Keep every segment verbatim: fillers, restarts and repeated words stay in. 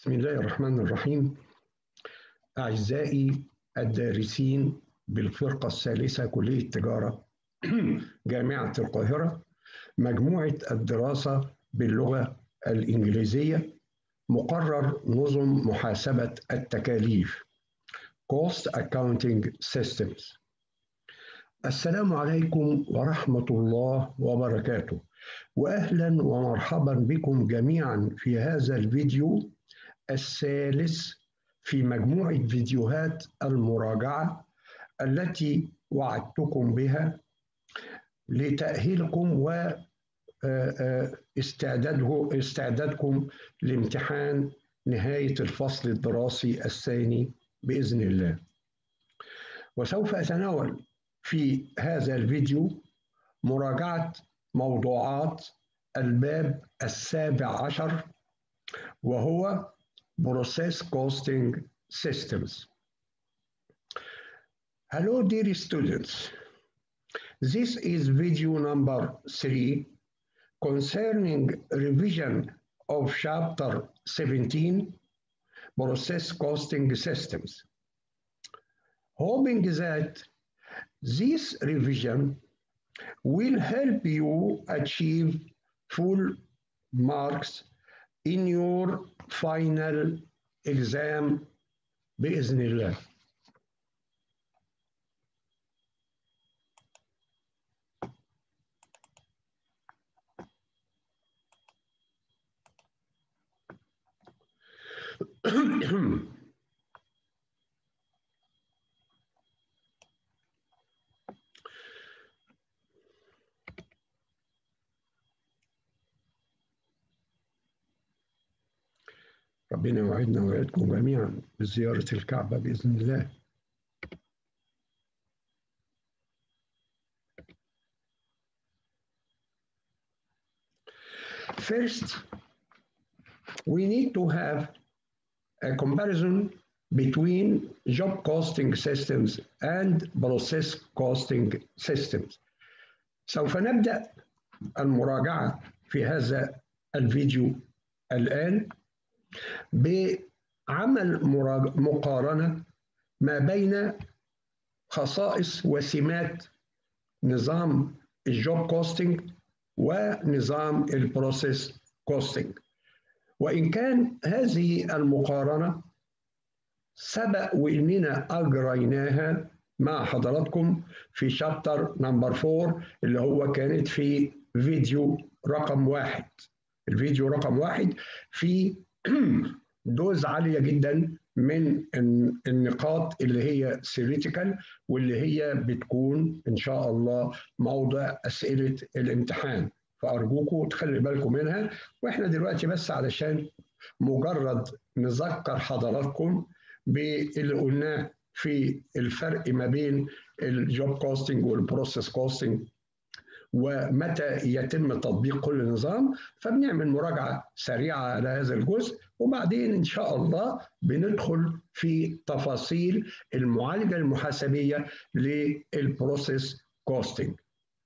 بسم الله الرحمن الرحيم. أعزائي الدارسين بالفرقة الثالثة كلية التجارة جامعة القاهرة، مجموعة الدراسة باللغة الإنجليزية، مقرر نظم محاسبة التكاليف Cost Accounting Systems. السلام عليكم ورحمة الله وبركاته، وأهلا ومرحبا بكم جميعا في هذا الفيديو الثالث في مجموعة فيديوهات المراجعة التي وعدتكم بها لتأهيلكم واستعدادكم لامتحان نهاية الفصل الدراسي الثاني بإذن الله. وسوف أتناول في هذا الفيديو مراجعة موضوعات الباب السابع عشر، وهو Process Costing Systems. Hello dear students, this is video number three concerning revision of chapter seventeen, Process Costing Systems. Hoping that this revision will help you achieve full marks in your final exam بإذن الله. ربنا يوعدنا ويوعدكم جميعا بزيارة الكعبة بإذن الله. First, we need to have a comparison between job costing systems and process costing systems. سوف نبدأ المراجعة في هذا الفيديو الآن بعمل مقارنة ما بين خصائص وسمات نظام الجوب كوستنج ونظام البروسيس كوستنج. وإن كان هذه المقارنة سبق وإننا أجريناها مع حضراتكم في شابتر نمبر فور اللي هو كانت في فيديو رقم واحد. الفيديو رقم واحد في دوز عالية جدا من النقاط اللي هي theoretical واللي هي بتكون إن شاء الله موضع أسئلة الامتحان، فأرجوكم تخلي بالكم منها. وإحنا دلوقتي بس علشان مجرد نذكر حضراتكم باللي قلناه في الفرق ما بين الجوب كوستنج والبروسيس كوستنج ومتى يتم تطبيق كل نظام، فبنعمل مراجعة سريعة على هذا الجزء، وبعدين إن شاء الله بندخل في تفاصيل المعالجة المحاسبية للبروسيس كوستنج.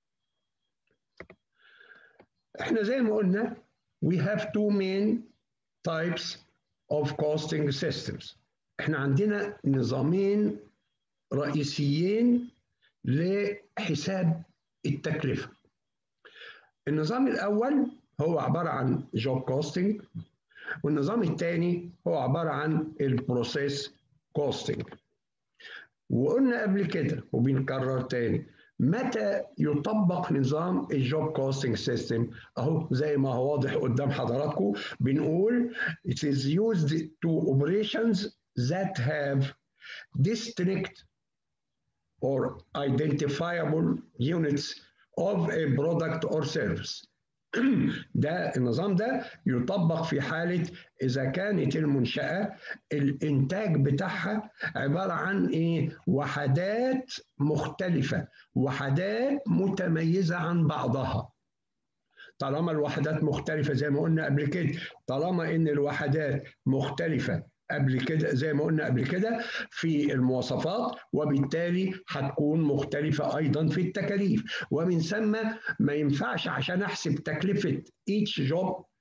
احنا زي ما قلنا we have two main types of costing systems. احنا عندنا نظامين رئيسيين لحساب التكلفة. النظام الأول هو عبارة عن job costing، والنظام الثاني هو عبارة عن البروسيس كوستنج. وقلنا قبل كده وبنكرر تاني متى يطبق نظام الجوب كوستنج سيستم. اهو زي ما هو واضح قدام حضراتكم بنقول it is used to operations that have distinct or identifiable units of a product or service. ده النظام ده يطبق في حالة إذا كانت المنشأة الإنتاج بتاعها عبارة عن إيه؟ وحدات مختلفة، وحدات متميزة عن بعضها. طالما الوحدات مختلفة زي ما قلنا قبل كده، طالما إن الوحدات مختلفة قبل كده زي ما قلنا قبل كده في المواصفات، وبالتالي هتكون مختلفة أيضا في التكاليف. ومن ثم ما ينفعش عشان أحسب تكلفة each job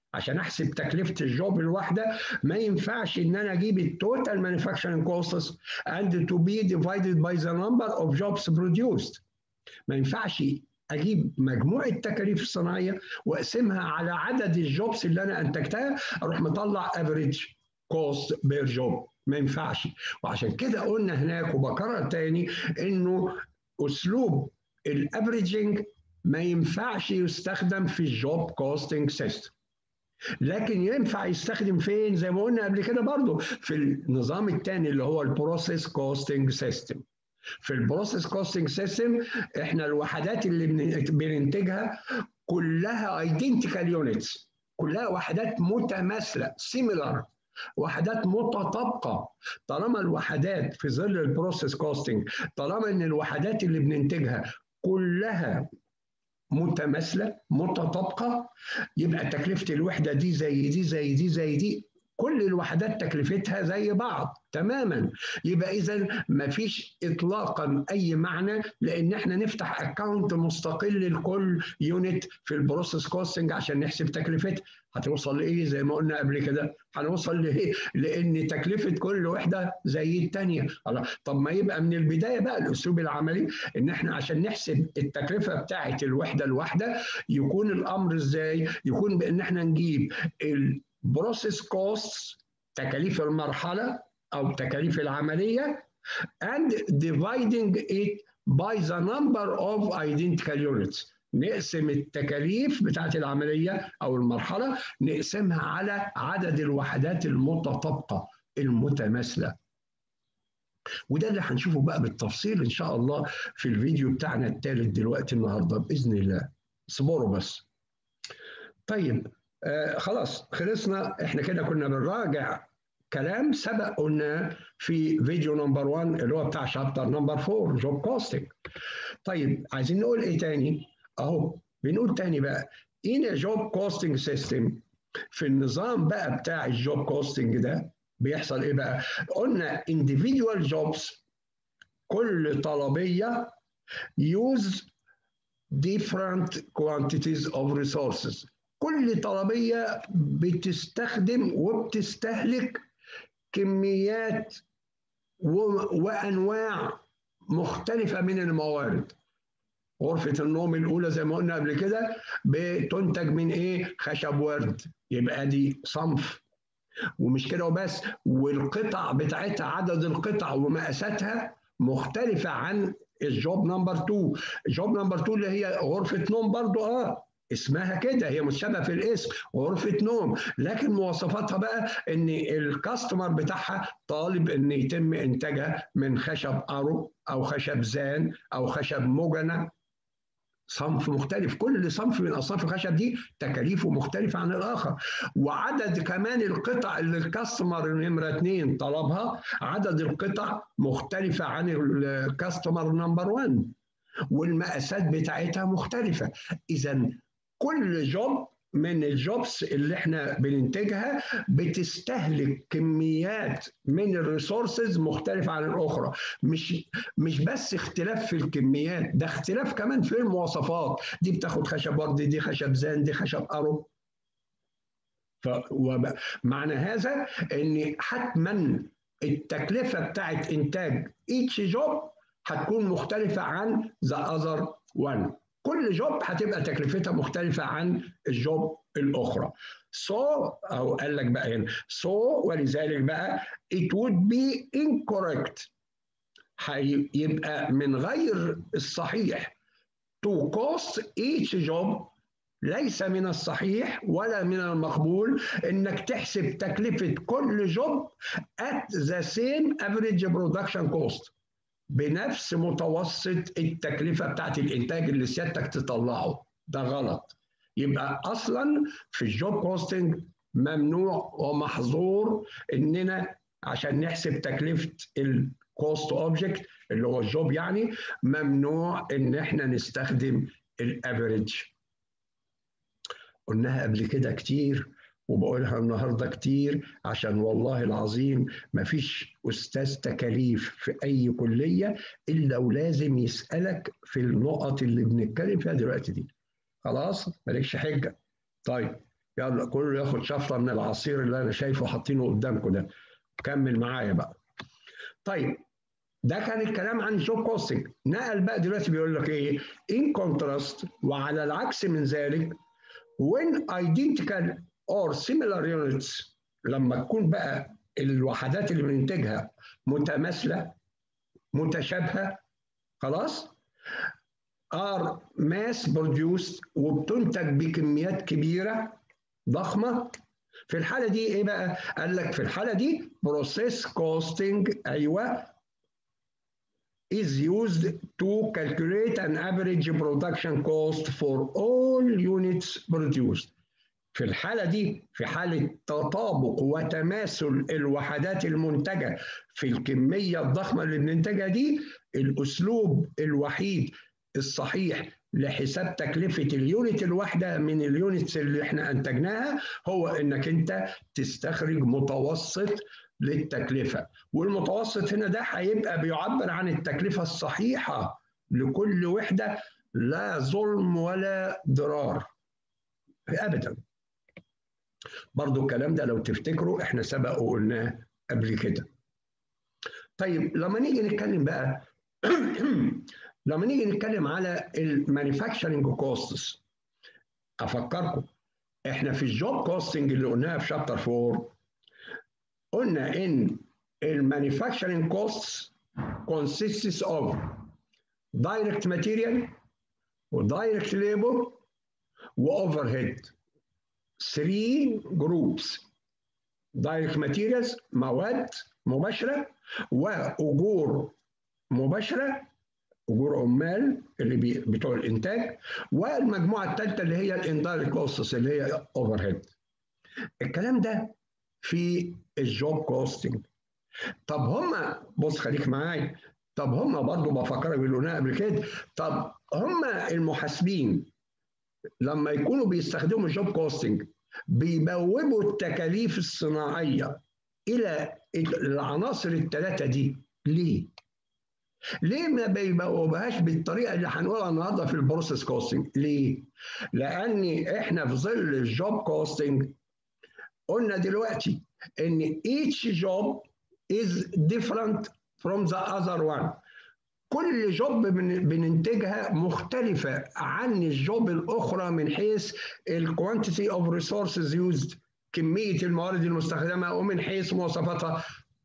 عشان احسب تكلفه الجوب الواحده ما ينفعش ان انا اجيب التوتال مانيفاكتشرنج كوستس and to be divided by the number of jobs produced. ما ينفعش اجيب مجموع التكاليف الصناعيه واقسمها على عدد الجوبس اللي انا انتجتها اروح مطلع افريج كوست بير جوب، ما ينفعش. وعشان كده قلنا هناك وبكرر تاني انه اسلوب الافريجنج ما ينفعش يستخدم في الجوب كوستنج سيستم، لكن ينفع يستخدم فين؟ زي ما قلنا قبل كده برضو في النظام الثاني اللي هو البروسيس كوستنج سيستم. في البروسيس كوستنج سيستم احنا الوحدات اللي بننتجها كلها ايدنتيكال يونتس، كلها وحدات متماثله سيميلار، وحدات متطابقه. طالما الوحدات في ظل البروسيس كوستنج، طالما ان الوحدات اللي بننتجها كلها متماثله متطابقه، يبقى تكلفه الوحده دي زي دي زي دي زي دي، كل الوحدات تكلفتها زي بعض تماما. يبقى اذا ما فيش اطلاقا اي معنى لان احنا نفتح اكونت مستقل لكل يونت في البروسيس كوستنج عشان نحسب تكلفتها. هتوصل لايه؟ زي ما قلنا قبل كده هنوصل لايه؟ لان تكلفه كل وحده زي الثانيه. طب ما يبقى من البدايه بقى الاسلوب العملي ان احنا عشان نحسب التكلفه بتاعه الوحده الواحده يكون الامر ازاي؟ يكون بان احنا نجيب البروسيس كوست تكاليف المرحله او تكاليف العمليه and dividing it by the number of identical units. نقسم التكاليف بتاعت العملية أو المرحلة نقسمها على عدد الوحدات المتطابقة المتماثلة. وده اللي هنشوفه بقى بالتفصيل إن شاء الله في الفيديو بتاعنا الثالث دلوقتي النهاردة بإذن الله. اصبروا بس. طيب آه خلاص خلصنا، احنا كده كنا بنراجع كلام سبق قلنا في فيديو نمبر واحد اللي هو بتاع شابتر نمبر أربعة جوب كوستنج. طيب عايزين نقول ايه تاني؟ اهو بنقول تاني بقى in a job costing system. في النظام بقى بتاع الجوب كوستنج ده بيحصل ايه بقى؟ قلنا individual jobs كل طلبية use different quantities of resources. كل طلبية بتستخدم وبتستهلك كميات وأنواع مختلفة من الموارد. غرفة النوم الأولى زي ما قلنا قبل كده بتنتج من إيه؟ خشب ورد، يبقى دي صنف. ومش كده وبس، والقطع بتاعتها عدد القطع ومقاساتها مختلفة عن الجوب نمبر اتنين. الجوب نمبر اتنين اللي هي غرفة نوم برضو اه اسمها كده، هي متشابهه في الاسم غرفه نوم، لكن مواصفاتها بقى ان الكاستمر بتاعها طالب ان يتم انتاجها من خشب ارو او خشب زان او خشب مجنة، صنف مختلف. كل صنف من اصناف الخشب دي تكاليفه مختلفه عن الاخر. وعدد كمان القطع اللي الكاستمر نمره اثنين طلبها، عدد القطع مختلفه عن الكاستمر نمبر واحد، والمقاسات بتاعتها مختلفه. اذا كل جوب من الجوبس اللي احنا بننتجها بتستهلك كميات من الريسورسز مختلفة عن الأخرى. مش مش بس اختلاف في الكميات، ده اختلاف كمان في المواصفات. دي بتاخد خشب ورد، دي خشب زان، دي خشب أرو. فمعنى هذا ان حتما التكلفة بتاعت إنتاج each جوب هتكون مختلفة عن the other one. كل جوب هتبقى تكلفتها مختلفة عن الجوب الأخرى. So أو قال لك بقى هنا so ولذلك بقى it would be incorrect، هيبقى من غير الصحيح to cost each job، ليس من الصحيح ولا من المقبول انك تحسب تكلفة كل جوب at the same average production cost، بنفس متوسط التكلفة بتاعت الإنتاج اللي سيادتك تطلعه. ده غلط. يبقى أصلا في الجوب كوستنج ممنوع ومحظور إننا عشان نحسب تكلفة الكوست أوبجكت اللي هو الجوب يعني، ممنوع إن إحنا نستخدم الأفريج. قلناها قبل كده كتير وبقولها النهارده كتير، عشان والله العظيم مفيش أستاذ تكاليف في أي كلية إلا ولازم يسألك في النقط اللي بنتكلم فيها دلوقتي دي. خلاص مالكش حجة. طيب يلا كله ياخد شفطه من العصير اللي انا شايفه حاطينه قدامكم ده. كمل معايا بقى. طيب ده كان الكلام عن الجوب كوستنج. نقل بقى دلوقتي بيقول لك ايه؟ ان كونتراست، وعلى العكس من ذلك، when identical or similar units، لما تكون بقى الوحدات اللي بننتجها متماثله متشابهه، خلاص، are mass produced، وبتنتج بكميات كبيره ضخمه. في الحاله دي ايه بقى؟ قال لك في الحاله دي process costing، ايوه، is used to calculate an average production cost for all units produced. في الحالة دي، في حالة تطابق وتماثل الوحدات المنتجة في الكمية الضخمة اللي بننتجها دي، الأسلوب الوحيد الصحيح لحساب تكلفة اليونت الواحدة من اليونتس اللي احنا أنتجناها هو إنك أنت تستخرج متوسط للتكلفة. والمتوسط هنا ده هيبقى بيعبر عن التكلفة الصحيحة لكل وحدة، لا ظلم ولا ضرار أبداً. برضو الكلام ده لو تفتكروا احنا سبق وقلناه قبل كده. طيب لما نيجي نتكلم بقى لما نيجي نتكلم على المانيفاكتشرنج كوستس، افكركم احنا في الجوب كوستنج اللي قلناها في شابتر أربعة قلنا ان المانيفاكتشرنج كوستس consists of direct material وdirect labor واوفرهيد. three groups: direct materials مواد مباشرة، وأجور مباشرة أجور عمال اللي بي بتوع الإنتاج، والمجموعة الثالثة اللي هي الإندايركت كوستس اللي هي أوفر هيد. الكلام ده في الجوب كوستنج. طب هم بص خليك معايا، طب هم برضه بفكرك باللي قبل كده، طب هم المحاسبين لما يكونوا بيستخدموا الجوب كوستنج بيبوبوا التكاليف الصناعيه الى العناصر الثلاثه دي ليه؟ ليه ما بيبوبهاش بالطريقه اللي هنقولها النهارده في البروسيس كوستنج؟ ليه؟ لان احنا في ظل الجوب كوستنج قلنا دلوقتي ان each job is different from the other one. كل جوب بننتجها مختلفة عن الجوب الأخرى من حيث الكوانتيتي اوف ريسورسز يوزد، كمية الموارد المستخدمة، ومن حيث مواصفاتها.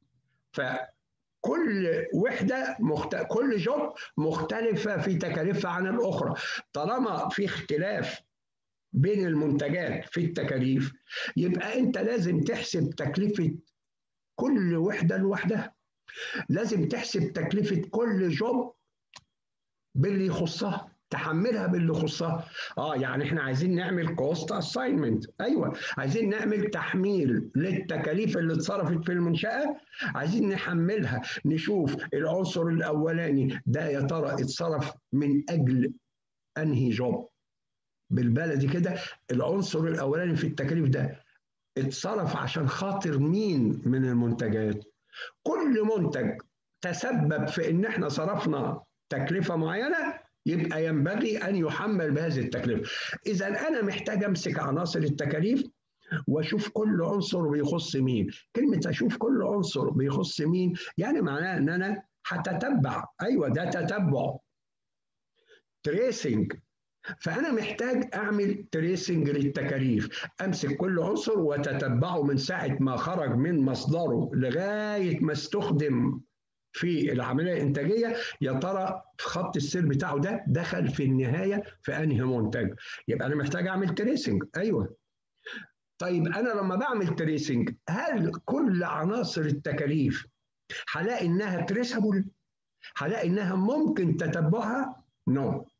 فكل وحدة مخت... كل جوب مختلفة في تكاليفها عن الأخرى. طالما في اختلاف بين المنتجات في التكاليف يبقى أنت لازم تحسب تكلفة كل وحدة لوحدها، لازم تحسب تكلفة كل جوب باللي يخصها، تحملها باللي يخصها. اه يعني احنا عايزين نعمل كوست اساينمنت، ايوه عايزين نعمل تحميل للتكاليف اللي اتصرفت في المنشاه، عايزين نحملها نشوف العنصر الاولاني ده يا ترى اتصرف من اجل انهي جوب. بالبلدي كده العنصر الاولاني في التكاليف ده اتصرف عشان خاطر مين من المنتجات. كل منتج تسبب في ان احنا صرفنا تكلفه معينه يبقى ينبغي ان يحمل بهذه التكلفه. اذا انا محتاج امسك عناصر التكاليف واشوف كل عنصر بيخص مين. كلمه اشوف كل عنصر بيخص مين يعني معناه ان انا هتتبع، ايوه ده تتبع، تريسنج. فأنا محتاج أعمل تريسنج للتكاليف، أمسك كل عنصر وتتبعه من ساعة ما خرج من مصدره لغاية ما استخدم في العملية الإنتاجية، يا ترى في خط السير بتاعه ده دخل في النهاية في أنهي منتج. يبقى أنا محتاج أعمل تريسنج، أيوه. طيب أنا لما بعمل تريسنج هل كل عناصر التكاليف هلاقي إنها تريسابل؟ هلاقي إنها ممكن تتبعها؟ نو no.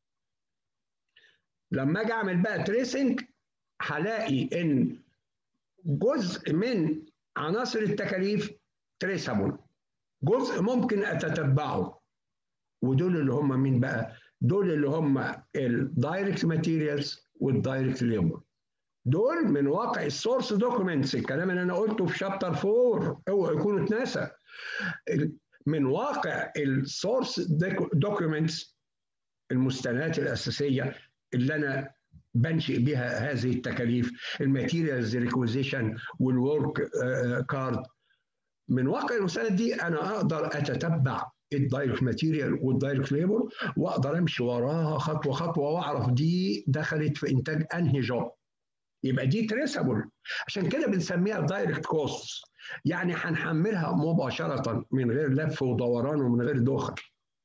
لما اجي اعمل بقى تريسنج هلاقي ان جزء من عناصر التكاليف تريسابل، جزء ممكن اتتبعه، ودول اللي هم مين بقى؟ دول اللي هم الدايركت ماتيريالز والدايركت ليبر. دول من واقع السورس دوكيومنتس، الكلام اللي انا قلته في شابتر أربعة اوعوا يكونوا اتنسى. من واقع السورس دوكيومنتس، المستندات الاساسيه اللي انا بنشئ بها هذه التكاليف، الماتيريالز ريكويزيشن والورك كارد. من واقع المسألة دي أنا أقدر أتتبع الدايركت ماتيريال والدايركت ليبر، وأقدر أمشي وراها خطوة خطوة وأعرف دي دخلت في إنتاج أنهي جوب. يبقى دي تريسابل، عشان كده بنسميها دايركت كوست، يعني هنحملها مباشرة من غير لف ودوران ومن غير دوخة.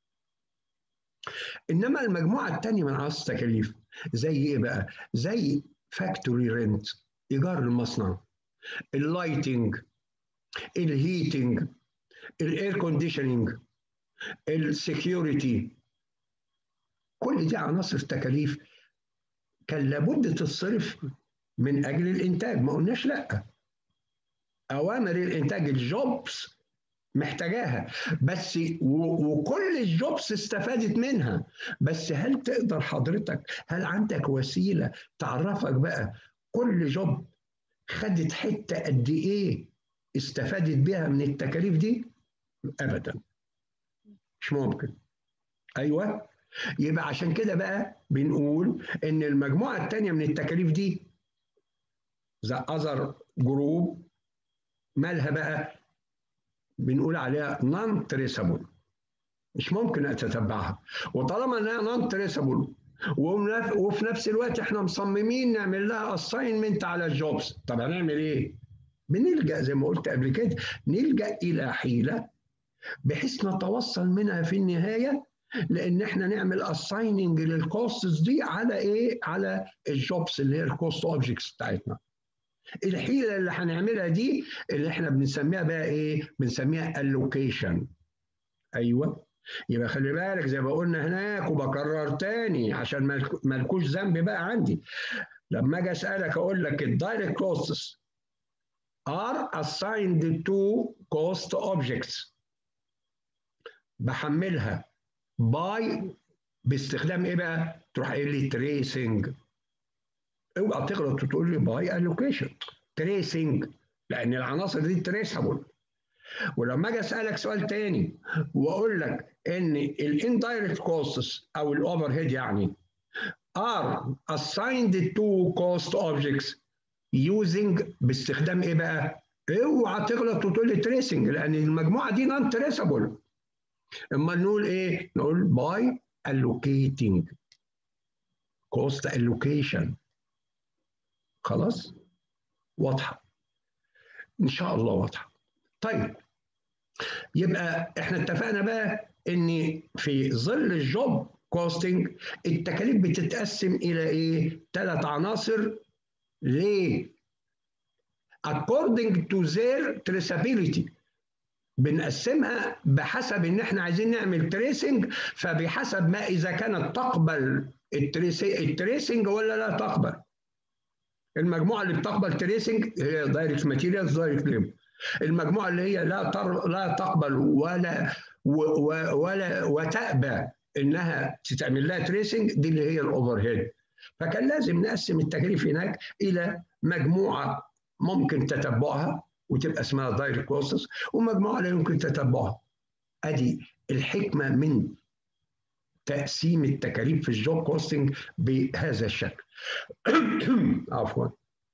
إنما المجموعة الثانية من عناصر التكاليف زي إيه بقى؟ زي فاكتوري رينت، إيجار المصنع، اللايتنج، الهيتنج، الاير كونديشننج، السكيورتي، كل دي عناصر تكاليف كان لابد تتصرف من اجل الانتاج، ما قلناش لا. اوامر الانتاج الجوبس محتاجاها بس، وكل الجوبس استفادت منها، بس هل تقدر حضرتك، هل عندك وسيله تعرفك بقى كل جوب خدت حته قد ايه استفادت بها من التكاليف دي؟ ابدا، مش ممكن. ايوه، يبقى عشان كده بقى بنقول ان المجموعه الثانيه من التكاليف دي ذا اذر جروب مالها بقى؟ بنقول عليها نون تريسابل، مش ممكن اتتبعها. وطالما انها نون تريسابل وفي نفس الوقت احنا مصممين نعمل لها اساينمنت على الجوبز، طب هنعمل ايه؟ بنلجا زي ما قلت قبل كده، نلجا الى حيله بحيث نتوصل منها في النهايه لان احنا نعمل اسايننج للكوستس دي على ايه؟ على الجوبس اللي هي الكوست اوبجكتس بتاعتنا. الحيله اللي هنعملها دي اللي احنا بنسميها بقى ايه؟ بنسميها الوكيشن. ايوه، يبقى خلي بالك زي ما قلنا هناك وبكرر تاني عشان مالكوش ذنب بقى عندي. لما اجي اسالك اقول لك الدايركت كوستس are assigned to cost objects، بحملها باي باستخدام ايه بقى؟ تروح قايل لي تريسنج. اوعى تغلط وتقول لي باي الوكيشن، تريسنج، لان العناصر دي تريسابل. ولما اجي اسالك سؤال تاني واقول لك ان الاندايركت كوستس او الاوفر هيد يعني are assigned to cost objects using باستخدام ايه بقى؟ اوعى تغلط وتقول لي تريسنج، لان المجموعه دي نون تريسابل. اما نقول ايه؟ نقول باي allocating، cost allocation. خلاص؟ واضحه ان شاء الله، واضحه. طيب، يبقى احنا اتفقنا بقى ان في ظل الجوب كوستنج التكاليف بتتقسم الى ايه؟ ثلاث عناصر. ليه؟ according to their traceability، بنقسمها بحسب ان احنا عايزين نعمل تريسنج، فبحسب ما اذا كانت تقبل التريسنج ولا لا تقبل. المجموعه اللي بتقبل تريسنج هي دايركت ماتيريالز، دايركت ليبر. المجموعه اللي هي لا تر... لا تقبل ولا و... ولا وتأبى انها تتعمل لها تريسنج، دي اللي هي الاوفر هيد. فكان لازم نقسم التكاليف هناك الى مجموعه ممكن تتبعها وتبقى اسمها دايركت كوستس، ومجموعه لا يمكن تتبعها. ادي الحكمه من تقسيم التكاليف في الجوب كوستنج بهذا الشكل. عفوا.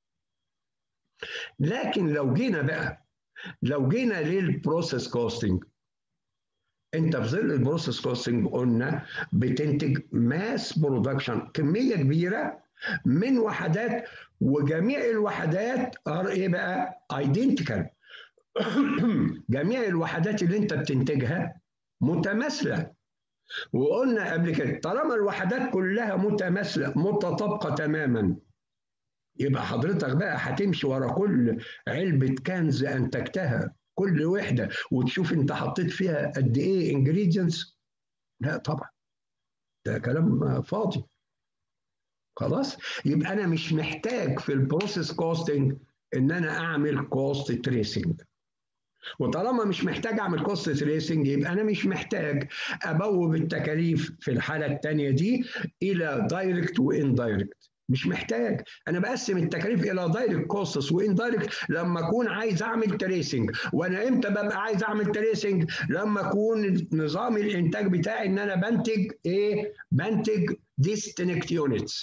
لكن لو جينا بقى لو جينا للبروسيس كوستنج، انت في ظل البروسيس كوستنج قلنا بتنتج ماس برودكشن، كميه كبيره من وحدات، وجميع الوحدات ار ايه بقى؟ ايدنتيكال. جميع الوحدات اللي انت بتنتجها متماثله. وقلنا قبل كده طالما الوحدات كلها متماثله متطابقه تماما، يبقى حضرتك بقى هتمشي ورا كل علبه كنز انتجتها، كل وحده، وتشوف انت حطيت فيها قد ايه انجريدينتس؟ لا طبعا، ده كلام فاضي. خلاص، يبقى انا مش محتاج في البروسيس كوستنج ان انا اعمل كوست تريسنج. وطالما مش محتاج اعمل كوست تريسنج يبقى انا مش محتاج ابوب التكاليف في الحاله الثانيه دي الى دايركت واندايركت. مش محتاج. انا بقسم التكاليف الى دايركت كوستس واندايركت لما اكون عايز اعمل تريسنج. وانا امتى ببقى عايز اعمل تريسنج؟ لما اكون نظام الانتاج بتاعي ان انا بنتج ايه؟ بنتج ديستنكت يونتس.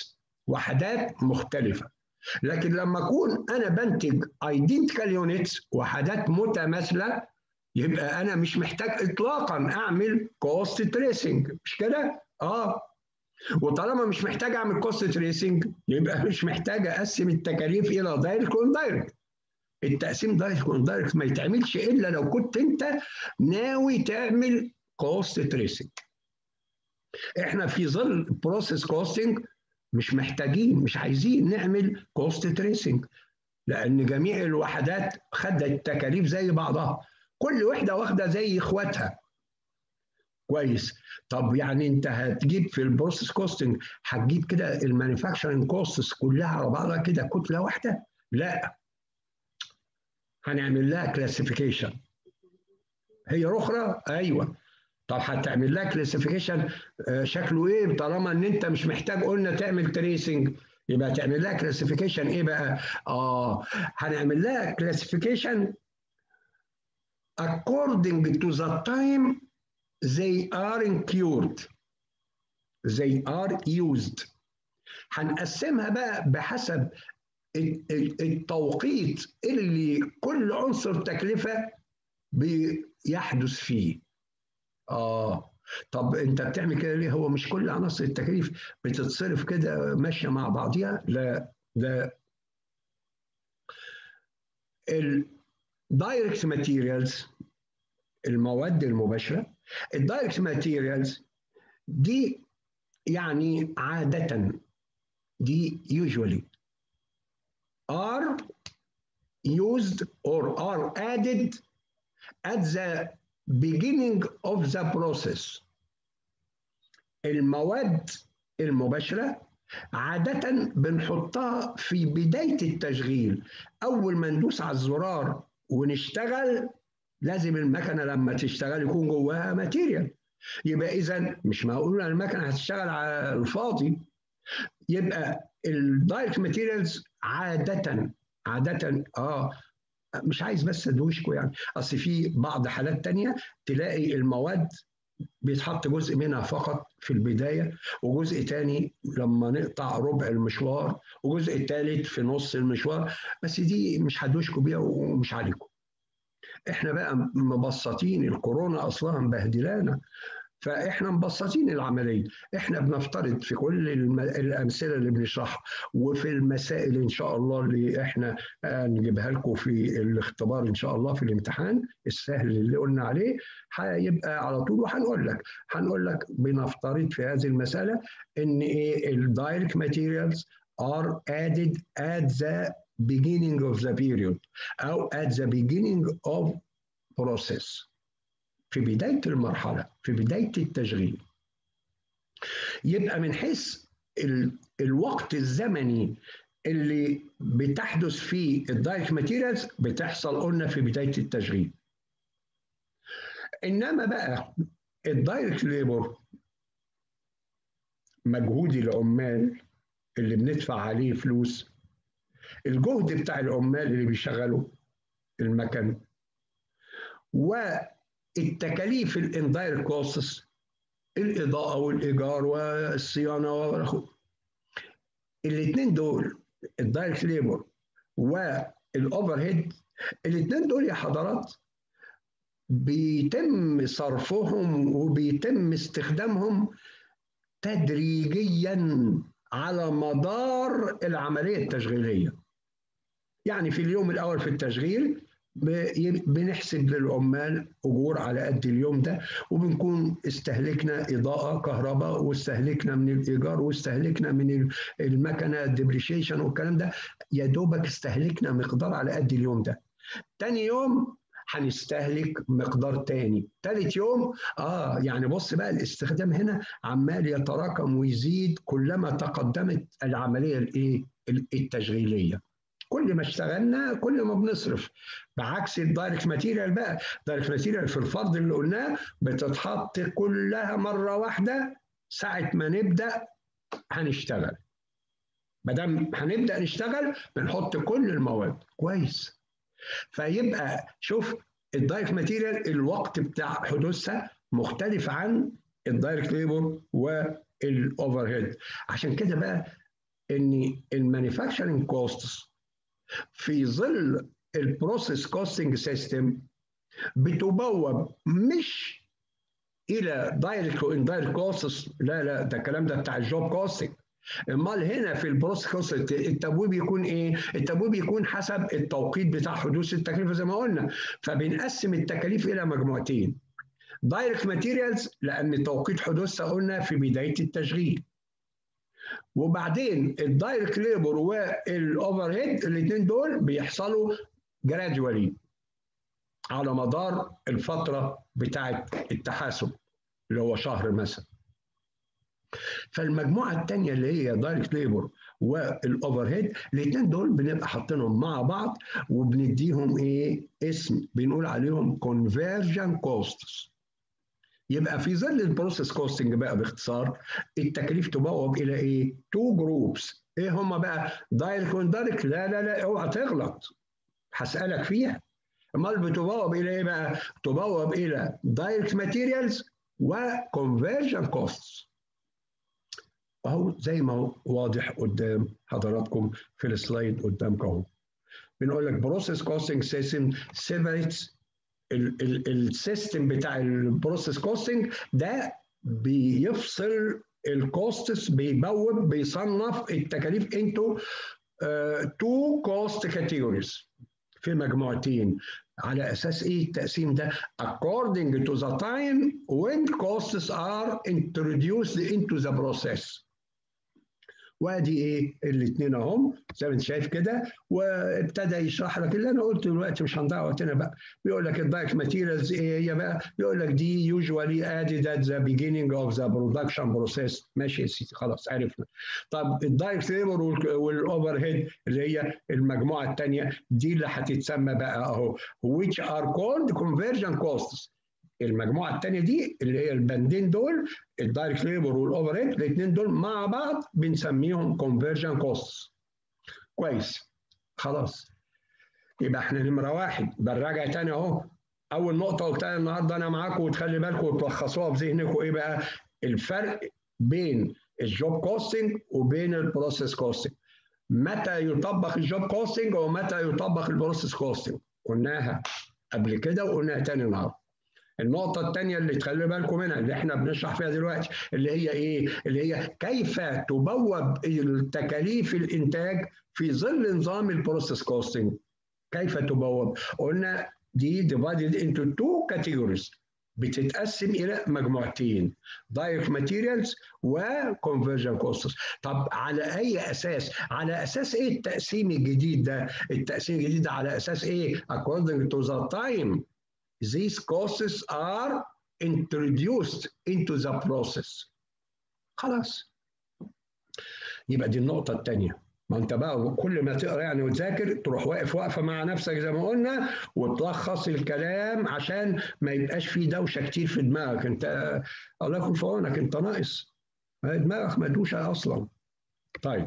وحدات مختلفه. لكن لما اكون انا بنتج ايدنتيكال يونتس وحدات متماثله، يبقى انا مش محتاج اطلاقا اعمل كوست تريسنج، مش كده؟ اه. وطالما مش محتاج اعمل كوست تريسنج، يبقى مش محتاج اقسم التكاليف الى دايركت واندايركت. التقسيم دايركت واندايركت ما يتعملش الا لو كنت انت ناوي تعمل كوست تريسنج. احنا في ظل بروسيس كوستنج مش محتاجين، مش عايزين نعمل كوست تريسنج، لان جميع الوحدات خدت تكاليف زي بعضها، كل وحده واخده زي اخواتها. كويس. طب يعني انت هتجيب في البروسيس كوستنج هتجيب كده المانيفاكتشرنج كوستس كلها على بعضها كده كتله واحده؟ لا، هنعمل لها كلاسيفيكيشن. هي اخرى، ايوه. طب هتعمل لها كلاسيفيكيشن شكله ايه؟ طالما ان انت مش محتاج قلنا تعمل تريسنج، يبقى تعمل لها كلاسيفيكيشن ايه بقى؟ اه، هنعمل لها كلاسيفيكيشن according to the time they are incurred, they are used. هنقسمها بقى بحسب التوقيت اللي كل عنصر تكلفة بيحدث فيه. اه، طب انت بتعمل كده ليه؟ هو مش كل عناصر التكليف بتتصرف كده ماشيه مع بعضيها؟ لا، ده الدايركت ماتيريالز، المواد المباشره. الدايركت ماتيريالز دي يعني عاده، دي usually are used or are added at the beginning of the process. المواد المباشرة عادة بنحطها في بداية التشغيل، أول ما ندوس على الزرار ونشتغل لازم المكنة لما تشتغل يكون جواها ماتيريال. يبقى إذا مش معقول المكنة هتشتغل على الفاضي. يبقى الدايركت ماتيريالز عادة عادة اه مش عايز بس ادوشكوا يعني، اصل في بعض حالات تانية تلاقي المواد بيتحط جزء منها فقط في البداية، وجزء تاني لما نقطع ربع المشوار، وجزء تالت في نص المشوار. بس دي مش هدوشكوا بيها ومش عليكم. احنا بقى مبسطين، الكورونا اصلا مبهدلانا، فاحنا مبسطين العمليه. احنا بنفترض في كل الم... الامثله اللي بنشرحها وفي المسائل ان شاء الله اللي احنا نجيبها لكم في الاختبار ان شاء الله في الامتحان السهل اللي قلنا عليه، هيبقى على طول. وهنقول لك هنقول لك بنفترض في هذه المساله ان ايه الدايركت ماتيريالز are added at the beginning of the period او at the beginning of process، في بداية المرحلة، في بداية التشغيل. يبقى من حيث ال... الوقت الزمني اللي بتحدث فيه الدايركت ماتيريالز بتحصل قلنا في بداية التشغيل. إنما بقى الدايركت ليبر، مجهود العمال اللي بندفع عليه فلوس، الجهد بتاع العمال اللي بيشغلوا المكن، والتكاليف الاندايركت كوستس، الإضاءة والإيجار والصيانة والأخو. الاثنين دول الدايركت ليبر والأوفر هيد، الاثنين دول يا حضرات بيتم صرفهم وبيتم استخدامهم تدريجيا على مدار العملية التشغيلية. يعني في اليوم الأول في التشغيل بنحسب للعمال أجور على قد اليوم ده، وبنكون استهلكنا إضاءة كهرباء، واستهلكنا من الإيجار، واستهلكنا من المكنة ديبريشيشن والكلام ده، يا دوبك استهلكنا مقدار على قد اليوم ده. تاني يوم هنستهلك مقدار تاني، تالت يوم اه يعني بص بقى الاستخدام هنا عمال يتراكم ويزيد كلما تقدمت العملية الايه التشغيلية. كل ما اشتغلنا كل ما بنصرف، بعكس الدايركت ماتيريال بقى. الدايركت ماتيريال في الفرض اللي قلناه بتتحط كلها مره واحده ساعه ما نبدا هنشتغل. ما دام هنبدا نشتغل بنحط كل المواد كويس. فيبقى شوف الدايركت ماتيريال الوقت بتاع حدوثها مختلف عن الدايركت ليبر والاوفر هيد. عشان كده بقى ان المانيفاكتشرنج كوستس في ظل البروسيس كوستنج سيستم بتبوب مش الى دايركت واندايركت كوستس، لا لا ده الكلام ده بتاع الجوب كوستنج. امال هنا في البروسيس كوست التبويب يكون ايه؟ التبويب يكون حسب التوقيت بتاع حدوث التكلفه زي ما قلنا، فبنقسم التكاليف الى مجموعتين. دايركت ماتيريالز لان توقيت حدوثها قلنا في بدايه التشغيل، وبعدين الدايركت ليبر والاوفر هيد الاثنين دول بيحصلوا جرادوالي على مدار الفتره بتاعه التحاسب اللي هو شهر مثلا. فالمجموعه الثانيه اللي هي دايركت ليبر والاوفر هيد الاثنين دول بنبقى حاطينهم مع بعض وبنديهم ايه؟ اسم بنقول عليهم كونفرجن كوستس. يبقى في ظل البروسيس كوستنج بقى باختصار التكاليف تبوب الى ايه؟ تو جروبس. ايه هم بقى؟ دايركت واندايركت؟ لا لا لا اوعى تغلط، هسالك فيها. امال بتبوب الى ايه بقى؟ تبوب الى دايركت ماتيريالز وكونفرجن كوستس. اهو زي ما هو واضح قدام حضراتكم في السلايد قدامكم اهو. بنقول لك بروسيس كوستنج سيستم سيبريتس السيستم بتاع البروسيس كوستنج ده بيفصل الكوستس، بيبوب بيصنف التكاليف انتو تو كوست كاتيجوريز في مجموعتين. على اساس ايه التقسيم ده؟ according to the time when costs are introduced into the process. وادي ايه الاثنين اهم زي ما انت شايف كده، وابتدى يشرح لك اللي انا قلته دلوقتي، مش هنضيع وقتنا بقى. بيقول لك الدايركت ماتيريالز ايه هي بقى؟ بيقول لك دي usually added at the beginning of the production process. ماشي يا سيدي خلاص عرفنا. طب الدايركت ليبر والاوفر هيد اللي هي المجموعه الثانيه دي اللي هتتسمى بقى اهو which are called conversion costs. المجموعه الثانيه دي اللي هي البندين دول الدايركت ليبر والاوفر هيد الاثنين دول مع بعض بنسميهم كونفرجن كوستس. كويس خلاص. يبقى احنا نمره واحد بنراجع تاني اهو. اول نقطه قلتها النهارده انا معاكم وتخلي بالكم وتلخصوها في ذهنكم ايه بقى؟ الفرق بين الجوب كوستنج وبين البروسيس كوستنج. متى يطبق الجوب كوستنج ومتى يطبق البروسيس كوستنج؟ قلناها قبل كده وقلناها تاني النهارده. النقطة الثانية اللي تخلي بالكم منها اللي احنا بنشرح فيها دلوقتي اللي هي ايه؟ اللي هي كيف تبوب التكاليف الانتاج في ظل نظام البروسيس كوستنج. كيف تبوب؟ قلنا دي divided into two categories، بتتقسم الى مجموعتين دايركت ماتيريالز وكونفرجن كوستس. طب على اي اساس؟ على اساس ايه التقسيم الجديد ده؟ التقسيم الجديد ده على اساس ايه؟ according to the time these costs are introduced into the process. خلاص. يبقى دي النقطة الثانية. ما انت بقى كل ما تقرا يعني وتذاكر تروح واقف واقفة مع نفسك زي ما قلنا وتلخص الكلام عشان ما يبقاش فيه دوشة كتير في دماغك. انت الله يكون في عونك، انت ناقص دماغك مدوشة اصلا. طيب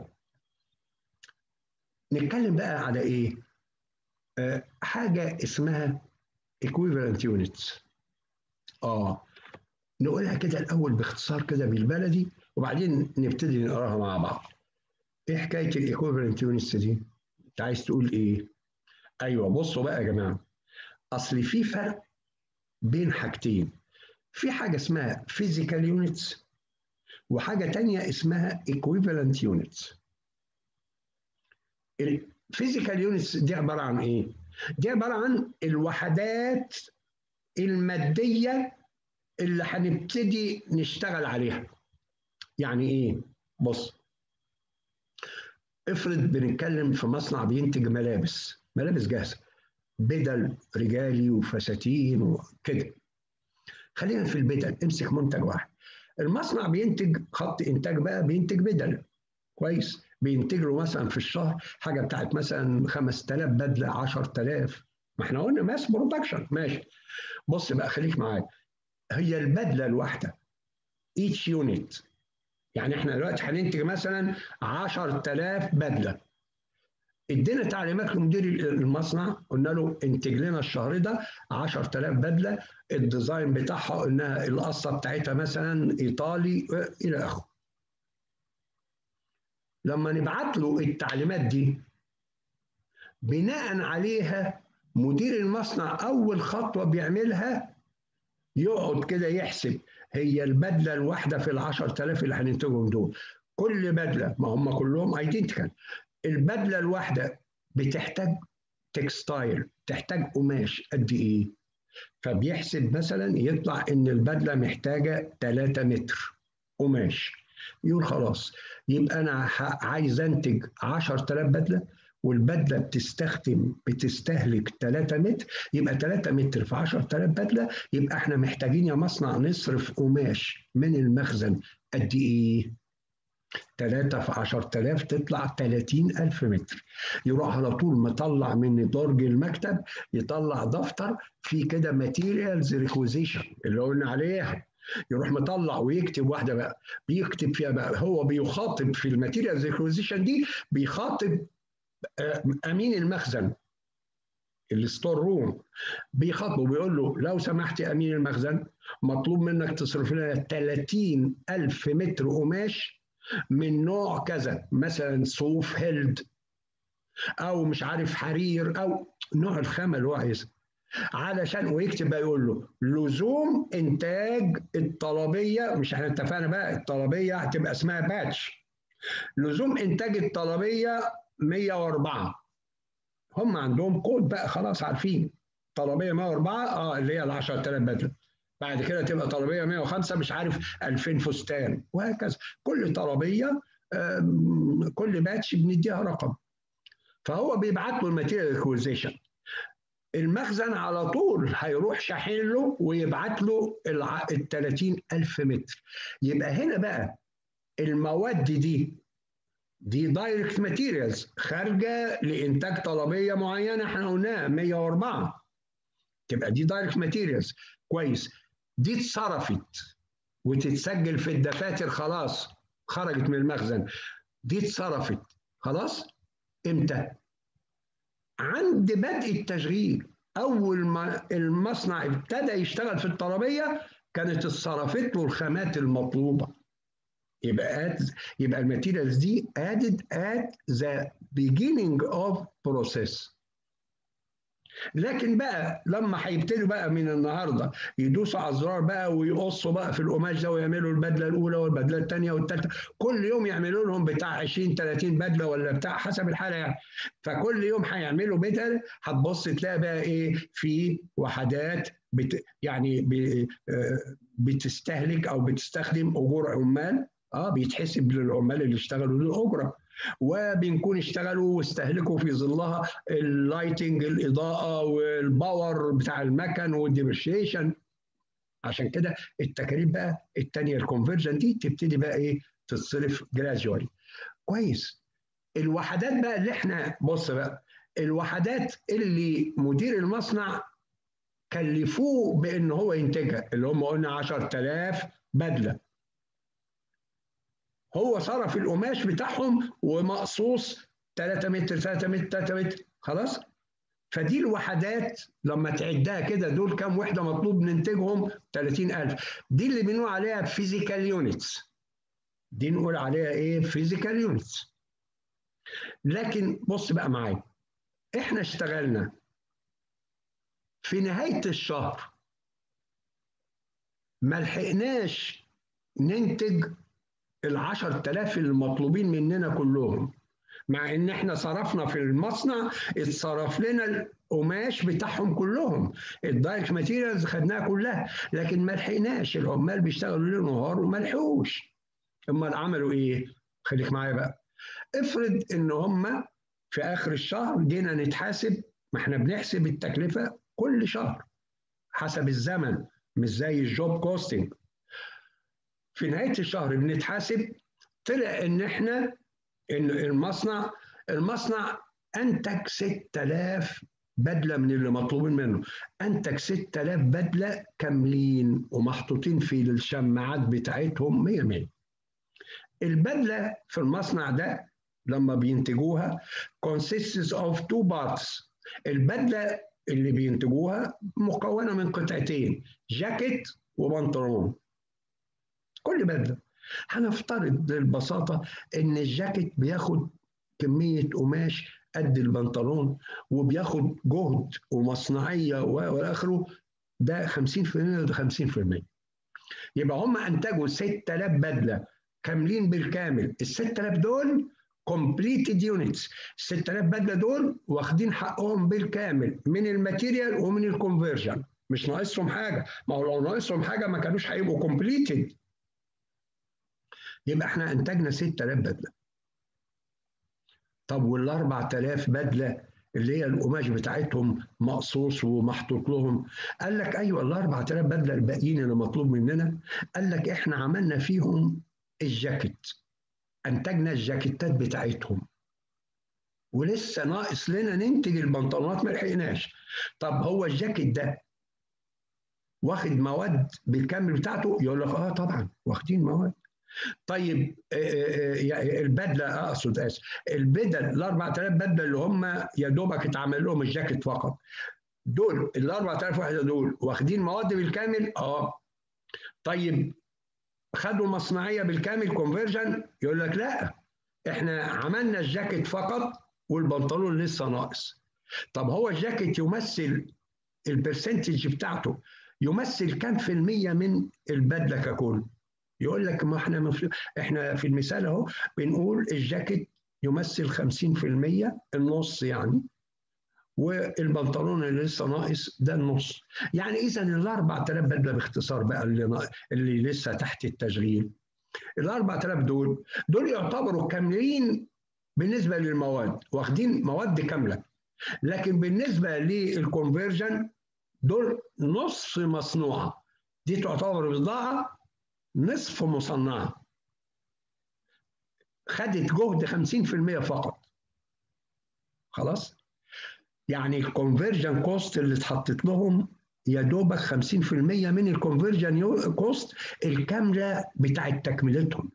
نتكلم بقى على ايه؟ آه حاجة اسمها equivalent units. اه نقولها كده الاول باختصار كده بالبلدي وبعدين نبتدي نقراها مع بعض. ايه حكايه الايكوفالنت يونتس دي؟ انت عايز تقول ايه؟ ايوه بصوا بقى يا جماعه، اصل في فرق بين حاجتين. في حاجه اسمها فيزيكال يونتس وحاجه تانية اسمها ايكويفالنت يونتس. الفيزيكال يونتس دي عباره عن ايه؟ دي عباره عن الوحدات الماديه اللي هنبتدي نشتغل عليها. يعني ايه؟ بص، افرض بنتكلم في مصنع بينتج ملابس، ملابس جاهزه، بدل رجالي وفساتين وكده. خلينا في البدل، امسك منتج واحد. المصنع بينتج خط انتاج بقى بينتج بدل كويس، بينتج له مثلا في الشهر حاجه بتاعت مثلا خمسة آلاف بدله، عشرة آلاف. ما احنا قلنا ماس برودكشن ماشي. بص بقى خليك معايا، هي البدله الواحده each unit، يعني احنا دلوقتي هننتج مثلا عشرة آلاف بدله. ادينا تعليمات لمدير المصنع قلنا له انتج لنا الشهر ده عشرة آلاف بدله، الديزاين بتاعها قلنا القصه بتاعتها مثلا ايطالي الى اخره. لما نبعت له التعليمات دي بناء عليها مدير المصنع أول خطوة بيعملها يقعد كده يحسب هي البدلة الواحدة في العشر تلاف اللي هننتجهم دول، كل بدلة ما هم كلهم ايدنتيكال، البدلة الواحدة بتحتاج تكستايل، تحتاج قماش قد ايه؟ فبيحسب مثلا يطلع ان البدلة محتاجة ثلاثة متر قماش، يقول خلاص يبقى انا عايز انتج عشرة آلاف بدلة والبدله بتستخدم بتستهلك ثلاثة متر، يبقى ثلاثة متر في عشرة آلاف بدله، يبقى احنا محتاجين يا مصنع نصرف قماش من المخزن قد ايه؟ ثلاثة في عشرة آلاف تطلع ثلاثين ألف متر. يروح على طول مطلع من درج المكتب يطلع دفتر فيه كده ماتيريالز ريكويزيشن اللي قلنا عليها، يروح مطلع ويكتب واحده بقى، بيكتب فيها بقى، هو بيخاطب في الماتيريالز ريكويزيشن دي بيخاطب امين المخزن الستور روم، بيخاطبه بيقول له لو سمحت يا امين المخزن مطلوب منك تصرف لنا ثلاثين ألف متر قماش من نوع كذا، مثلا صوف هيلد او مش عارف حرير او نوع الخامه اللي هو عايزها، علشان ويكتب بقى يقول له لزوم انتاج الطلبيه، مش احنا اتفقنا بقى الطلبيه هتبقى اسمها باتش، لزوم انتاج الطلبيه مية وأربعة، هم عندهم كود بقى خلاص عارفين طلبيه مية وأربعة اه اللي هي ال عشرة آلاف بدله، بعد كده تبقى طلبيه مية وخمسة مش عارف ألفين فستان وهكذا، كل طلبيه كل باتش بنديها رقم، فهو بيبعت له الماتيريال ريكويزيشن، المخزن على طول هيروح شاحن له ويبعت له ال ثلاثين ألف متر، يبقى هنا بقى المواد دي دي دايركت ماتيريالز خارجه لانتاج طلبيه معينه احنا قلناها مية وأربعة، تبقى دي دايركت ماتيريالز كويس، دي اتصرفت وتتسجل في الدفاتر خلاص خرجت من المخزن، دي اتصرفت خلاص امتى؟ عند بدء التشغيل، اول ما المصنع ابتدى يشتغل في الطلبيه كانت اتصرفت له الخامات المطلوبه، يبقى at, يبقى الماتيريالز دي added at the beginning of process. لكن بقى لما هيبتدوا بقى من النهارده يدوسوا على الزرار بقى ويقصوا بقى في القماش ده ويعملوا البدله الاولى والبدله الثانيه والثالثه، كل يوم يعملوا لهم بتاع عشرين ثلاثين بدله ولا بتاع حسب الحاله يعني، فكل يوم هيعملوا بدل، هتبص تلاقي بقى ايه في وحدات بت يعني بتستهلك او بتستخدم اجور عمال، اه بيتحسب للعمال اللي اشتغلوا للاجره، وبنكون اشتغلوا واستهلكوا في ظلها اللايتنج الاضاءه والباور بتاع المكن والديبريشيشن، عشان كده التكاليف بقى الثانيه الكونفرجن دي تبتدي بقى ايه تتصرف جراديوالي كويس. الوحدات بقى اللي احنا بص بقى الوحدات اللي مدير المصنع كلفوه بان هو ينتجها اللي هم قلنا عشرة آلاف بدله، هو صرف القماش بتاعهم ومقصوص ثلاثة متر ثلاثة متر ثلاثة متر خلاص، فدي الوحدات لما تعدها كده دول كام وحده مطلوب ننتجهم ثلاثين ألف، دي اللي بنقول عليها فيزيكال يونتس، دي نقول عليها ايه فيزيكال يونتس. لكن بص بقى معايا احنا اشتغلنا في نهايه الشهر ما لحقناش ننتج ال عشرة آلاف المطلوبين مننا كلهم، مع ان احنا صرفنا في المصنع اتصرف لنا القماش بتاعهم كلهم، الدايركت ماتيريالز خدناها كلها، لكن ما لحقناش، العمال بيشتغلوا ليل ونهار وما لحقوش، امال عملوا ايه؟ خليك معايا بقى، افرض ان هم في اخر الشهر جينا نتحاسب، ما احنا بنحسب التكلفه كل شهر حسب الزمن مش زي الجوب كوستنج، في نهايه الشهر بنتحاسب طلع ان احنا ان المصنع المصنع انتج ستة آلاف بدله من اللي مطلوبين منه، انتج ستة آلاف بدله كاملين ومحطوطين في الشماعات بتاعتهم مية مية. البدله في المصنع ده لما بينتجوها consists of two parts، البدله اللي بينتجوها مكونه من قطعتين جاكيت وبنطلون، كل بدله هنفترض للبساطه ان الجاكيت بياخد كميه قماش قد البنطلون وبياخد جهد ومصنعيه والى اخره، ده خمسين في المية وده خمسين في المية. يبقى هم انتجوا ستة آلاف بدله كاملين بالكامل. ال ستة آلاف دول completed units. ال ستة آلاف بدله دول واخدين حقهم بالكامل من الماتيريال ومن الكونفرجن، مش ناقصهم حاجه. ما هو لو ناقصهم حاجه ما كانوش هيبقوا completed. يبقى احنا انتجنا ستة آلاف بدله. طب وال أربعة آلاف بدله اللي هي القماش بتاعتهم مقصوص ومحطوط لهم، قال لك ايوه ال أربعة آلاف بدله الباقيين اللي مطلوب مننا، قال لك احنا عملنا فيهم الجاكيت، انتجنا الجاكيتات بتاعتهم، ولسه ناقص لنا ننتج البنطلونات ما لحقناش. طب هو الجاكيت ده واخد مواد بالكامل بتاعته؟ يقول لك اه طبعا واخدين مواد. طيب البدله، اقصد اسف البدل ال أربعة آلاف بدله اللي هم يا دوبك اتعمل لهم الجاكيت فقط، دول ال أربعة آلاف واحده دول واخدين مواد بالكامل؟ اه. طيب خدوا مصنعيه بالكامل كونفرجن؟ يقول لك لا، احنا عملنا الجاكيت فقط والبنطلون لسه ناقص. طب هو الجاكيت يمثل البرسنتج بتاعته يمثل كام في المية من البدله ككل؟ يقول لك ما احنا مف... احنا في المثال اهو بنقول الجاكيت يمثل خمسين في المية، النص يعني، والبنطلون اللي لسه ناقص ده النص. يعني اذا ال أربعة آلاف بدله باختصار بقى اللي, اللي لسه تحت التشغيل، ال أربعة آلاف دول دول يعتبروا كاملين بالنسبه للمواد، واخدين مواد كامله. لكن بالنسبه للكونفرجن دول نصف مصنوعه، دي تعتبر بضاعه نصف مصنعه، خدت جهد خمسين في المية فقط. خلاص؟ يعني الكونفرجن كوست اللي اتحطت لهم يا دوبك خمسين في المية من الكونفرجن كوست الكامله بتاعت تكملتهم.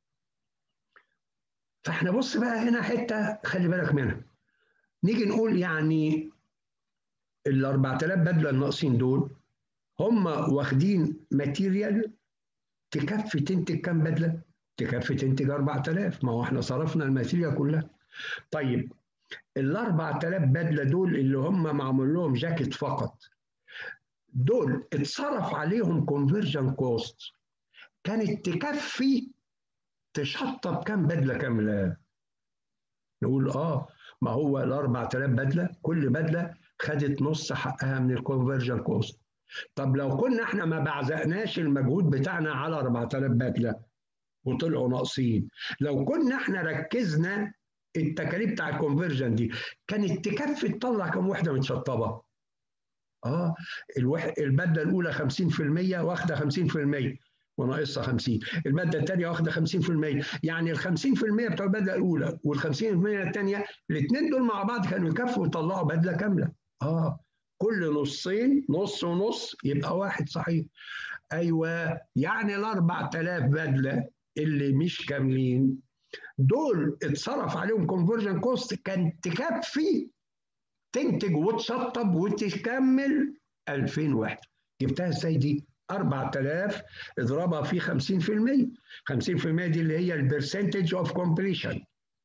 فاحنا بص بقى هنا حته خلي بالك منها. نيجي نقول يعني ال أربعة آلاف بدله الناقصين دول هم واخدين ماتيريال تكفي تنتج كام بدله؟ تكفي تنتج أربعة آلاف، ما هو احنا صرفنا الماتيريال كلها. طيب ال أربعة آلاف بدله دول اللي هم معمول لهم جاكيت فقط، دول اتصرف عليهم كونفرجن كوست كانت تكفي تشطب كام بدله كامله؟ نقول اه ما هو ال أربعة آلاف بدله كل بدله خدت نص حقها من الكونفرجن كوست. طب لو كنا احنا ما بعزقناش المجهود بتاعنا على أربعة آلاف بدله وطلعوا ناقصين، لو كنا احنا ركزنا التكاليف بتاع الكونفرجن دي كانت تكفي تطلع كم وحده متشطبه؟ اه الوح... البدله الاولى خمسين في المية واخده خمسين في المية وناقصها خمسين، البدله الثانيه واخده خمسين في المية، يعني ال خمسين في المية بتوع البدله الاولى وال خمسين في المية الثانيه الاثنين دول مع بعض كانوا يكفوا يطلعوا بدله كامله. اه كل نصين نص ونص يبقى واحد صحيح. ايوه يعني ال أربعة آلاف بدله اللي مش كاملين دول اتصرف عليهم كونفرجن كوست كان تكفي تنتج وتشطب وتكمل ألفين وحده. جبتها ازاي دي؟ أربعة آلاف اضربها في خمسين في المية، خمسين في المية دي اللي هي البرسنتج اوف كومبليشن،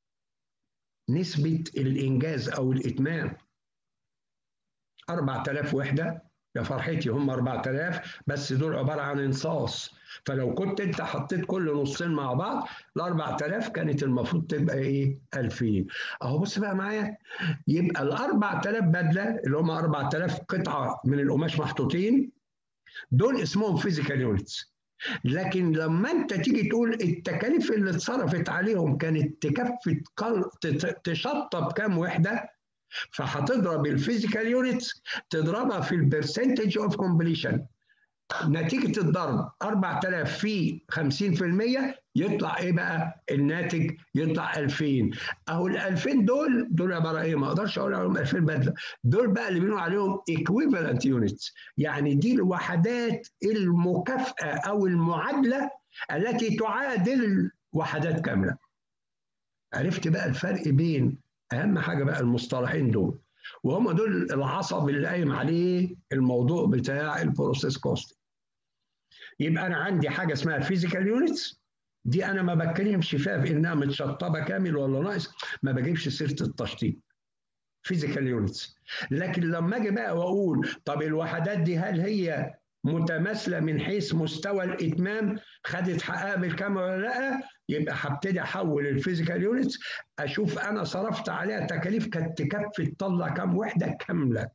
نسبه الانجاز او الاتمام. أربعة آلاف وحده يا فرحتي هم أربعة آلاف بس دول عباره عن انصاص، فلو كنت انت حطيت كل نصين مع بعض ال أربعة آلاف كانت المفروض تبقى ايه؟ ألفين. اهو بص بقى معايا، يبقى ال أربعة آلاف بدله اللي هم أربعة آلاف قطعه من القماش محطوطين دول اسمهم فيزيكال يونتس. لكن لما انت تيجي تقول التكاليف اللي اتصرفت عليهم كانت تكفي تشطب كام وحده، فهتضرب الفيزيكال يونتس تضربها في البرسنتج اوف كومبليشن، نتيجه الضرب أربعة آلاف في خمسين في المية يطلع ايه بقى؟ الناتج يطلع ألفين. اهو ال ألفين دول دول عباره ايه؟ ما اقدرش اقول عليهم ألفين بدله، دول بقى اللي بنقول عليهم equivalent units، يعني دي الوحدات المكافئه او المعادله التي تعادل وحدات كامله. عرفت بقى الفرق بين اهم حاجه بقى المصطلحين دول، وهم دول العصب اللي قايم عليه الموضوع بتاع البروسيس كوست. يبقى انا عندي حاجه اسمها فيزيكال يونتس دي انا ما بتكلمش فيها بانها متشطبه كامل ولا ناقص، ما بجيبش سيره التشطيب فيزيكال يونتس. لكن لما اجي بقى واقول طب الوحدات دي هل هي متماثله من حيث مستوى الاتمام، خدت حقها بالكامل ولا لا، يبقى هبتدي احول الفيزيكال يونتس اشوف انا صرفت عليها تكاليف كانت تكفي تطلع كام وحده كامله.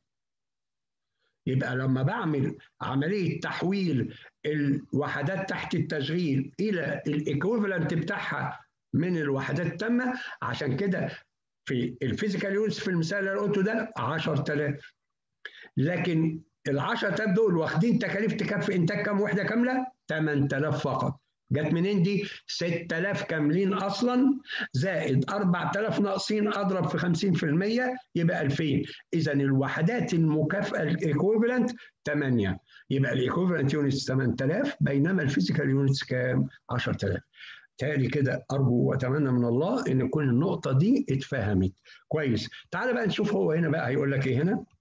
يبقى لما بعمل عمليه تحويل الوحدات تحت التشغيل الى الايكويفالنت بتاعها من الوحدات التامه، عشان كده في الفيزيكال يونتس في المثال اللي انا قلته ده عشرة آلاف، لكن ال عشرة آلاف دول واخدين تكاليف تكفي انتاج كام وحده كامله؟ ثمانية آلاف فقط. جت منين دي؟ ستة آلاف كاملين اصلا زائد أربعة آلاف ناقصين اضرب في خمسين في المية يبقى ألفين. اذا الوحدات المكافئه الايكويفالنت ثمانية، يبقى الايكويفالنت يونتس ثمانية آلاف بينما الفيزيكال يونتس كام؟ عشرة آلاف. تالي كده ارجو واتمنى من الله ان تكون النقطه دي اتفهمت كويس. تعال بقى نشوف هو هنا بقى هيقول لك ايه هنا.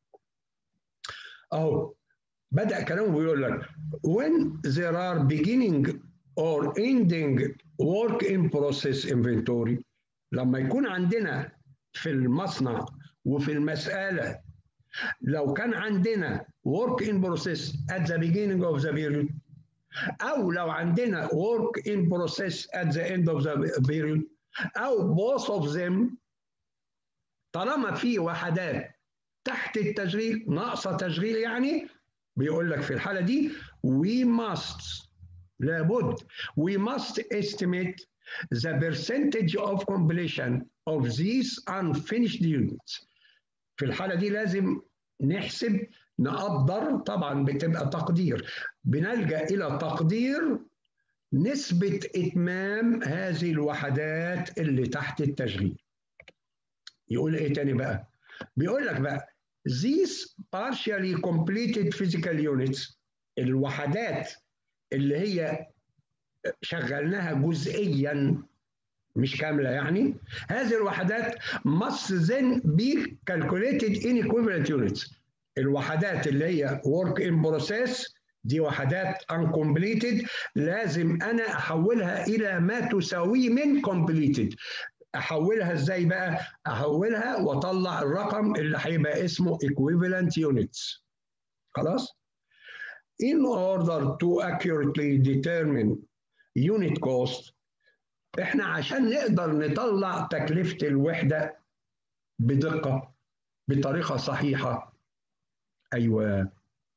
اهو بدأ كلامه بيقول لك when there are beginning or ending work in process inventory، لما يكون عندنا في المصنع وفي المسألة لو كان عندنا work in process at the beginning of the period أو لو عندنا work in process at the end of the period أو both of them، طالما في وحدات تحت التشغيل ناقصة تشغيل يعني، بيقول لك في الحالة دي we must لابد we must estimate the percentage of completion of these unfinished units. في الحالة دي لازم نحسب نقدر، طبعا بتبقى تقدير، بنلجأ إلى تقدير نسبة إتمام هذه الوحدات اللي تحت التشغيل. يقول إيه تاني بقى؟ بيقول لك بقى these partially completed physical units، الوحدات اللي هي شغلناها جزئيا مش كاملة يعني، هذه الوحدات must then be calculated in equivalent units. الوحدات اللي هي work in process دي وحدات uncompleted لازم أنا أحولها إلى ما تساويه من completed. احولها ازاي بقى؟ احولها واطلع الرقم اللي هيبقى اسمه equivalent units. خلاص؟ In order to accurately determine unit cost، احنا عشان نقدر نطلع تكلفة الوحدة بدقة بطريقة صحيحة، ايوه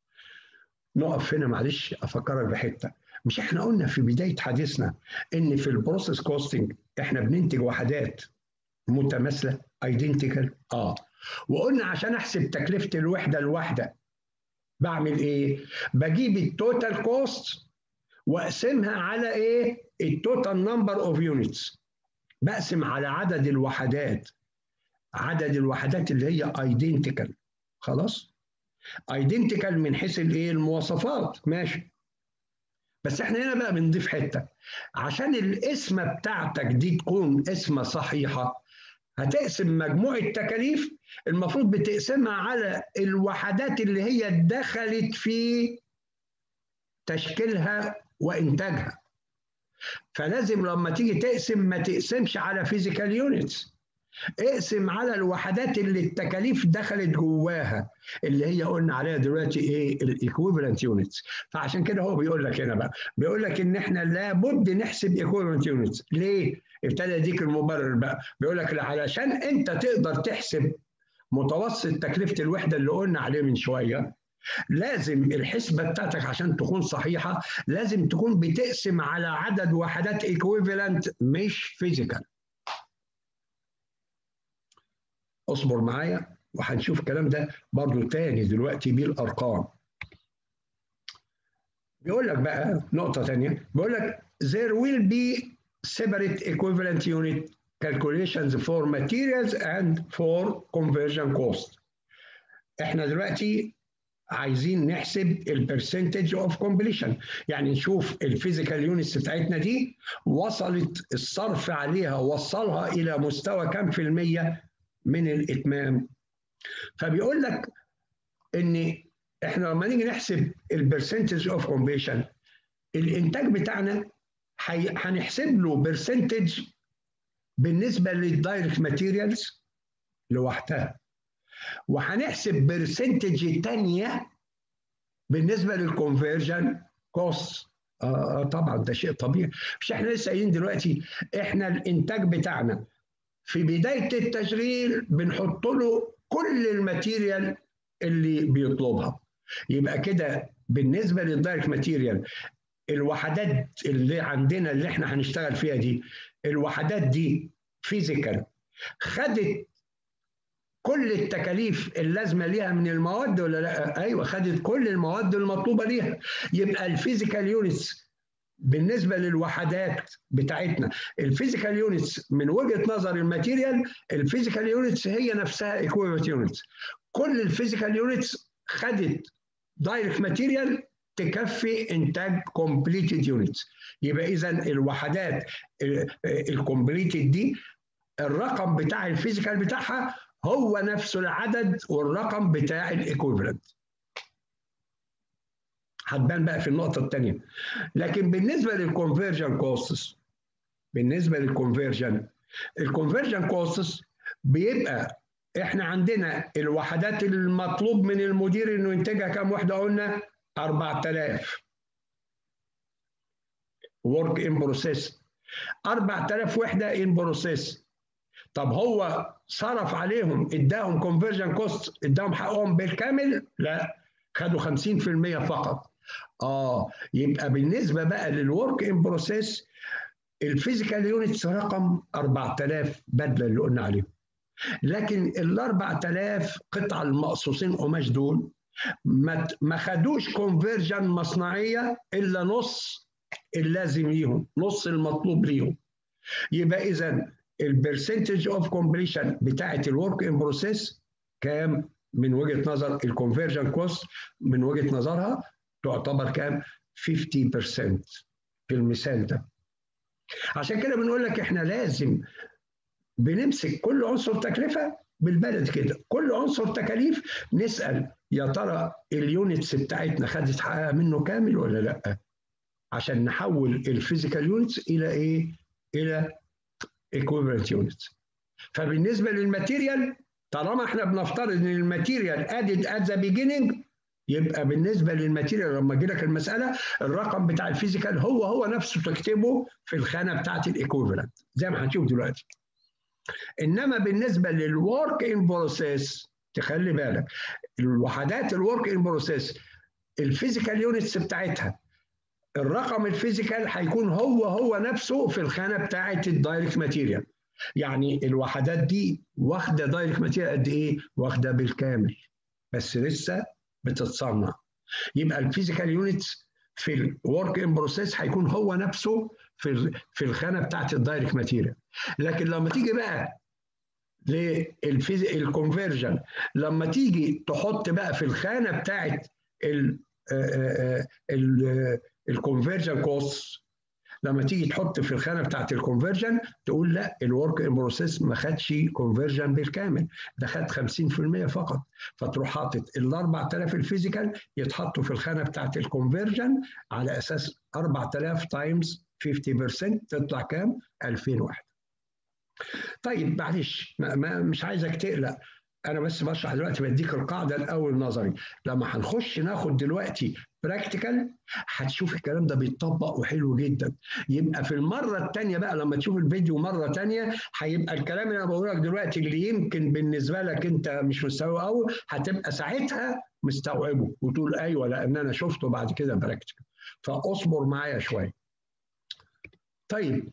نقف هنا معلش افكرك بحتة. مش احنا قلنا في بداية حديثنا ان في البروسيس كوستنج احنا بننتج وحدات متماثله ايدنتيكال؟ اه وقلنا عشان احسب تكلفه الوحده الواحده بعمل ايه؟ بجيب التوتال كوست واقسمها على ايه؟ التوتال نمبر اوف يونتس، بقسم على عدد الوحدات، عدد الوحدات اللي هي ايدنتيكال. خلاص؟ ايدنتيكال من حيث الايه؟ المواصفات، ماشي. بس احنا هنا بقى بنضيف حته عشان القسمه بتاعتك دي تكون قسمه صحيحه. هتقسم مجموع التكاليف، المفروض بتقسمها على الوحدات اللي هي دخلت في تشكيلها وإنتاجها. فلازم لما تيجي تقسم ما تقسمش على فيزيكال يونتس، اقسم على الوحدات اللي التكاليف دخلت جواها اللي هي قلنا عليها دلوقتي ايه؟ الايكويفالنت يونتس. فعشان كده هو بيقول لك هنا بقى، بيقول لك ان احنا لابد نحسب ايكويفالنت يونتس. ليه؟ ابتدى يديك المبرر بقى، بيقول لك علشان انت تقدر تحسب متوسط تكلفه الوحده اللي قلنا عليه من شويه، لازم الحسبه بتاعتك عشان تكون صحيحه لازم تكون بتقسم على عدد وحدات ايكويفالنت مش فيزيكال. اصبر معايا وهنشوف الكلام ده برضو تاني دلوقتي بالارقام. بيقول لك بقى نقطه ثانيه، بيقول لك there will be separate equivalent unit calculations for materials and for conversion cost. احنا دلوقتي عايزين نحسب البرسنتج اوف كومبليشن، يعني نشوف الفيزيكال يونتس بتاعتنا دي وصلت الصرف عليها وصلها الى مستوى كام في الميه من الاتمام. فبيقول لك ان احنا لما نيجي نحسب البرسنتج اوف كومبليشن، الانتاج بتاعنا هنحسب له برسنتج بالنسبه للدايركت ماتيريالز لوحدها، وهنحسب برسنتج ثانيه بالنسبه للكونفرجن كوست. آه طبعا ده شيء طبيعي. مش احنا لسه قايلين دلوقتي احنا الانتاج بتاعنا في بدايه التشغيل بنحط له كل الماتيريال اللي بيطلبها. يبقى كده بالنسبه للدايركت ماتيريال الوحدات اللي عندنا اللي احنا هنشتغل فيها دي، الوحدات دي فيزيكال خدت كل التكاليف اللازمه ليها من المواد ولا لا؟ ايوه خدت كل المواد المطلوبه ليها. يبقى الفيزيكال يونتس بالنسبه للوحدات بتاعتنا، الفيزيكال يونتس من وجهه نظر الماتيريال، الفيزيكال يونتس هي نفسها ايكويفالنت يونتس. كل الفيزيكال يونتس خدت دايركت ماتيريال تكفي انتاج كومبليتد يونتس. يبقى اذا الوحدات الكومبليتد دي الرقم بتاع الفيزيكال بتاعها هو نفسه العدد والرقم بتاع الايكويفالنت. هتبان بقى في النقطه الثانيه. لكن بالنسبه للكونفرجن كوستس، بالنسبه للكونفرجن الكونفرجن كوستس بيبقى احنا عندنا الوحدات المطلوب من المدير انه ينتجها كام وحده؟ قلنا أربعة آلاف ورك ان بروسيس، أربعة آلاف وحده ان بروسيس. طب هو صرف عليهم اداهم كونفرجن كوست، اداهم حقهم بالكامل؟ لا، خدوا خمسين في المية فقط. اه يبقى بالنسبه بقى للورك ان بروسيس الفيزيكال يونتس رقم أربعة آلاف بدله اللي قلنا عليهم، لكن ال أربعة آلاف قطعه المقصوصين قماش دول ما ما خدوش كونفرجن مصنعيه الا نص اللازم ليهم، نص المطلوب ليهم. يبقى اذا البرسنتج اوف كومبليشن بتاعت الورك ان بروسيس كام من وجهه نظر الكونفرجن كوست؟ من وجهه نظرها تعتبر كام؟ خمسين بالمية في المثال ده. عشان كده بنقول لك احنا لازم بنمسك كل عنصر تكلفه بالبلد كده، كل عنصر تكاليف نسال يا ترى اليونتس بتاعتنا خدت حقها منه كامل ولا لا، عشان نحول الفيزيكال يونتس الى ايه؟ الى equivalent units. فبالنسبه للماتيريال طالما احنا بنفترض ان الماتيريال added at the beginning، يبقى بالنسبه للماتيريال لما اجي لك المساله الرقم بتاع الفيزيكال هو هو نفسه تكتبه في الخانه بتاعت الايكوفالنت زي ما هنشوف دلوقتي. انما بالنسبه للورك ان بروسيس تخلي بالك الوحدات الورك ان بروسيس الفيزيكال يونتس بتاعتها الرقم الفيزيكال هيكون هو هو نفسه في الخانه بتاعت الدايركت ماتيريال. يعني الوحدات دي واخده دايركت ماتيريال قد ايه؟ واخده بالكامل بس لسه بتتصنع. يبقى الفيزيكال يونتس في الورك ان بروسيس هيكون هو نفسه في في الخانه بتاعت الدايركت ماتيريال. لكن لما تيجي بقى للكونفرجن، لما تيجي تحط بقى في الخانه بتاعت ال الكونفرجن كوست، لما تيجي تحط في الخانه بتاعت الكونفرجن تقول لا الورك ان بروسيس ما خدش كونفرجن بالكامل، ده خد خمسين في المية فقط. فتروح حاطط ال أربعة آلاف الفيزيكال يتحطوا في الخانه بتاعت الكونفرجن على اساس أربعة آلاف تايمز خمسين بالمية تطلع كام؟ ألفين واحد. طيب معلش ما ما مش عايزك تقلق، انا بس بشرح دلوقتي بديك القاعده الاول نظري. لما هنخش ناخد دلوقتي براكتيكال هتشوف الكلام ده بيتطبق وحلو جدا. يبقى في المره الثانيه بقى لما تشوف الفيديو مره ثانيه هيبقى الكلام اللي انا بقوله لك دلوقتي اللي يمكن بالنسبه لك انت مش مستوعبه قوي هتبقى ساعتها مستوعبه وتقول ايوه لان انا شفته بعد كده براكتيكال. فاصبر معايا شويه. طيب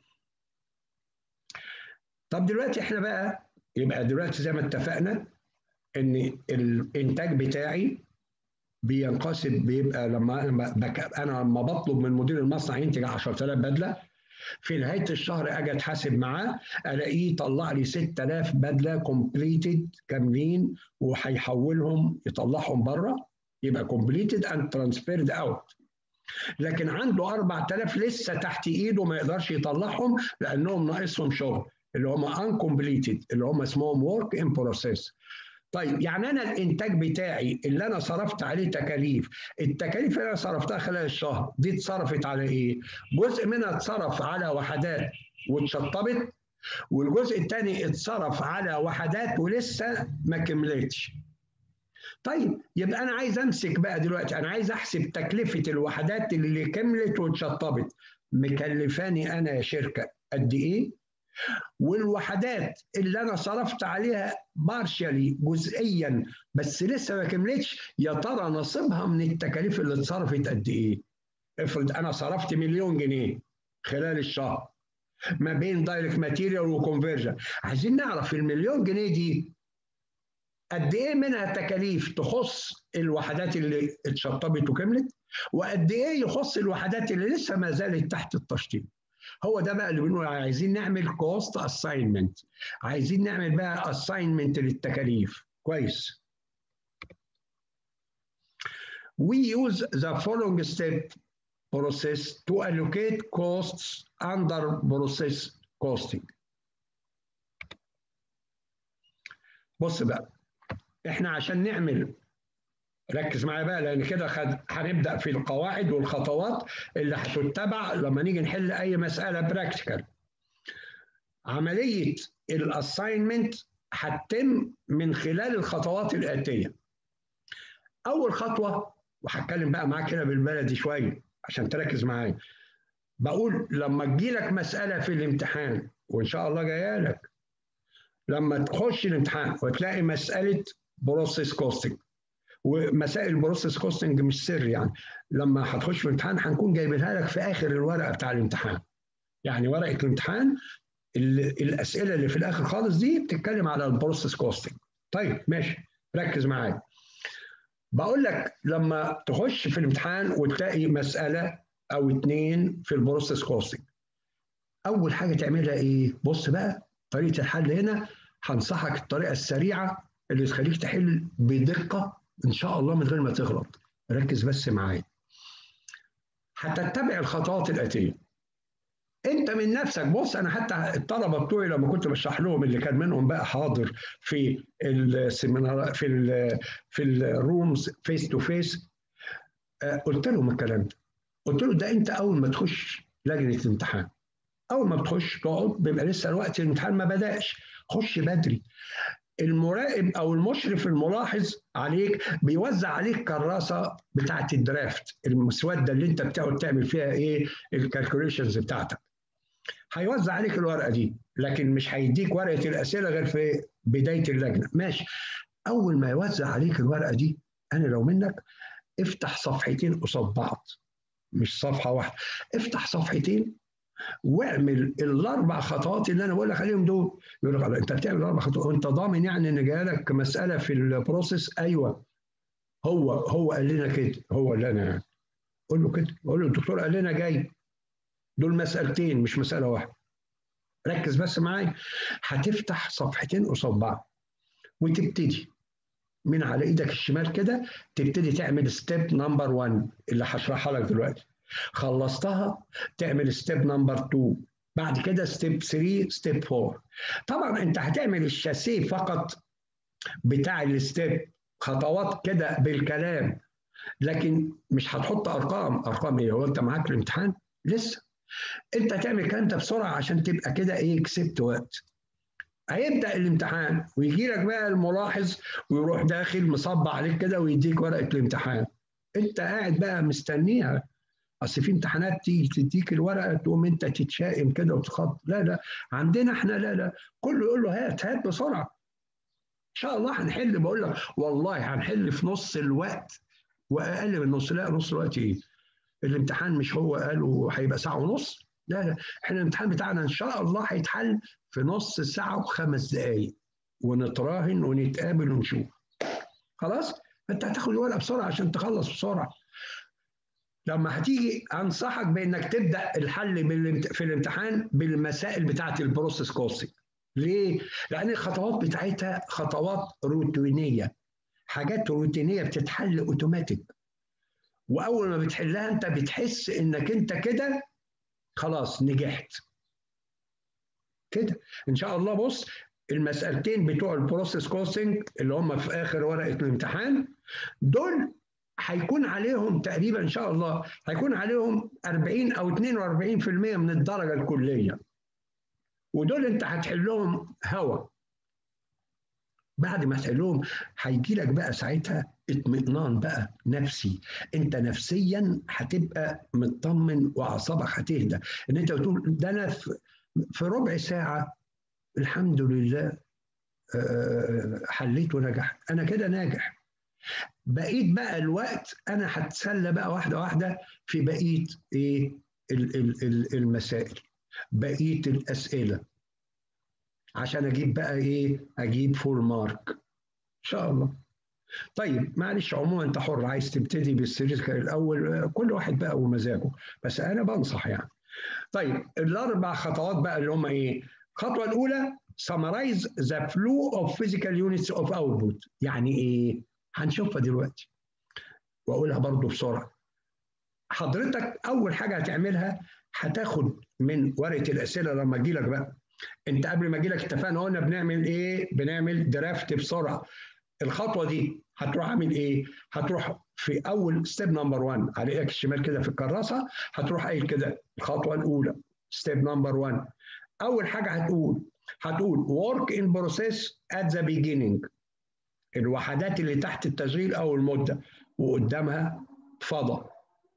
طب دلوقتي احنا بقى يبقى دلوقتي زي ما اتفقنا ان الانتاج بتاعي بينقسم، بيبقى لما انا لما بطلب من مدير المصنع ينتج عشرة آلاف بدله، في نهايه الشهر اجي اتحاسب معاه الاقيه طلع لي ستة آلاف بدله كومبليتد كاملين وهيحولهم يطلعهم بره، يبقى كومبليتد اند ترانسفيرد اوت. لكن عنده أربعة آلاف لسه تحت ايده ما يقدرش يطلعهم لانهم ناقصهم شغل اللي هم uncompleted اللي هم اسمهم work in process. طيب يعني انا الانتاج بتاعي اللي انا صرفت عليه تكاليف، التكاليف اللي انا صرفتها خلال الشهر دي اتصرفت على ايه؟ جزء منها اتصرف على وحدات واتشطبت، والجزء الثاني اتصرف على وحدات ولسه ما كملتش. طيب يبقى انا عايز امسك بقى دلوقتي، انا عايز احسب تكلفه الوحدات اللي كملت واتشطبت، مكلفاني انا يا شركه قد ايه؟ والوحدات اللي انا صرفت عليها بارشلي جزئيا بس لسه ما كملتش، يا ترى نصيبها من التكاليف اللي اتصرفت قد ايه؟ افرض انا صرفت مليون جنيه خلال الشهر ما بين دايركت ماتيريال وكونفرجن، عايزين نعرف المليون جنيه دي قد ايه منها تكاليف تخص الوحدات اللي اتشطبت وكملت، وقد ايه يخص الوحدات اللي لسه ما زالت تحت التشطيب. هو ده بقى اللي بنقول عايزين نعمل كوست اساينمنت، عايزين نعمل بقى اساينمنت للتكاليف. كويس. We use the following step process to allocate costs under process costing. بص بقى، احنا عشان نعمل، ركز معايا بقى لان كده هنبدا في القواعد والخطوات اللي هتتبع لما نيجي نحل اي مساله براكتيكال. عمليه الاساينمنت هتتم من خلال الخطوات الاتيه. اول خطوه، وهتكلم بقى معاك كده بالبلدي شويه عشان تركز معايا، بقول لما تجيلك مساله في الامتحان وان شاء الله جايه لك، لما تخش الامتحان وتلاقي مساله بروسيس كوستنج، ومسائل البروسيس كوستنج مش سر يعني، لما هتخش في الامتحان هنكون جايبينها لك في اخر الورقه بتاع الامتحان. يعني ورقه الامتحان الاسئله اللي في الاخر خالص دي بتتكلم على البروسيس كوستنج. طيب ماشي، ركز معايا. بقول لك لما تخش في الامتحان وتلاقي مساله او اتنين في البروسيس كوستنج، اول حاجه تعملها ايه؟ بص بقى طريقه الحل هنا، هنصحك الطريقه السريعه اللي تخليك تحل بدقه ان شاء الله من غير ما تغلط. ركز بس معايا، هتتبع الخطوات الاتيه. انت من نفسك، بص انا حتى الطلبه بتوعي لما كنت بشرح لهم اللي كان منهم بقى حاضر في السيمينار في ال في الرومز فيس تو فيس، قلت لهم الكلام ده. قلت له ده انت اول ما تخش لجنه الامتحان، اول ما بتخش تقعد بيبقى لسه الوقت الامتحان ما بداش، خش بدري. المراقب او المشرف الملاحظ عليك بيوزع عليك كراسه بتاعه الدرافت، المسوده اللي انت بتقعد تعمل فيها ايه الكالكوليشنز بتاعتك. هيوزع عليك الورقه دي، لكن مش هيديك ورقه الاسئله غير في بدايه اللجنه. ماشي، اول ما يوزع عليك الورقه دي، انا لو منك افتح صفحتين قصاد بعض، مش صفحه واحده، افتح صفحتين واعمل الاربع خطوات اللي انا بقول لك عليهم دول. يقول لك انت بتعمل اربع خطوات وانت ضامن يعني ان جايلك مساله في البروسيس؟ ايوه، هو هو قال لنا كده، هو اللي انا يعني. قول له كده، قول له الدكتور قال لنا جاي دول مسالتين مش مساله واحده. ركز بس معايا، هتفتح صفحتين قصاد بعض وتبتدي من على ايدك الشمال كده، تبتدي تعمل ستيب نمبر واحد اللي هشرحها لك دلوقتي. خلصتها تعمل ستيب نمبر اتنين، بعد كده ستيب تلاتة، ستيب اربعة. طبعا انت هتعمل الشاسيه فقط بتاع الستيب، خطوات كده بالكلام، لكن مش هتحط ارقام. ارقام ايه؟ هو انت معاك الامتحان لسه؟ انت هتعمل الكلام ده بسرعه عشان تبقى كده ايه، كسبت وقت. هيبدا الامتحان ويجي لك بقى الملاحظ ويروح داخل مصبع عليك كده ويديك ورقه الامتحان، انت قاعد بقى مستنيها. اصل في امتحانات تيجي تديك الورقه تقوم انت تتشائم كده وتخط، لا لا، عندنا احنا لا لا، كله يقول له هات هات بسرعه. ان شاء الله هنحل، بقول لك والله هنحل في نص الوقت واقل من نص. لا نص الوقت ايه؟ الامتحان مش هو قالوا هيبقى ساعه ونص؟ لا لا، احنا الامتحان بتاعنا ان شاء الله هيتحل في نص ساعه وخمس دقائق، ونتراهن ونتقابل ونشوف. خلاص؟ فانت هتاخد الورقه بسرعه عشان تخلص بسرعه. لما هتيجي انصحك بانك تبدا الحل في الامتحان بالمسائل بتاعه البروسيس كوستنج. ليه؟ لان الخطوات بتاعتها خطوات روتينيه، حاجات روتينيه بتتحل اوتوماتيك، واول ما بتحلها انت بتحس انك انت كده خلاص نجحت كده ان شاء الله. بص المسألتين بتوع البروسيس كوستنج اللي هم في آخر ورقة الامتحان دول هيكون عليهم تقريبا إن شاء الله هيكون عليهم أربعين أو اثنين وأربعين بالمئة من الدرجة الكلية، ودول أنت هتحلهم هوا. بعد ما تحلهم هيجي لك بقى ساعتها اطمئنان بقى نفسي، انت نفسيا هتبقى مطمن واعصابك هتهدى، ان انت بتقول ده انا في ربع ساعه الحمد لله حليت ونجحت، انا كده ناجح. بقيت بقى الوقت انا هتسلى بقى واحده واحده في بقيه ايه المسائل، بقيه الاسئله، عشان اجيب بقى ايه، اجيب فول مارك ان شاء الله. طيب معلش عموما انت حر، عايز تبتدي بالسيريكال الاول كل واحد بقى ومزاجه، بس انا بنصح يعني. طيب الاربع خطوات بقى اللي هم ايه؟ الخطوه الاولى summarize the flow of physical units of output. يعني ايه؟ هنشوفها دلوقتي واقولها برضو بسرعه. حضرتك اول حاجه هتعملها هتاخد من ورقه الاسئله لما اجي لك بقى، انت قبل ما اجي لك اتفقنا قلنا بنعمل ايه؟ بنعمل درافت بسرعه. الخطوه دي هتروح عامل ايه؟ هتروح في اول ستيب نمبر واحد على ايدك الشمال كده في الكراسه، هتروح قايل كده الخطوه الاولى ستيب نمبر واحد. اول حاجه هتقول هتقول work in process at the beginning، الوحدات اللي تحت التشغيل او المده وقدامها فضاء.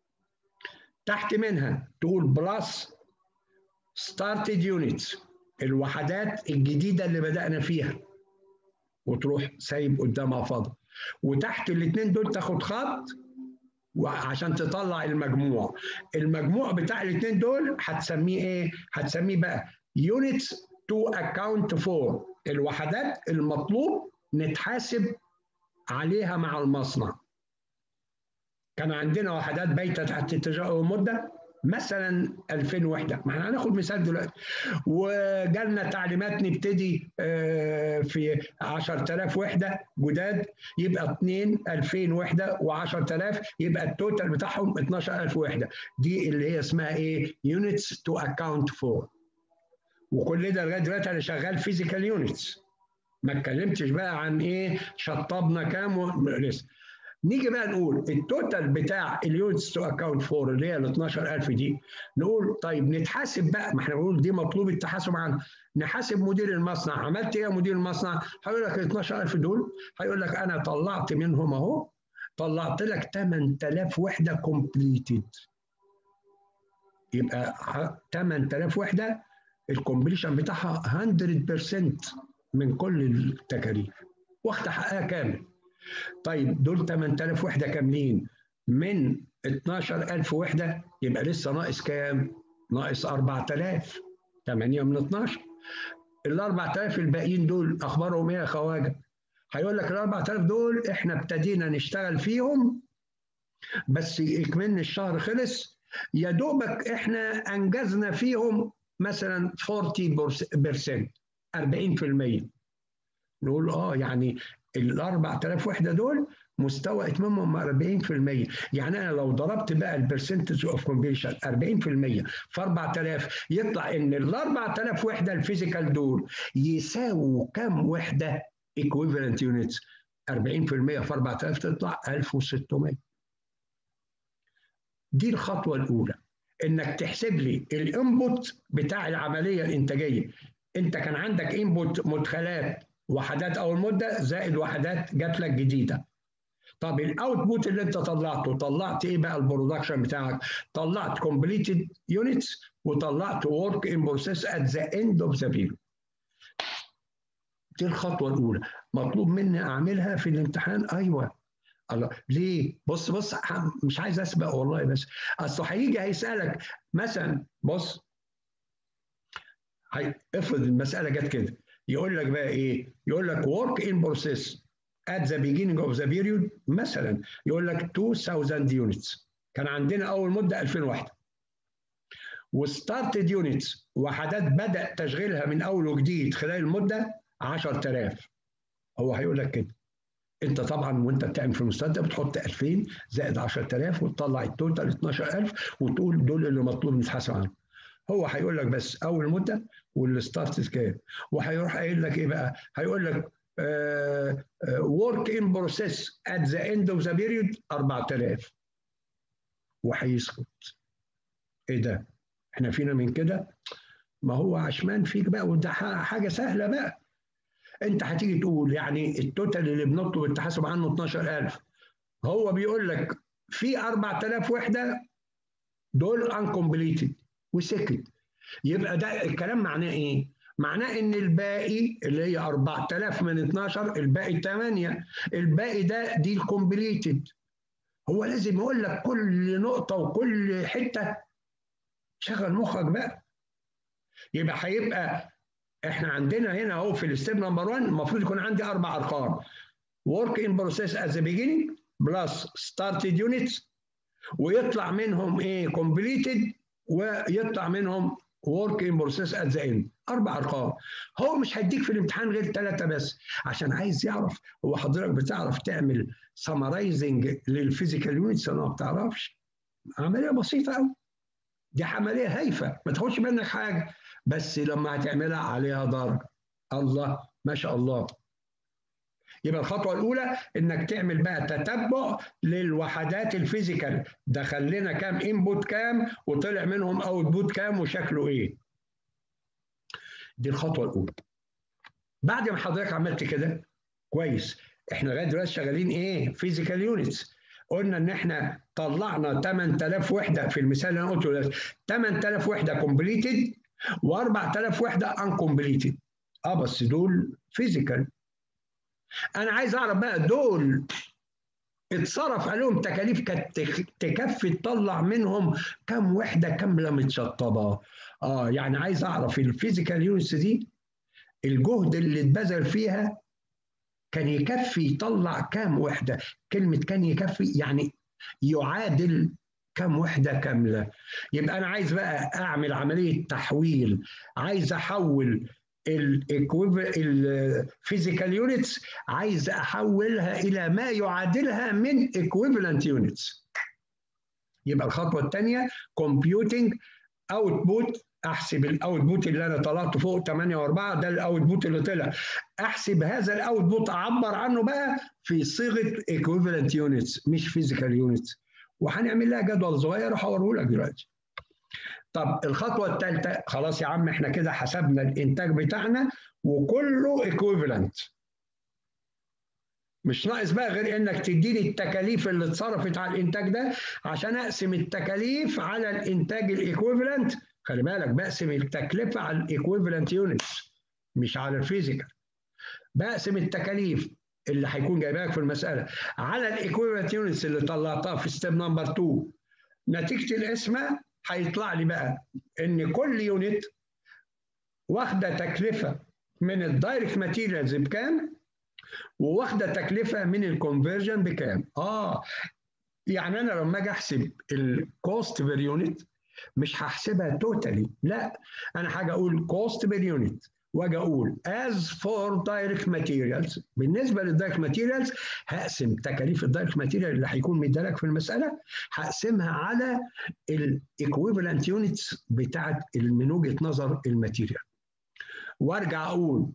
تحت منها تقول بلس started units، الوحدات الجديده اللي بدانا فيها، وتروح سايب قدامها فضاء. وتحت الاثنين دول تاخد خط وعشان تطلع المجموع. المجموع بتاع الاثنين دول هتسميه ايه؟ هتسميه بقى units to account for، الوحدات المطلوب نتحاسب عليها مع المصنع. كان عندنا وحدات بايته تحت التجارة مده مثلا ألفين وحده، ما احنا هناخد مثال دلوقتي، وجالنا تعليمات نبتدي في عشرة آلاف وحده جداد، يبقى اثنين ألفين وحده و10000 يبقى التوتال بتاعهم اثناشر ألف وحده. دي اللي هي اسمها ايه؟ units to account for. وكل ده لغايه دلوقتي انا شغال فيزيكال يونتس، ما اتكلمتش بقى عن ايه شطبنا كام و... لسه. نيجي بقى نقول التوتال بتاع اليونتس تو اكاونت فور اللي هي ال اثناشر ألف دي، نقول طيب نتحاسب بقى، ما احنا بنقول دي مطلوب التحاسب عنها، نحاسب مدير المصنع. عملت ايه يا مدير المصنع؟ هيقول لك ال اثناشر ألف دول، هيقول لك انا طلعت منهم اهو، طلعت لك ثمانية آلاف وحده كومبليتد. يبقى ثمانية آلاف وحده الكومبليشن بتاعها مية بالمية من كل التكاليف، واخد حقها كامل. طيب دول ثمانية آلاف وحده كاملين من اثناشر ألف وحده، يبقى لسه ناقص كام؟ ناقص أربعة آلاف، ثمانية من اثناشر. ال أربعة آلاف الباقيين دول اخبارهم ايه يا خواجه؟ هيقول لك ال أربعة آلاف دول احنا ابتدينا نشتغل فيهم بس اكملنا الشهر خلص، يا دوبك احنا انجزنا فيهم مثلا أربعين بالمئة أربعين بالمئة. نقول اه يعني ال أربعة آلاف وحده دول مستوى اتمامهم أربعين بالمئة. يعني انا لو ضربت بقى البرسنتج اوف كومبليشن أربعين بالمئة في أربعة آلاف، يطلع ان ال أربعة آلاف وحده الفيزيكال دول يساووا كام وحده ايكويفالنت يونتس؟ أربعين بالمئة في أربعة آلاف تطلع ألف وستمئة. دي الخطوه الاولى، انك تحسب لي الانبوت بتاع العمليه الانتاجيه. انت كان عندك انبوت مدخلات وحدات اول مده زائد وحدات جات لك جديده. طب الاوتبوت اللي انت طلعته، طلعت ايه بقى البرودكشن بتاعك؟ طلعت completed units وطلعت work in process at the end of the period. دي الخطوه الاولى، مطلوب مني اعملها في الامتحان. ايوه الله ليه؟ بص بص مش عايز اسبق والله، بس اصل هيجي هيسالك مثلا، بص افرض المساله جت كده، يقول لك بقى ايه؟ يقول لك work in process at the beginning of the period مثلا، يقول لك ألفين units، كان عندنا اول مده ألفين وحده، وستارتد يونتس وحدات بدا تشغيلها من اول وجديد خلال المده عشرة آلاف. هو هيقول لك كده. انت طبعا وانت بتعمل في المستند بتحط ألفين زائد عشرة آلاف وتطلع التوتال اثناشر ألف وتقول دول اللي مطلوب نتحاسب عنهم. هو هيقول لك بس اول مده والستارت كام، وهيروح قايل لك ايه بقى؟ هيقول لك ورك ان بروسيس ات ذا اند اوف ذا بيريود أربعة آلاف، وهيسكت. ايه ده؟ احنا فينا من كده؟ ما هو عشمان فيك بقى، وده حاجه سهله بقى. انت هتيجي تقول يعني التوتال اللي بنطلب التحاسب عنه اتناشر ألف، هو بيقول لك في أربعة آلاف وحده دول انكمبليتد وسكت. يبقى ده الكلام معناه ايه؟ معناه ان الباقي اللي هي أربعة آلاف من اتناشر، الباقي ثمانية، الباقي ده دي الكومبليتد. هو لازم يقول لك كل نقطة وكل حتة. شغل مخك بقى. يبقى هيبقى احنا عندنا هنا اهو في الستيب نمبر واحد المفروض يكون عندي اربع ارقام: work in process at the beginning plus started units، ويطلع منهم ايه completed، ويطلع منهم work in process at the end. اربع ارقام. هو مش هيديك في الامتحان غير ثلاثه بس، عشان عايز يعرف هو حضرتك بتعرف تعمل سمرايزنج للفيزيكال يونتس ولا ما بتعرفش. عمليه بسيطه قوي، دي عمليه هايفه ما تاخدش منك حاجه، بس لما هتعملها عليها درجه. الله ما شاء الله. يبقى الخطوه الاولى انك تعمل بقى تتبع للوحدات الفيزيكال، دخل لنا كام انبوت كام وطلع منهم اوتبوت كام وشكله ايه. دي الخطوه الاولى. بعد ما حضرتك عملت كده كويس، احنا لغايه دلوقتي شغالين ايه؟ فيزيكال يونتس. قلنا ان احنا طلعنا ثمانية آلاف وحده في المثال اللي انا قلته ده، ثمانية آلاف وحده كومبليتد و4000 وحده انكمبليتد. اه بس دول فيزيكال. انا عايز اعرف بقى دول اتصرف عليهم تكاليف كانت تكفي تطلع منهم كم وحده كامله متشطبه. اه يعني عايز اعرف الفيزيكال يونتس دي الجهد اللي اتبذل فيها كان يكفي يطلع كام وحده. كلمه كان يكفي يعني يعادل كم وحده كامله. يبقى انا عايز بقى اعمل عمليه تحويل، عايز احول الفيزيكال يونتس، عايز احولها الى ما يعادلها من equivalent يونتس. يبقى الخطوه الثانيه كومبيوتنج اوتبوت. احسب الاوتبوت اللي انا طلعته فوق ثمانية وأربعة، ده الاوتبوت اللي طلع. احسب هذا الاوتبوت، اعبر عنه بقى في صيغه equivalent units مش physical units، وهنعمل لها جدول صغير وهوريه لك دلوقتي. طب الخطوه الثالثه، خلاص يا عم احنا كده حسبنا الانتاج بتاعنا وكله equivalent، مش ناقص بقى غير انك تديني التكاليف اللي اتصرفت على الانتاج ده عشان اقسم التكاليف على الانتاج الايكويفالنت. خلي بالك بقسم التكلفه على الايكويفالنت يونتس مش على الفيزيكال. بقسم التكاليف اللي هيكون جايباك في المساله على الايكويفالنت يونتس اللي طلعتها في ستيب نمبر اتنين. نتيجه القسمه هيطلع لي بقى ان كل يونت واخده تكلفه من الدايركت ماتيريالز بكام، وواخده تكلفه من الكونفرجن بكام. اه يعني انا لما اجي احسب الكوست بير يونت مش هحسبها توتالي، لا انا هاجي اقول كوست بير يونت واجي اقول از فور دايركت ماتيريالز. بالنسبه للدايركت ماتيريالز هقسم تكاليف الدايركت ماتيريال اللي هيكون مديلك في المساله، هقسمها على الايكويفالنت يونتس بتاعت من وجهه نظر الماتيريال، وارجع اقول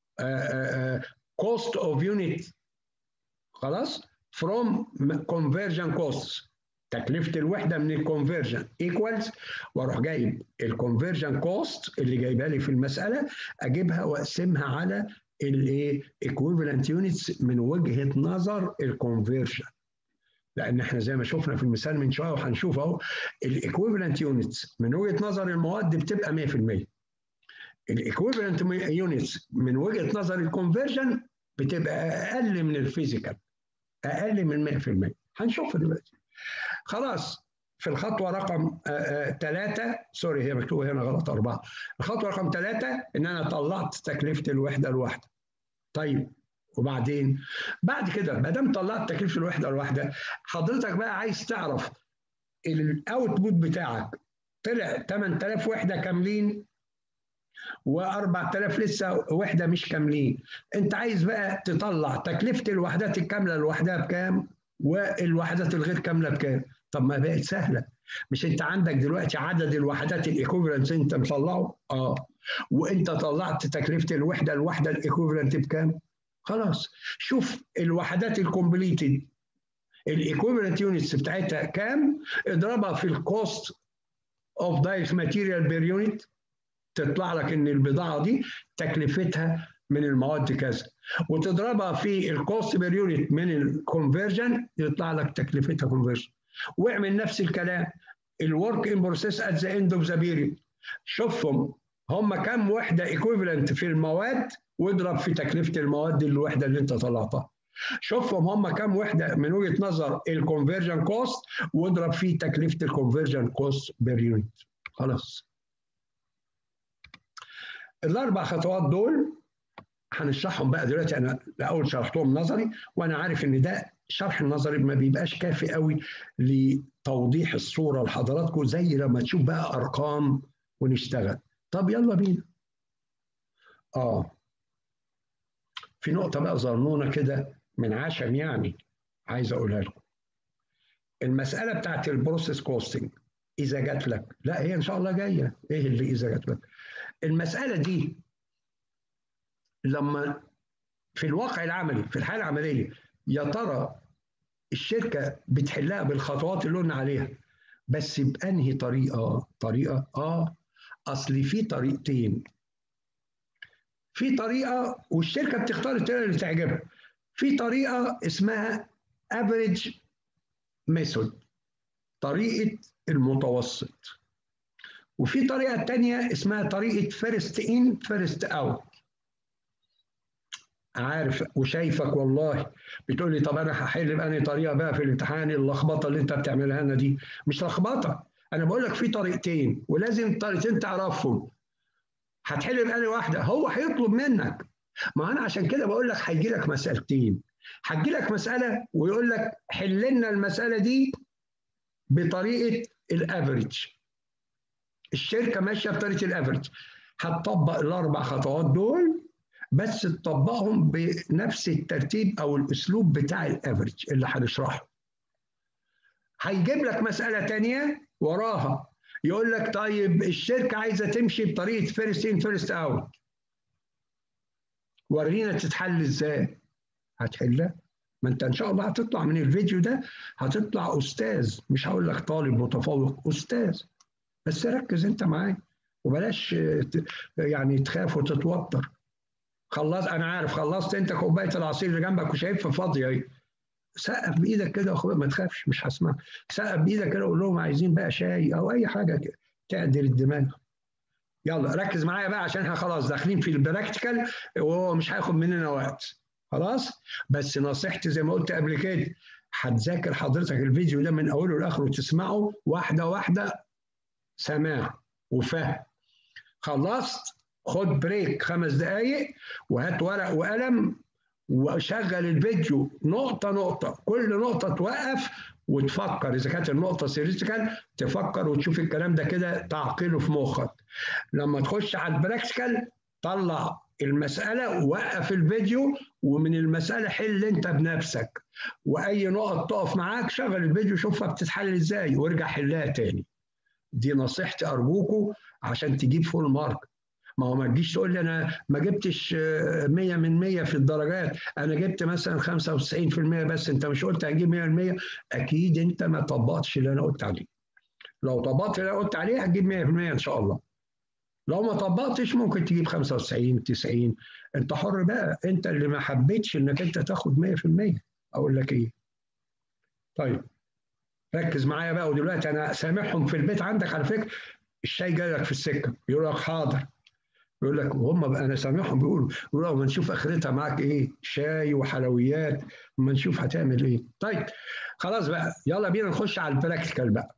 cost of unit خلاص from conversion costs، تكلفة الوحدة من الكونفرجن equals، واروح جايب الكونفرجن كوست اللي جايبها لي في المسألة اجيبها واقسمها على الايه equivalent units من وجهة نظر الكونفرجن. لان احنا زي ما شفنا في المثال من شوية وهنشوف اهو الايكويفالنت يونتس من وجهة نظر المواد بتبقى مية في المية، الايكويفالنت يونتس من وجهه نظر الكونفرجن بتبقى اقل من الفيزيكال، اقل من مية في المية. هنشوفها دلوقتي. خلاص في الخطوه رقم ثلاثة، سوري هي مكتوبه هنا غلط أربعة. الخطوه رقم ثلاثة ان انا طلعت تكلفه الوحده الواحده. طيب وبعدين بعد كده ما دام طلعت تكلفه الوحده الواحده، حضرتك بقى عايز تعرف الاوتبوت بتاعك طلع ثمانية آلاف وحده كاملين و4000 لسه وحده مش كاملين. انت عايز بقى تطلع تكلفه الوحدات الكامله لوحدها بكام والوحدات الغير كامله بكام؟ طب ما بقت سهله. مش انت عندك دلوقتي عدد الوحدات الايكوفالنت انت مطلعه؟ اه. وانت طلعت تكلفه الوحده الواحده الايكوفالنت بكام؟ خلاص. شوف الوحدات الكومبليتد الايكوفالنت يونتس بتاعتها كام، اضربها في الكوست اوف دايركت ماتيريال بير يونت، تطلع لك ان البضاعه دي تكلفتها من المواد كذا، وتضربها في الكوست بير يونت من الكونفرجن يطلع لك تكلفتها كونفرجن. واعمل نفس الكلام الورك ان بروسيس ات ذا اند اوف ذا بيريود، شوفهم هم كام وحده ايكويفالنت في المواد واضرب في تكلفه المواد الوحده اللي انت طلعتها. شوفهم هم كام وحده من وجهه نظر الكونفرجن كوست واضرب في تكلفه الكونفرجن كوست بير يونت. خلاص. الاربع خطوات دول هنشرحهم بقى دلوقتي. انا الاول شرحتهم نظري، وانا عارف ان ده شرح النظري ما بيبقاش كافي قوي لتوضيح الصوره لحضراتكم زي لما تشوف بقى ارقام ونشتغل. طب يلا بينا. اه في نقطه بقى ظنونه كده من عشم يعني عايز اقولها لكم. المساله بتاعت البروسيس كوستنج اذا جات لك، لا هي ان شاء الله جايه، ايه اللي اذا جات لك؟ المساله دي لما في الواقع العملي في الحاله العمليه يا ترى الشركه بتحلها بالخطوات اللي قلنا عليها، بس بانهي طريقه؟ طريقه اه اصل في طريقتين. في طريقه والشركه بتختار الطريقه اللي تعجبها. في طريقه اسمها افريج ميثود، طريقه المتوسط. وفي طريقه ثانيه اسمها طريقه فيرست ان فيرست اوت. عارف وشايفك والله بتقول لي طب انا هحل بأنهي طريقه بقى في الامتحان؟ اللخبطه اللي انت بتعملها لنا دي مش لخبطه، انا بقول لك في طريقتين ولازم الطريقتين تعرفهم. هتحل بأنهي واحده؟ هو هيطلب منك. ما انا عشان كده بقول لك هيجي لك مسالتين. هتجي لك مساله ويقول لك حل لنا المساله دي بطريقه الافريج. الشركه ماشيه بطريقه الافريج، هتطبق الاربع خطوات دول بس تطبقهم بنفس الترتيب او الاسلوب بتاع الافريج اللي هنشرحه. هيجيب لك مساله ثانيه وراها يقول لك طيب الشركه عايزه تمشي بطريقه فيرست ان فيرست اوت، ورينا تتحل ازاي. هتحلها. ما انت ان شاء الله هتطلع من الفيديو ده هتطلع استاذ، مش هقول لك طالب متفوق، استاذ. بس ركز انت معايا وبلاش يعني تخاف وتتوتر. خلص، انا عارف خلصت انت كوبايه العصير اللي جنبك وشايفها فاضيه اهي، سقف بايدك كده يا اخويا، ما تخافش مش هسمع. سقف بايدك كده وقول لهم عايزين بقى شاي او اي حاجه كده تعدل الدماغ. يلا ركز معايا بقى عشان احنا خلاص داخلين في البراكتيكال وهو مش هياخد مننا وقت. خلاص. بس نصيحتي زي ما قلت قبل كده، هتذاكر حضرتك الفيديو ده من اوله لاخره وتسمعه واحده واحده، سماع وفهم. خلصت خد بريك خمس دقايق وهات ورق وقلم وشغل الفيديو نقطة نقطة، كل نقطة توقف وتفكر. إذا كانت النقطة سيريتيكال تفكر وتشوف الكلام ده كده تعقله في مخك. لما تخش على البراكتيكال طلع المسألة ووقف الفيديو ومن المسألة حل أنت بنفسك، وأي نقط تقف معاك شغل الفيديو شوفها بتتحل إزاي وارجع حلها تاني. دي نصيحتي أرجوكوا عشان تجيب فول مارك. ما هو ما تجيش تقول لي انا ما جبتش مية من مية في الدرجات، انا جبت مثلا خمسة وتسعين في المية بس. انت مش قلت هجيب مية من مية؟ اكيد انت ما طبقتش اللي انا قلت عليه. لو طبقت اللي انا قلت عليه هتجيب مية في المية ان شاء الله. لو ما طبقتش ممكن تجيب خمسة وتسعين تسعين، انت حر بقى. انت اللي ما حبيتش انك انت تاخد مية في المية. اقول لك ايه؟ طيب ركز معايا بقى. ودلوقتي انا سامعهم في البيت عندك على فكره، الشاي جاي لك في السكه يقول لك حاضر. يقول لك وهم بقى انا سامعهم بيقولوا يقولوا اما نشوف اخرتها معاك ايه، شاي وحلويات، اما نشوف هتعمل ايه. طيب خلاص بقى يلا بينا نخش على البراكتيكال بقى.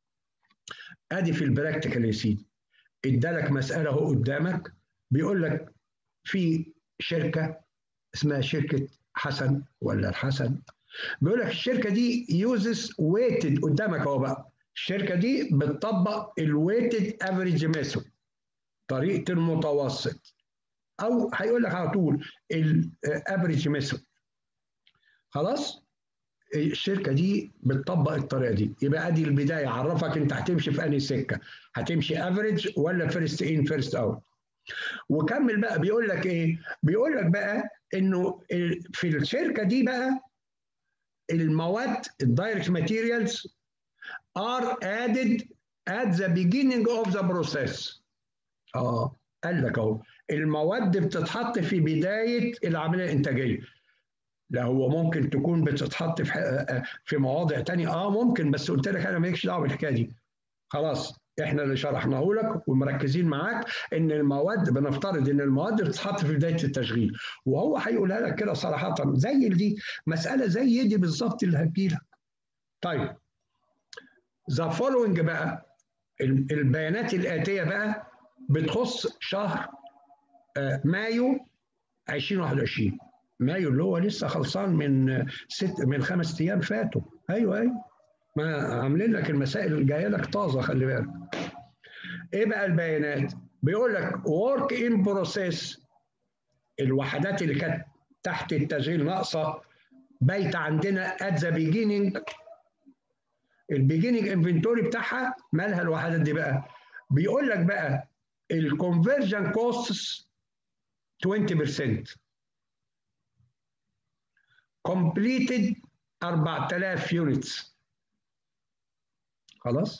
ادي في البراكتيكال يا سيدي ادالك مساله اهو قدامك، بيقول لك في شركه اسمها شركه حسن ولا الحسن. بيقول لك الشركه دي يوزز ويتد، قدامك اهو بقى الشركه دي بتطبق الويتد افريج ميثود، طريقه المتوسط، او هيقول لك على طول الافريج ميثود. خلاص. الشركه دي بتطبق الطريقه دي. يبقى ادي البدايه، عرفك انت هتمشي في انهي سكه، هتمشي افريج ولا فيرست ان فيرست اوت. وكمل بقى بيقول لك ايه؟ بيقول لك بقى انه في الشركه دي بقى المواد الدايركت ماتيريالز are added at the beginning of the process. اه قال لك اهو المواد بتتحط في بدايه العمليه الانتاجيه. لا هو ممكن تكون بتتحط في في مواضع تانية، اه ممكن، بس قلت لك انا مالكش دعوه بالحكايه دي. خلاص احنا اللي شرحناه لك ومركزين معاك ان المواد بنفترض ان المواد بتتحط في بدايه التشغيل، وهو هيقولها لك كده صراحه زي دي مساله زي دي بالظبط اللي هتجيلك. طيب ذا فولوينج بقى البيانات الاتيه بقى بتخص شهر مايو ألفين وواحد وعشرين. مايو اللي هو لسه خلصان من ست من خمس ايام فاتوا. ايوه ايوه ما عاملين لك المسائل اللي جايه لك طازه، خلي بالك. ايه بقى البيانات؟ بيقول لك work in process الوحدات اللي كانت تحت التشغيل ناقصه بايت عندنا at the beginning. البيجيننج انفنتوري بتاعها مالها الوحدات دي بقى؟ بيقول لك بقى الكونفرجن كوستس عشرين بالمية، completed أربعة آلاف يونتس. خلاص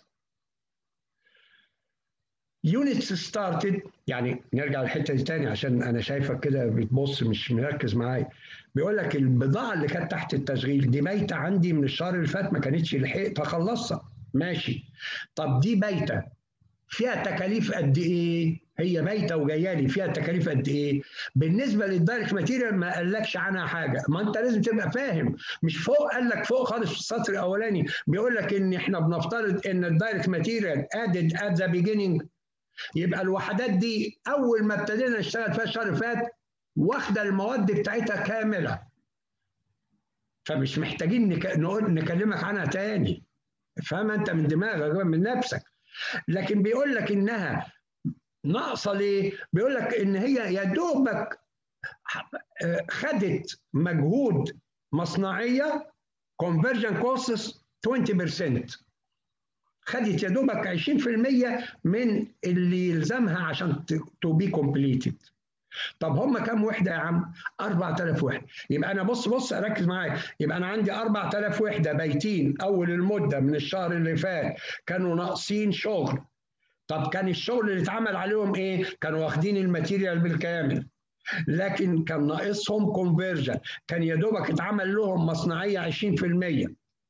يونتس ستارتد، يعني نرجع للحته دي تاني عشان انا شايفك كده بتبص مش مركز معايا. بيقول لك البضاعه اللي كانت تحت التشغيل دي بايته عندي من الشهر اللي فات ما كانتش لحقت اخلصها، ماشي. طب دي بايته فيها تكاليف قد ايه؟ هي بايته وجايه لي فيها تكاليف قد ايه؟ بالنسبه للدايركت ماتيريال ما قالكش عنها حاجه، ما انت لازم تبقى فاهم. مش فوق قال لك فوق خالص في السطر الاولاني بيقول لك ان احنا بنفترض ان الدايركت ماتيريال ادد ات ذا بيجيننج. يبقى الوحدات دي اول ما ابتدينا نشتغل فيها الشهر اللي فات واخده المواد بتاعتها كامله، فمش محتاجين نك... نقول نكلمك عنها تاني. فاهم انت من دماغك من نفسك. لكن بيقول لك انها ناقصه ليه؟ بيقول لك ان هي يا دوبك خدت مجهود مصنعيه conversion costs عشرين بالمية، خدت يا دوبك عشرين بالمية من اللي يلزمها عشان تو بي كومبليتد. طب هم كام وحده يا عم؟ أربعة آلاف وحده. يبقى انا بص بص ركز معايا، يبقى انا عندي أربعة آلاف وحده بايتين اول المده من الشهر اللي فات كانوا ناقصين شغل. طب كان الشغل اللي اتعمل عليهم ايه؟ كانوا واخدين الماتيريال بالكامل، لكن كان ناقصهم كونفرجن، كان يا دوبك اتعمل لهم مصنعيه عشرين بالمية،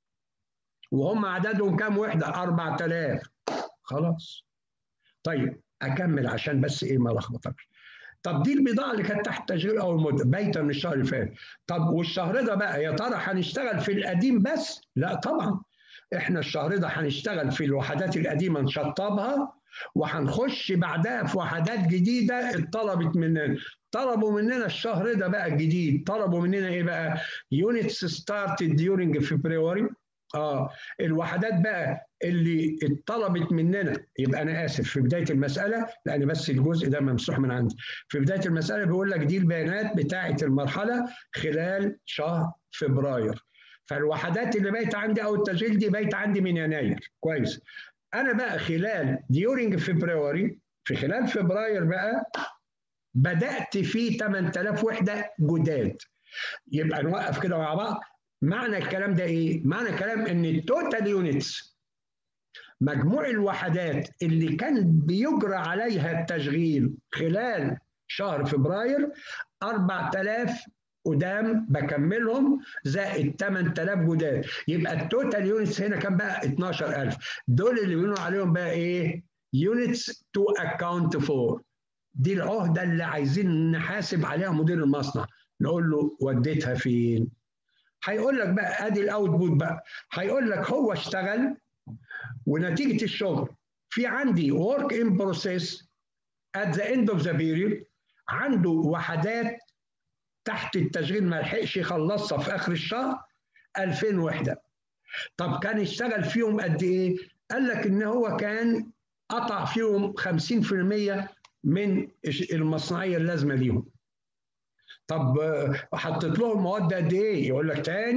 وهم عددهم كام وحده؟ أربعة آلاف. خلاص طيب اكمل عشان بس ايه ما لخبطكش. طب دي البضاعه اللي كانت تحت تشغيل اول مده بايته من الشهر اللي فات. طب والشهر ده بقى يا ترى هنشتغل في القديم بس؟ لا طبعا، احنا الشهر ده هنشتغل في الوحدات القديمه نشطبها، وهنخش بعدها في وحدات جديده اتطلبت مننا. طلبوا مننا الشهر ده بقى الجديد، طلبوا مننا ايه بقى؟ يونتس ستارتد ديورنج فبراير. اه الوحدات بقى اللي اتطلبت مننا، يبقى انا اسف في بدايه المساله لان بس الجزء ده ممسوح من عندي. في بدايه المساله بيقول لك دي البيانات بتاعه المرحله خلال شهر فبراير، فالوحدات اللي بايته عندي او التشغيل دي بايته عندي من يناير. كويس. انا بقى خلال ديورنج فبراير، في خلال فبراير بقى بدات في ثمانية آلاف وحده جداد. يبقى نوقف كده مع بعض. معنى الكلام ده ايه؟ معنى الكلام ان التوتال يونتس مجموع الوحدات اللي كان بيجرى عليها التشغيل خلال شهر فبراير أربعة آلاف قدام بكملهم زائد ثمانية آلاف جداد، يبقى التوتال يونتس هنا كان بقى اتناشر ألف. دول اللي بيقولوا عليهم بقى ايه؟ يونتس تو اكاونت فور. دي العهده اللي عايزين نحاسب عليها مدير المصنع، نقول له وديتها فين؟ هيقول لك بقى ادي الاوتبوت بقى، هيقول لك هو اشتغل ونتيجه الشغل في عندي work in process at the end of the period، عنده وحدات تحت التشغيل ما لحقش يخلصها في اخر الشهر ألفين وحده. طب كان يشتغل فيهم قد ايه؟ قال لك ان هو كان قطع فيهم خمسين بالمية من المصنعيه اللازمه ليهم. طب حطيت لهم مواد قد ايه؟ يقول لك تاني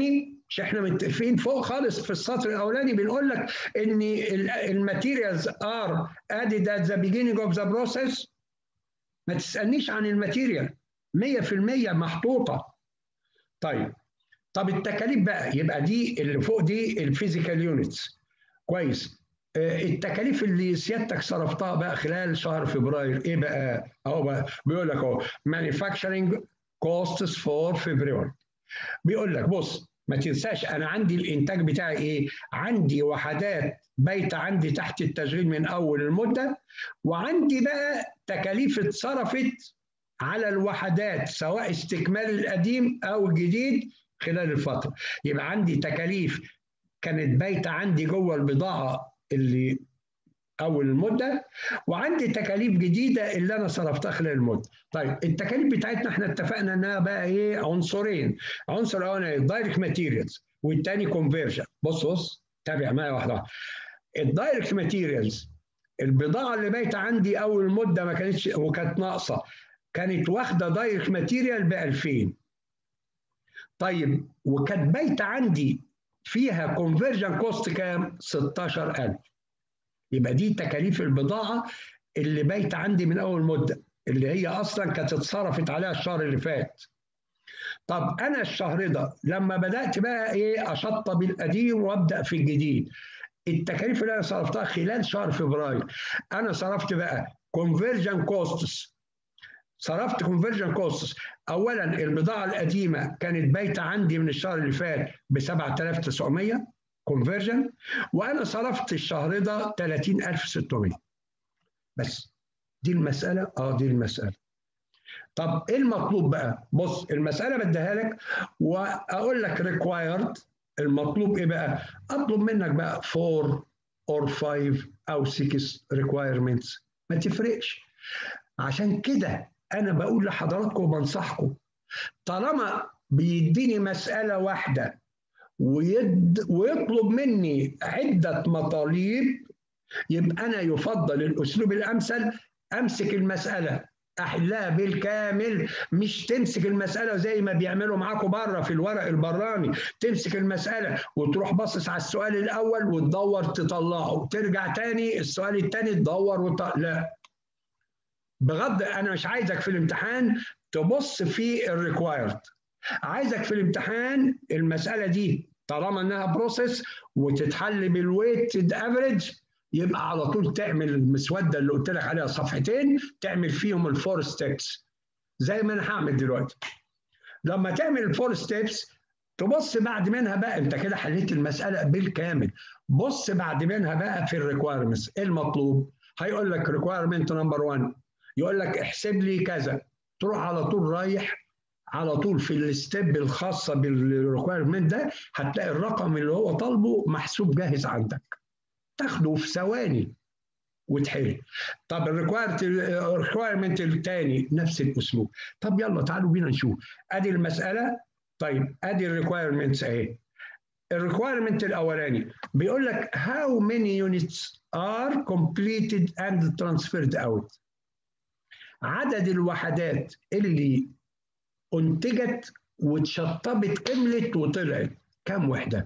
مش احنا متفقين فوق خالص في السطر الاولاني بنقول لك ان الماتيريالز ار ادد ات ذا beginning اوف ذا بروسيس. ما تسالنيش عن الماتيريال، مية في المية محطوطه. طيب طب التكاليف بقى، يبقى دي اللي فوق دي الفيزيكال يونتس. كويس. التكاليف اللي سيادتك صرفتها بقى خلال شهر فبراير ايه بقى؟ اهو بقى بيقول لك اهو manufacturing costs for February. بيقول لك بص ما تنساش انا عندي الانتاج بتاعي ايه؟ عندي وحدات بايته عندي تحت التشغيل من اول المده، وعندي بقى تكاليف اتصرفت على الوحدات سواء استكمال القديم او الجديد خلال الفتره. يبقى عندي تكاليف كانت بايته عندي جوه البضاعه اللي اول المده، وعندي تكاليف جديده اللي انا صرفتها خلال المده. طيب التكاليف بتاعتنا احنا اتفقنا انها بقى ايه؟ عنصرين. عنصر الاولاني الدايركت ماتيريالز والثاني كونفرجن. بص بص تابع معايا واحده واحده. الدايركت ماتيريالز البضاعه اللي بايته عندي اول المده ما كانتش وكانت ناقصه، كانت واخده دايركت ماتيريال ب ألفين. طيب وكانت بايته عندي فيها كونفرجن كوست كام؟ ستاشر ألف. يبقى دي تكاليف البضاعه اللي بايته عندي من اول مده، اللي هي اصلا كانت اتصرفت عليها الشهر اللي فات. طب انا الشهر ده لما بدات بقى ايه اشطب القديم وابدا في الجديد، التكاليف اللي انا صرفتها خلال شهر فبراير، انا صرفت بقى كونفرجن كوستس. صرفت كونفرجن كوستس. اولا البضاعه القديمه كانت بايته عندي من الشهر اللي فات ب سبعة آلاف وتسعمية كونفرجن، وانا صرفت الشهر ده ثلاثين ألف وستمية. بس دي المساله. اه دي المساله. طب ايه المطلوب بقى؟ بص المساله بديها لك واقول لك ريكوايرد. المطلوب ايه بقى؟ اطلب منك بقى أربعة or خمسة او ستة requirements، ما تفرقش. عشان كده انا بقول لحضراتكم وبنصحكم، طالما بيديني مساله واحده ويد ويطلب مني عده مطالب، يبقى انا يفضل الاسلوب الامثل امسك المساله احلها بالكامل، مش تمسك المساله زي ما بيعملوا معاكم بره في الورق البراني، تمسك المساله وتروح باصص على السؤال الاول وتدور تطلعه وترجع تاني السؤال الثاني تدور وط... لا، بغض انا مش عايزك في الامتحان تبص في الريكوايرد، عايزك في الامتحان المساله دي طالما انها بروسيس وتتحل بالويتد افريج، يبقى على طول تعمل المسوده اللي قلت لك عليها صفحتين تعمل فيهم الفور ستيبس زي ما انا هعمل دلوقتي. لما تعمل الفور ستيبس تبص بعد منها بقى، انت كده حليت المساله بالكامل. بص بعد منها بقى في الريكوايرمنتس. ايه المطلوب؟ هيقول لك ريكوايرمنت نمبر واحد، يقول لك احسب لي كذا، تروح على طول رايح على طول في الستيب الخاصه بالريكوايرمنت ده، هتلاقي الرقم اللي هو طالبه محسوب جاهز عندك، تاخده في ثواني وتحل. طب الريكوايرمنت الثاني نفس الاسلوب. طب يلا تعالوا بينا نشوف. ادي المساله. طيب ادي الريكوايرمنتس اهي. الريكوايرمنت الاولاني بيقول لك how many units are completed and transferred out. عدد الوحدات اللي انتجت واتشطبت كملت وطلعت كم وحده؟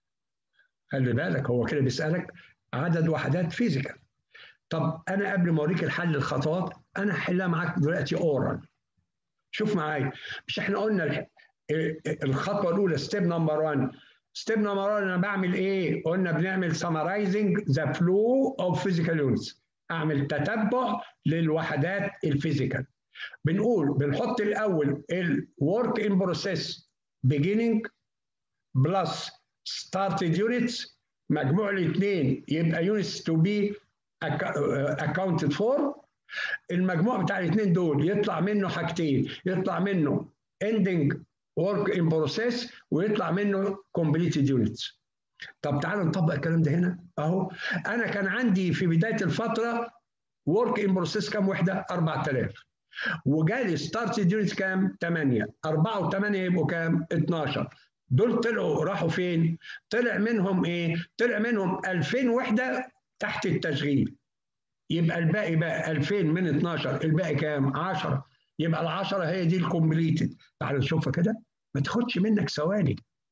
خلي بالك هو كده بيسالك عدد وحدات فيزيكال. طب انا قبل ما اوريك الحل الخطوات انا هحلها معاك دلوقتي اورال. شوف معايا، مش احنا قلنا الخطوه الاولى ستيب نمبر واحد، ستيب نمبر واحد انا بعمل ايه؟ قلنا بنعمل summarizing the flow of physical units، اعمل تتبع للوحدات الفيزيكال. بنقول بنحط الاول الورك ان بروسيس beginning بلس started units، مجموع الاثنين يبقى units to be accounted for. المجموع بتاع الاثنين دول يطلع منه حاجتين، يطلع منه ending work in process ويطلع منه completed units. طب تعالوا نطبق الكلام ده هنا اهو. انا كان عندي في بدايه الفتره work in process كام وحده؟ أربعة آلاف، وجالي started units كام؟ ثمانية. أربعة و8 يبقوا كام؟ اتناشر. دول طلعوا راحوا فين؟ طلع منهم ايه؟ طلع منهم ألفين وحده تحت التشغيل. يبقى الباقي بقى ألفين من اتناشر، الباقي كام؟ عشرة. يبقى ال عشرة هي دي الكومبليتد. تعالوا نشوفها كده ما تاخدش منك ثواني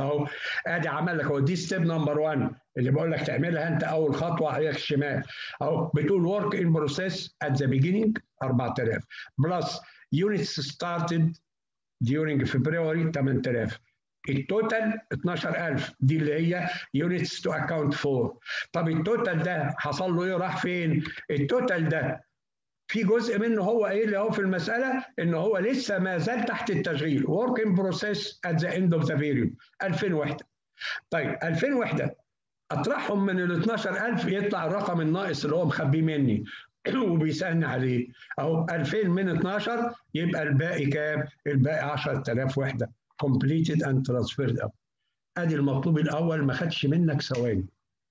اهو ادي عمل لك اهو دي ستيب نمبر واحد اللي بقول لك تعملها انت اول خطوه على الشمال اهو بتقول ورك ان بروسيس ات ذا بيجيننج أربعة آلاف بلس يونتس ستارتد during فبراير ثمانية آلاف التوتال اتناشر ألف دي اللي هي يونتس تو اكاونت فور. طب التوتال ده حصل له ايه راح فين؟ التوتال ده في جزء منه هو ايه اللي هو في المساله ان هو لسه ما زال تحت التشغيل work in process at the end of the period ألفين وحده. طيب ألفين وحده اطرحهم من ال اتناشر ألف يطلع الرقم الناقص اللي هو مخبيه مني وبيسالني عليه اهو ألفين من اتناشر يبقى الباقي كام؟ الباقي عشرة آلاف وحده completed and transferred out. ادي المطلوب الاول ما خدش منك ثواني.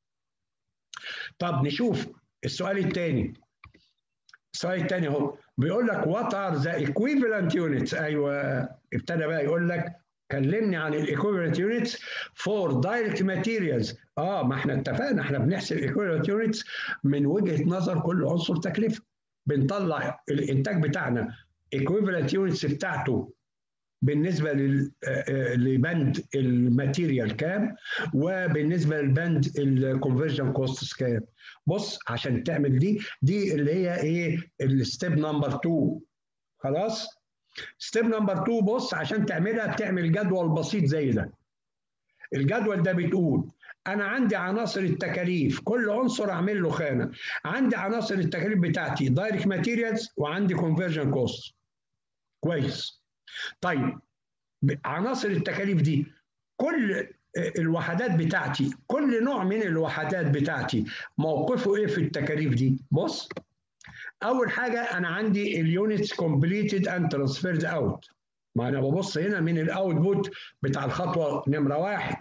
طب نشوف السؤال الثاني. السؤال الثاني اهو بيقول لك وات ار ذا ايكويفالنت يونتس. ايوه ابتدى بقى يقول لك كلمني عن الايكويفالنت يونتس فور دايركت ماتيريالز. اه ما احنا اتفقنا احنا بنحسب الايكويفالنت يونتس من وجهه نظر كل عنصر تكلفه. بنطلع الانتاج بتاعنا ايكويفالنت يونتس بتاعته بالنسبه لبند الماتيريال كام وبالنسبه لبند الكونفرجن كوستس كام. بص عشان تعمل دي دي اللي هي ايه الستيب نمبر اتنين. خلاص ستيب نمبر اتنين بص عشان تعملها بتعمل جدول بسيط زي ده. الجدول ده بتقول انا عندي عناصر التكاليف كل عنصر اعمل له خانه. عندي عناصر التكاليف بتاعتي دايركت ماتيريالز وعندي كونفرجن كوست. كويس. طيب عناصر التكاليف دي كل الوحدات بتاعتي كل نوع من الوحدات بتاعتي موقفه ايه في التكاليف دي؟ بص اول حاجه انا عندي اليونتس كومبليتد اند ترانسفيرد اوت. ما انا ببص هنا من الاوتبوت بتاع الخطوه نمره واحد.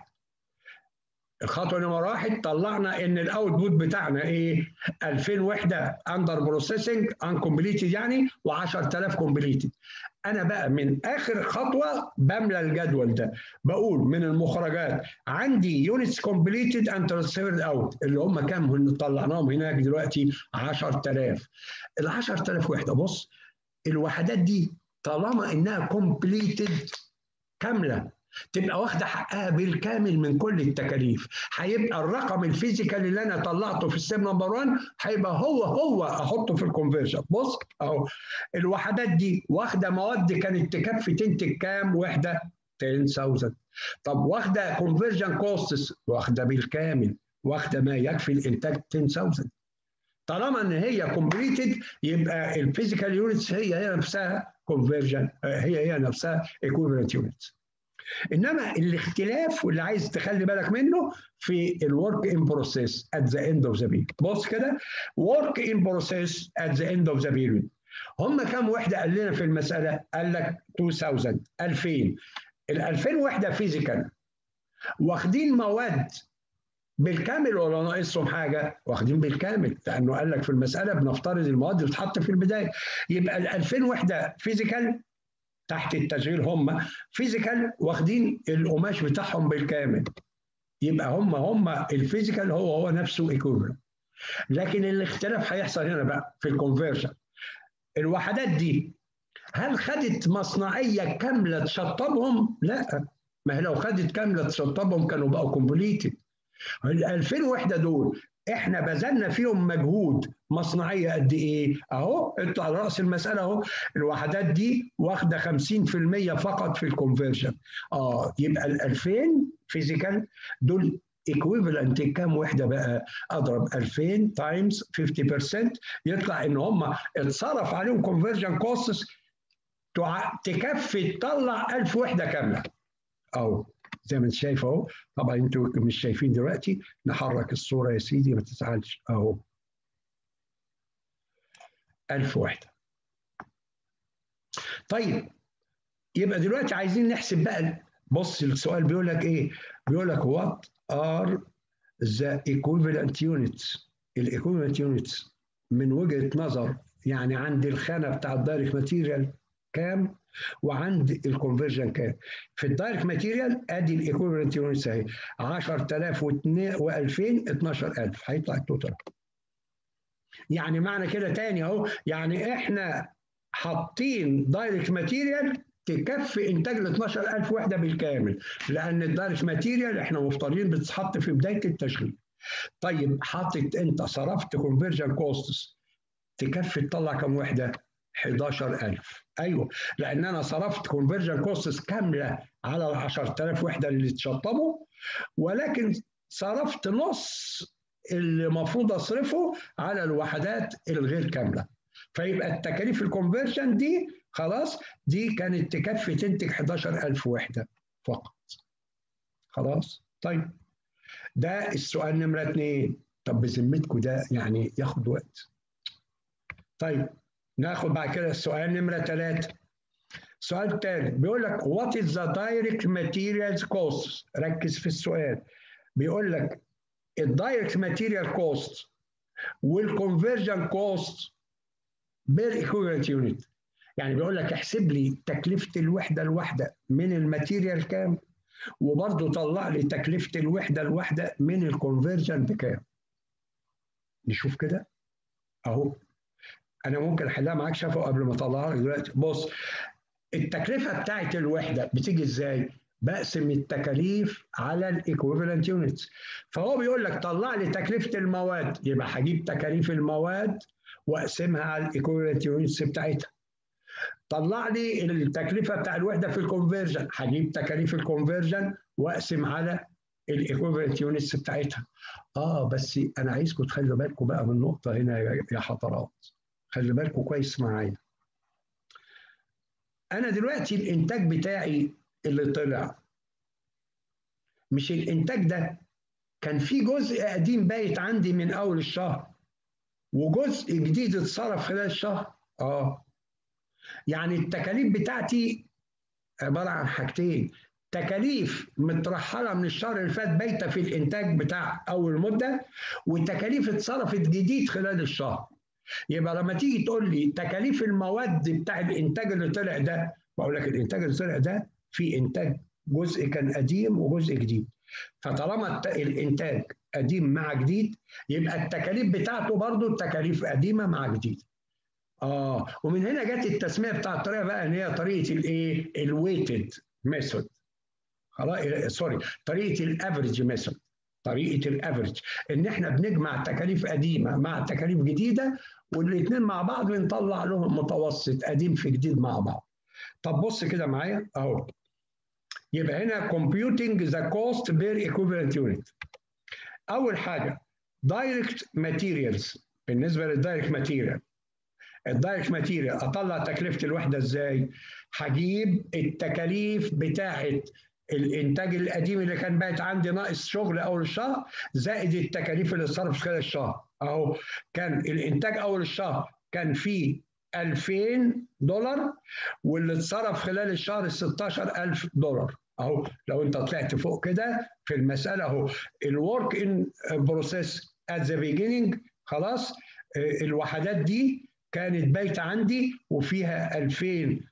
الخطوه نمره واحد طلعنا ان الاوتبوت بتاعنا ايه؟ ألفين وحده اندر بروسيسنج ان كومبليتد يعني و10000 كومبليتد. انا بقى من اخر خطوه بملى الجدول ده بقول من المخرجات عندي يونتس كومبليتد اند ترانسفيرد اوت اللي هم كام طلعناهم هناك دلوقتي عشرة آلاف. ال عشرة آلاف وحده بص الوحدات دي طالما انها كومبليتد كامله تبقى واخده حقها بالكامل من كل التكاليف. هيبقى الرقم الفيزيكال اللي انا طلعته في الستيب نمبر واحد هيبقى هو هو احطه في الكونفرجن. بص اهو الوحدات دي واخده مواد كانت تكفي تنتج كام وحده؟ عشرة آلاف. طب واخده كونفرجن كوستس واخده بالكامل واخده ما يكفي الانتاج عشرة آلاف. طالما ان هي كومبليتد يبقى الفيزيكال يونتس هي هي نفسها كونفرجن هي هي نفسها ايكويفالنت يونتس. انما الاختلاف واللي عايز تخلي بالك منه في الورك ان بروسيس ات ذا اند اوف ذا بيريود. بص كده ورك ان بروسيس ات ذا اند اوف ذا بيريود هم كام وحده قال لنا في المساله؟ قال لك ألفين ألفين. ال ألفين وحده فيزيكال واخدين مواد بالكامل ولا ناقصهم حاجه؟ واخدين بالكامل لانه قال لك في المساله بنفترض المواد بتتحط في البدايه. يبقى ال ألفين وحده فيزيكال تحت التشغيل هم فيزيكال واخدين القماش بتاعهم بالكامل. يبقى هم هم الفيزيكال هو هو نفسه ايكويفالنت. لكن الاختلاف هيحصل هنا بقى في الكونفرجن. الوحدات دي هل خدت مصنعيه كامله تشطبهم؟ لا ما هي لو خدت كامله تشطبهم كانوا بقوا كومبليتد. ال ألفين وحده دول احنا بذلنا فيهم مجهود مصنعيه قد ايه؟ اهو انتوا على راس المساله اهو الوحدات دي واخده خمسين في المية فقط في الكونفرجن. اه يبقى ال ألفين فيزيكال دول ايكويفالنت كام وحده بقى؟ اضرب ألفين تايمز خمسين بالمية يطلع ان هم اتصرف عليهم كونفرجن كوستس تكفي تطلع ألف وحده كامله. اهو زي ما انت شايف اهو. طبعا انتوا مش شايفين دلوقتي نحرك الصوره يا سيدي ما تزعلش اهو ألف وحده. طيب يبقى دلوقتي عايزين نحسب بقى. بص السؤال بيقول لك ايه؟ بيقول لك وات ار ذا ايكويفالنت يونتس. الايكويفالنت يونتس من وجهه نظر يعني عند الخانه بتاع الدايركت ماتيريال كام وعند الكونفرجن كام. في الدايركت ماتيريال ادي الايكويفالنت يونتس اهي عشرة آلاف و2000 اتناشر ألف هيطلع التوتال. يعني معنى كده تاني اهو يعني احنا حاطين دايركت ماتيريال تكفي انتاج ال اتناشر ألف وحده بالكامل، لان الدايركت ماتيريال احنا مفترضين بتتحط في بدايه التشغيل. طيب حاطط انت صرفت كونفرجن كوستس تكفي تطلع كم وحده؟ حداشر ألف. ايوه، لان انا صرفت كونفرجن كوستس كامله على ال عشرة آلاف وحده اللي اتشطبوا، ولكن صرفت نص اللي المفروض اصرفه على الوحدات الغير كامله. فيبقى التكاليف الكونفرجن دي خلاص دي كانت تكفي تنتج حداشر ألف وحده فقط. خلاص؟ طيب ده السؤال نمره اثنين. طب بذمتكم ده يعني ياخد وقت. طيب ناخد بعد كده السؤال نمره ثلاثه. السؤال الثالث بيقول لك what is the direct materials cost؟ ركز في السؤال. بيقول لك الدايركت ماتيريال كوست والكونفرجن كوست بير ايكويفالنت يونت. يعني بيقول لك احسب لي تكلفه الوحده الواحده من الماتيريال كام، وبرضه طلع لي تكلفه الوحده الواحده من الكونفرجن بكام. نشوف كده اهو. انا ممكن احلها معاك شافه قبل ما اطلعها لك دلوقتي. بص، التكلفه بتاعت الوحده بتيجي ازاي؟ بقسم التكاليف على الايكويفالنت يونتس. فهو بيقول لك طلع لي تكلفه المواد، يبقى هجيب تكاليف المواد واقسمها على الايكويفالنت يونتس بتاعتها. طلع لي التكلفه بتاع الوحده في الكونفرجن، هجيب تكاليف الكونفرجن واقسم على الايكويفالنت يونتس بتاعتها. اه بس انا عايزكم تخلوا بالكم بقى من نقطه هنا يا حضرات. خلي بالكم كويس معايا. انا دلوقتي الانتاج بتاعي اللي طلع، مش الانتاج ده كان في جزء قديم بايت عندي من اول الشهر وجزء جديد اتصرف خلال الشهر؟ اه. يعني التكاليف بتاعتي عباره عن حاجتين: تكاليف مترحله من الشهر اللي فات بايته في الانتاج بتاع اول مده، وتكاليف اتصرفت جديد خلال الشهر. يبقى لما تيجي تقول لي تكاليف المواد بتاع الانتاج اللي طلع ده، بقول لك الانتاج اللي طلع ده في انتاج جزء كان قديم وجزء جديد. فطالما الانتاج قديم مع جديد يبقى التكاليف بتاعته برضه التكاليف قديمه مع جديد. اه ومن هنا جت التسميه بتاع الطريقه بقى ان هي طريقه الايه؟ الويتد ميثود. خلاص سوري، طريقه الافريج ميثود. طريقه الافريج ان احنا بنجمع تكاليف قديمه مع تكاليف جديده والاثنين مع بعض بنطلع لهم متوسط قديم في جديد مع بعض. طب بص كده معايا اهو. يبقى هنا computing the cost per equivalent unit. اول حاجه direct materials. بالنسبه للدايركت ماتيريال، الدايركت ماتيريال اطلع تكلفه الوحده ازاي؟ هجيب التكاليف بتاعه الانتاج القديم اللي كان بايت عندي ناقص شغل اول الشهر زائد التكاليف اللي اتصرفت خلال الشهر. اهو كان الانتاج اول الشهر كان فيه ألفين دولار واللي اتصرف خلال الشهر ستاشر ألف دولار. اهو لو انت طلعت فوق كده في المساله اهو الورك ان بروسيس ات ذا بيجيننج. خلاص الوحدات دي كانت بايته عندي وفيها ألفين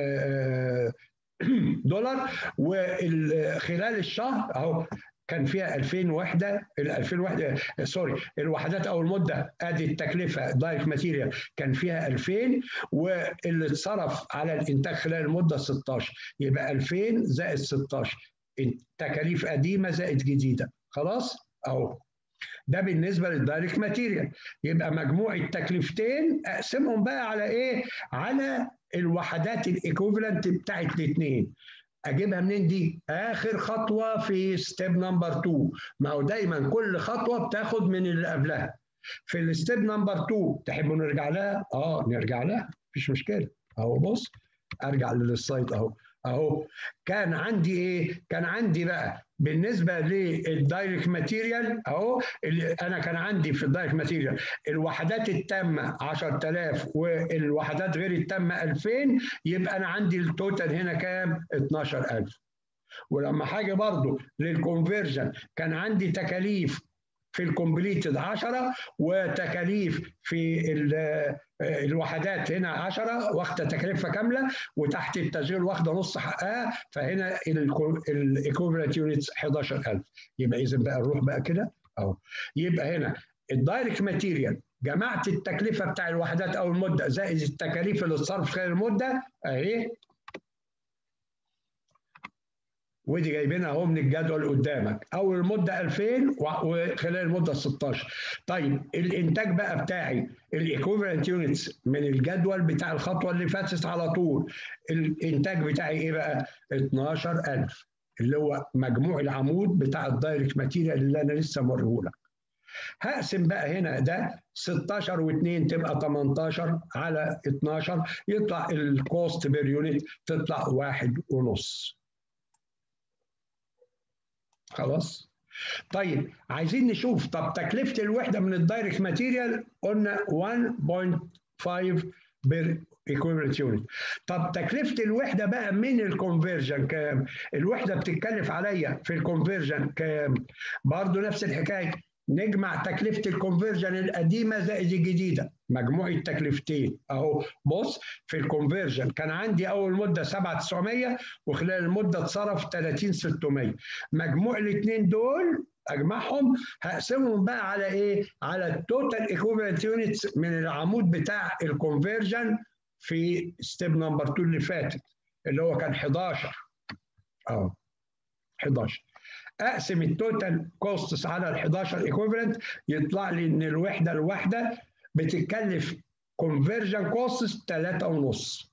دولار، وخلال الشهر اهو كان فيها ألفين وحده. ال ألفين وحده سوري الوحدات او المده ادي التكلفه دايركت ماتيريال كان فيها ألفين، واللي اتصرف على الانتاج خلال المده ستاشر. يبقى ألفين زائد ستاشر تكاليف قديمه زائد جديده. خلاص اهو ده بالنسبه للدايركت ماتيريال. يبقى مجموع التكلفتين اقسمهم بقى على ايه؟ على الوحدات الايكوفالنت بتاعت الاثنين. اجيبها منين دي؟ اخر خطوه في ستيب نمبر اتنين. ما هو دايما كل خطوه بتاخد من اللي قبلها. في الستيب نمبر اتنين تحبوا نرجع لها؟ اه نرجع لها مفيش مشكله. اهو بص ارجع للسلايد اهو. اهو كان عندي ايه؟ كان عندي بقى بالنسبه للدايركت ماتيريال اهو انا كان عندي في الدايركت ماتيريال الوحدات التامه عشرة آلاف والوحدات غير التامه ألفين. يبقى انا عندي التوتال هنا كام؟ اتناشر ألف. ولما حاجه برضو للكونفرجن كان عندي تكاليف في الكومبليتد عشرة وتكاليف في الوحدات هنا عشرة واخده تكلفه كامله وتحت التشغيل واخده نص حقها. فهنا الايكوفالنت يونتس حداشر ألف. يبقى اذا بقى نروح بقى كده اهو. يبقى هنا الدايركت ماتيريال جمعت التكلفه بتاع الوحدات او المده زائد التكاليف اللي اتصرفت خلال المده اهي. ودي جايبينها اهو من الجدول قدامك، اول المده ألفين وخلال المده ستاشر. طيب الانتاج بقى بتاعي الايكوفالنت يونتس من الجدول بتاع الخطوه اللي فاتت على طول، الانتاج بتاعي ايه بقى؟ اتناشر ألف، اللي هو مجموع العمود بتاع الدايركت ماتيريال اللي انا لسه موريهولك. هقسم بقى هنا ده ستاشر و2 تبقى تمنتاشر على اتناشر، يطلع الكوست بير يونت تطلع واحد ونص. خلاص؟ طيب عايزين نشوف طب تكلفة الوحدة من الدايركت ماتيريال، قلنا واحد فاصلة خمسة بير equivalent يونت. طب تكلفة الوحدة بقى من الكونفرجن كام؟ الوحدة بتتكلف عليا في الكونفرجن كام؟ برضه نفس الحكاية، نجمع تكلفة الكونفرجن القديمة زائد الجديدة، مجموع التكلفتين اهو. بص في الكونفرجن كان عندي اول مدة سبعة آلاف وتسعمية وخلال المدة اتصرف تلاتين ألف وستمية، مجموع الاثنين دول اجمعهم هقسمهم بقى على ايه؟ على التوتال ايكوفالنت يونتس من العمود بتاع الكونفرجن في ستيب نمبر اتنين اللي فاتت اللي هو كان حداشر اه حداشر. اقسم التوتال كوستس على ال حداشر ايكوفالنت يطلع لي ان الوحده الواحده بتتكلف كونفرجن كوستس تلاتة ونص.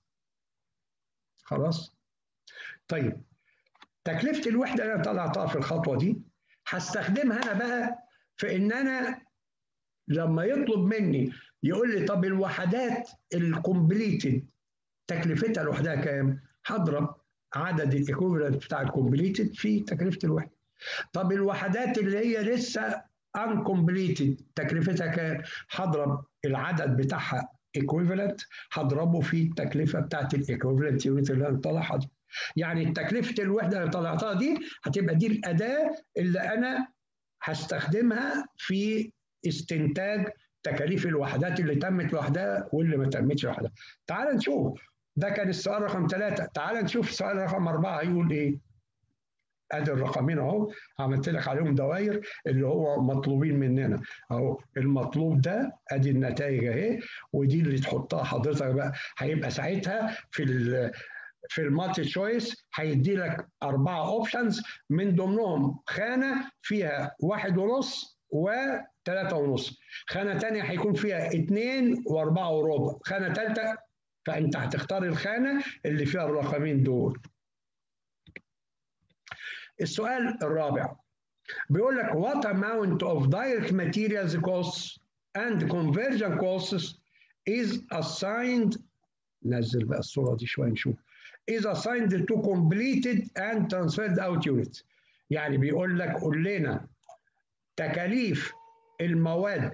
خلاص؟ طيب تكلفه الوحده اللي انا طلعتها في الخطوه دي هستخدمها انا بقى في ان انا لما يطلب مني يقول لي طب الوحدات الكومبليتد تكلفتها لوحدها كام؟ هضرب عدد الايكوفالنت بتاع الكومبليتد في تكلفه الوحده. طب الوحدات اللي هي لسه uncompleted تكلفتها كام؟ هضرب العدد بتاعها equivalent هضربه في التكلفه بتاعت الايكوفالنت يونت اللي انا طالعها دي. يعني تكلفه الوحده اللي طلعتها دي هتبقى دي الاداه اللي انا هستخدمها في استنتاج تكاليف الوحدات اللي تمت لوحدها واللي ما تمتش لوحدها. تعال نشوف، ده كان السؤال رقم ثلاثة، تعال نشوف السؤال رقم أربعة هيقول إيه. ادي الرقمين اهو عملت لك عليهم دوائر اللي هو مطلوبين مننا اهو. المطلوب ده ادي النتائج اهي، ودي اللي تحطها حضرتك بقى. هيبقى ساعتها في ال في المالتي تشويس هيدي لك اربعه اوبشنز من ضمنهم خانه فيها واحد ونص وثلاثة ونص، خانه ثانيه هيكون فيها اثنين واربعه وربع، خانه ثالثه فانت هتختار الخانه اللي فيها الرقمين دول. السؤال الرابع بيقول لك what amount of direct materials costs and conversion costs is assigned، نزل بقى الصورة دي شوية نشوف، is assigned to completed and transferred out units. يعني بيقول لك قول لنا تكاليف المواد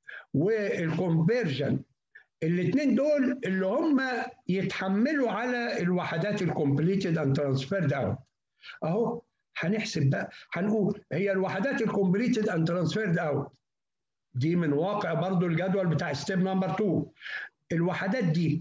والكونفرجن الاثنين دول اللي هم يتحملوا على الوحدات الكومبليتد اند ترانسفيرد اوت. اهو هنحسب بقى، هنقول هي الوحدات الكومبليتد اند ترانسفيرد اوت دي من واقع برضو الجدول بتاع ستيب نمبر اتنين. الوحدات دي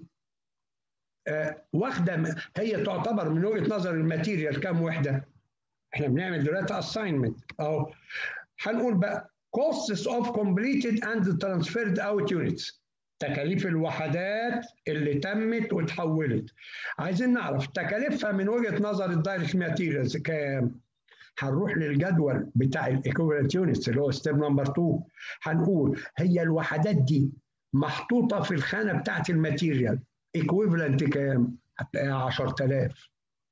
آه واخده، هي تعتبر من وجهه نظر الماتيريال كام وحده؟ احنا بنعمل دلوقتي اساينمنت اهو. هنقول بقى costs of completed and transferred out units، تكاليف الوحدات اللي تمت وتحولت. عايزين نعرف تكاليفها من وجهه نظر الدايركت ماتيريالز كام؟ هنروح للجدول بتاع الايكوفالنت يونتس اللي هو ستيب نمبر اتنين، هنقول هي الوحدات دي محطوطه في الخانه بتاعت الماتيريال ايكوفالنت كام؟ هتلاقيها عشرة آلاف.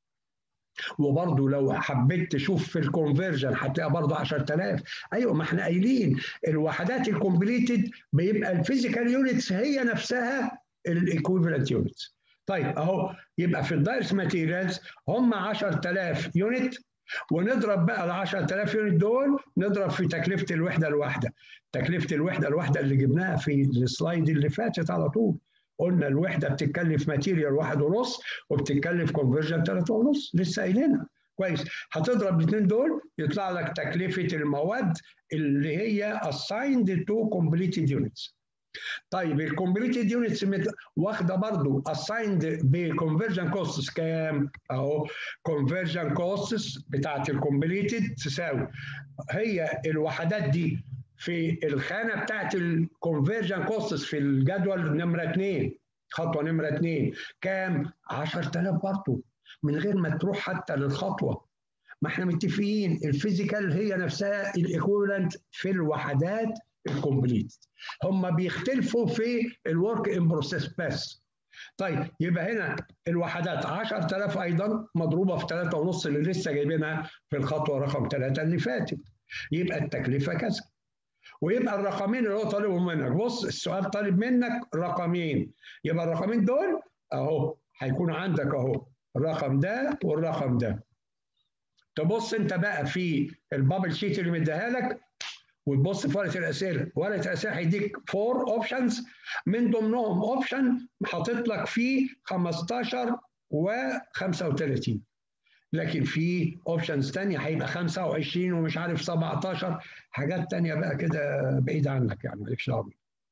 وبرضه لو حبيت تشوف في الكونفرجن هتلاقيها برضه عشرة آلاف. ايوه ما احنا قايلين الوحدات الكومبليتد بيبقى الفيزيكال يونتس هي نفسها الايكوفالنت يونتس. طيب اهو يبقى في الدايركت ماتيريالز هم عشرة آلاف يونت، ونضرب بقى ال عشرة آلاف يونت دول نضرب في تكلفه الوحده الواحده. تكلفه الوحده الواحده اللي جبناها في السلايد اللي فاتت على طول، قلنا الوحده بتتكلف ماتيريال واحد ونص وبتتكلف كونفرجن ثلاثة ونص، لسه قايلينها كويس. هتضرب الاثنين دول يطلع لك تكلفه المواد اللي هي assigned to completed units. طيب الكومبليتد يونتس واخده برضه assigned بكونفرجن كوستس كام؟ اهو كونفرجن كوستس بتاعت الكومبليتد تساوي هي الوحدات دي في الخانه بتاعت الكونفرجن كوستس في الجدول نمره اثنين، خطوه نمره اثنين كام؟ عشرة آلاف برضه من غير ما تروح حتى للخطوه، ما احنا متفقين الفيزيكال هي نفسها الايكويفالنت في الوحدات الكومبليت. هم بيختلفوا في الورك ان بروسيس بس. طيب يبقى هنا الوحدات عشرة آلاف ايضا مضروبه في ثلاثة ونص اللي لسه جايبينها في الخطوه رقم ثلاثة اللي فاتت، يبقى التكلفه كذا. ويبقى الرقمين اللي هو طالبهم منك، بص السؤال طالب منك رقمين، يبقى الرقمين دول اهو هيكون عندك اهو الرقم ده والرقم ده. تبص انت بقى في البابل شيت اللي مديها لك وتبص في ورقه الاسئله، ورقه الاسئله هيديك فور اوبشنز من ضمنهم اوبشن حاطط لك فيه خمستاشر وخمسة وثلاثين، لكن في اوبشنز ثانيه هيبقى خمسة وعشرين ومش عارف سبعتاشر، حاجات ثانيه بقى كده بعيده عنك يعني مالكش دعوه.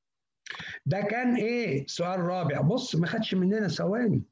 ده كان ايه؟ سؤال رابع. بص ما خدش مننا ثواني.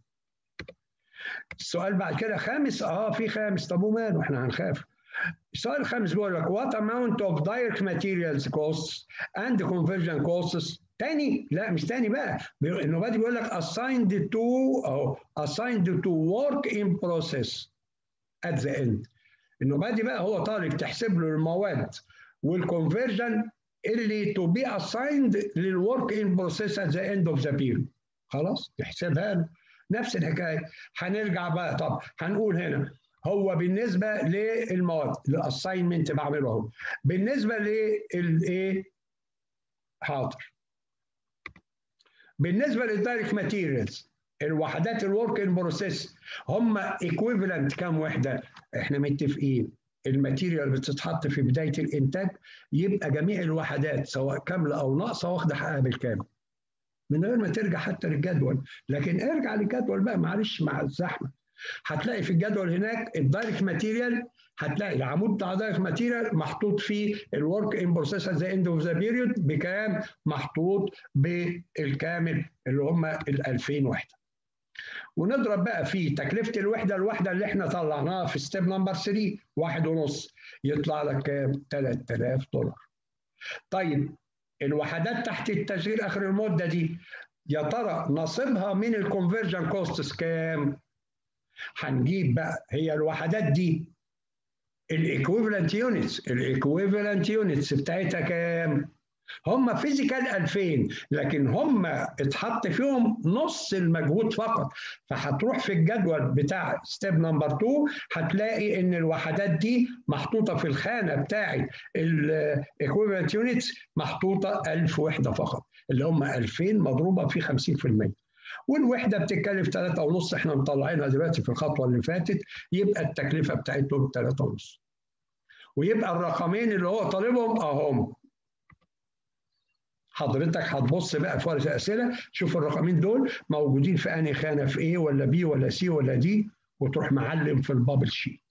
السؤال بعد كده خامس، اه في خامس، طب وماله احنا هنخاف. السؤال الخامس بيقول لك what amount of direct materials costs and conversion costs. تاني؟ لا مش تاني بقى، النوبادي بيقول لك assigned to او assigned to work in process at the end. النوبادي بقى هو طالب تحسب له المواد والconversion اللي to be assigned للwork in process at the end of the period. خلاص تحسبها له. نفس الحكايه. هنرجع بقى، طب هنقول هنا هو بالنسبه للمواد الاساينمنت بعمله اهو، بالنسبه للايه حاضر، بالنسبه للدايركت ماتيريالز الوحدات الورك ان بروسيس هم ايكويفالنت كام وحده؟ احنا متفقين الماتيريال بتتحط في بدايه الانتاج يبقى جميع الوحدات سواء كامله او ناقصه واخده حقها بالكامل من غير ما ترجع حتى للجدول. لكن ارجع للجدول بقى معلش مع الزحمه، هتلاقي في الجدول هناك الدايركت ماتيريال، هتلاقي العمود بتاع الدايركت ماتيريال محطوط فيه الورك ان بروسيس ات ذا اند اوف ذا بيريود بكام؟ محطوط بالكامل اللي هم ال ألفين وحده. ونضرب بقى في تكلفه الوحده الواحده اللي احنا طلعناها في ستيب نمبر ثلاثة واحد ونص، يطلع لك كام؟ ثلاثة آلاف دولار. طيب الوحدات تحت التشغيل اخر المده دي يا ترى نصيبها من الكونفرجن كوستس كام؟ هنجيب بقى هي الوحدات دي الايكويفالنت يونتس، الايكويفالنت يونتس بتاعتها كام؟ هم فيزيكال ألفين لكن هم اتحط فيهم نص المجهود فقط، فهتروح في الجدول بتاع ستيب نمبر اتنين هتلاقي ان الوحدات دي محطوطه في الخانه بتاعه الايكويفالنت يونتس محطوطه ألف وحده فقط اللي هم ألفين مضروبه في خمسين في المية، والوحده بتتكلف ثلاثة ونص احنا مطلعينها دلوقتي في الخطوه اللي فاتت، يبقى التكلفه بتاعتهم ثلاثة ونص. ويبقى الرقمين اللي هو طالبهم اهم. حضرتك هتبص بقى في ورقه الاسئله شوف الرقمين دول موجودين في انهي خانه، في ايه ولا بي ولا سي ولا دي، وتروح معلم في البابل شيت.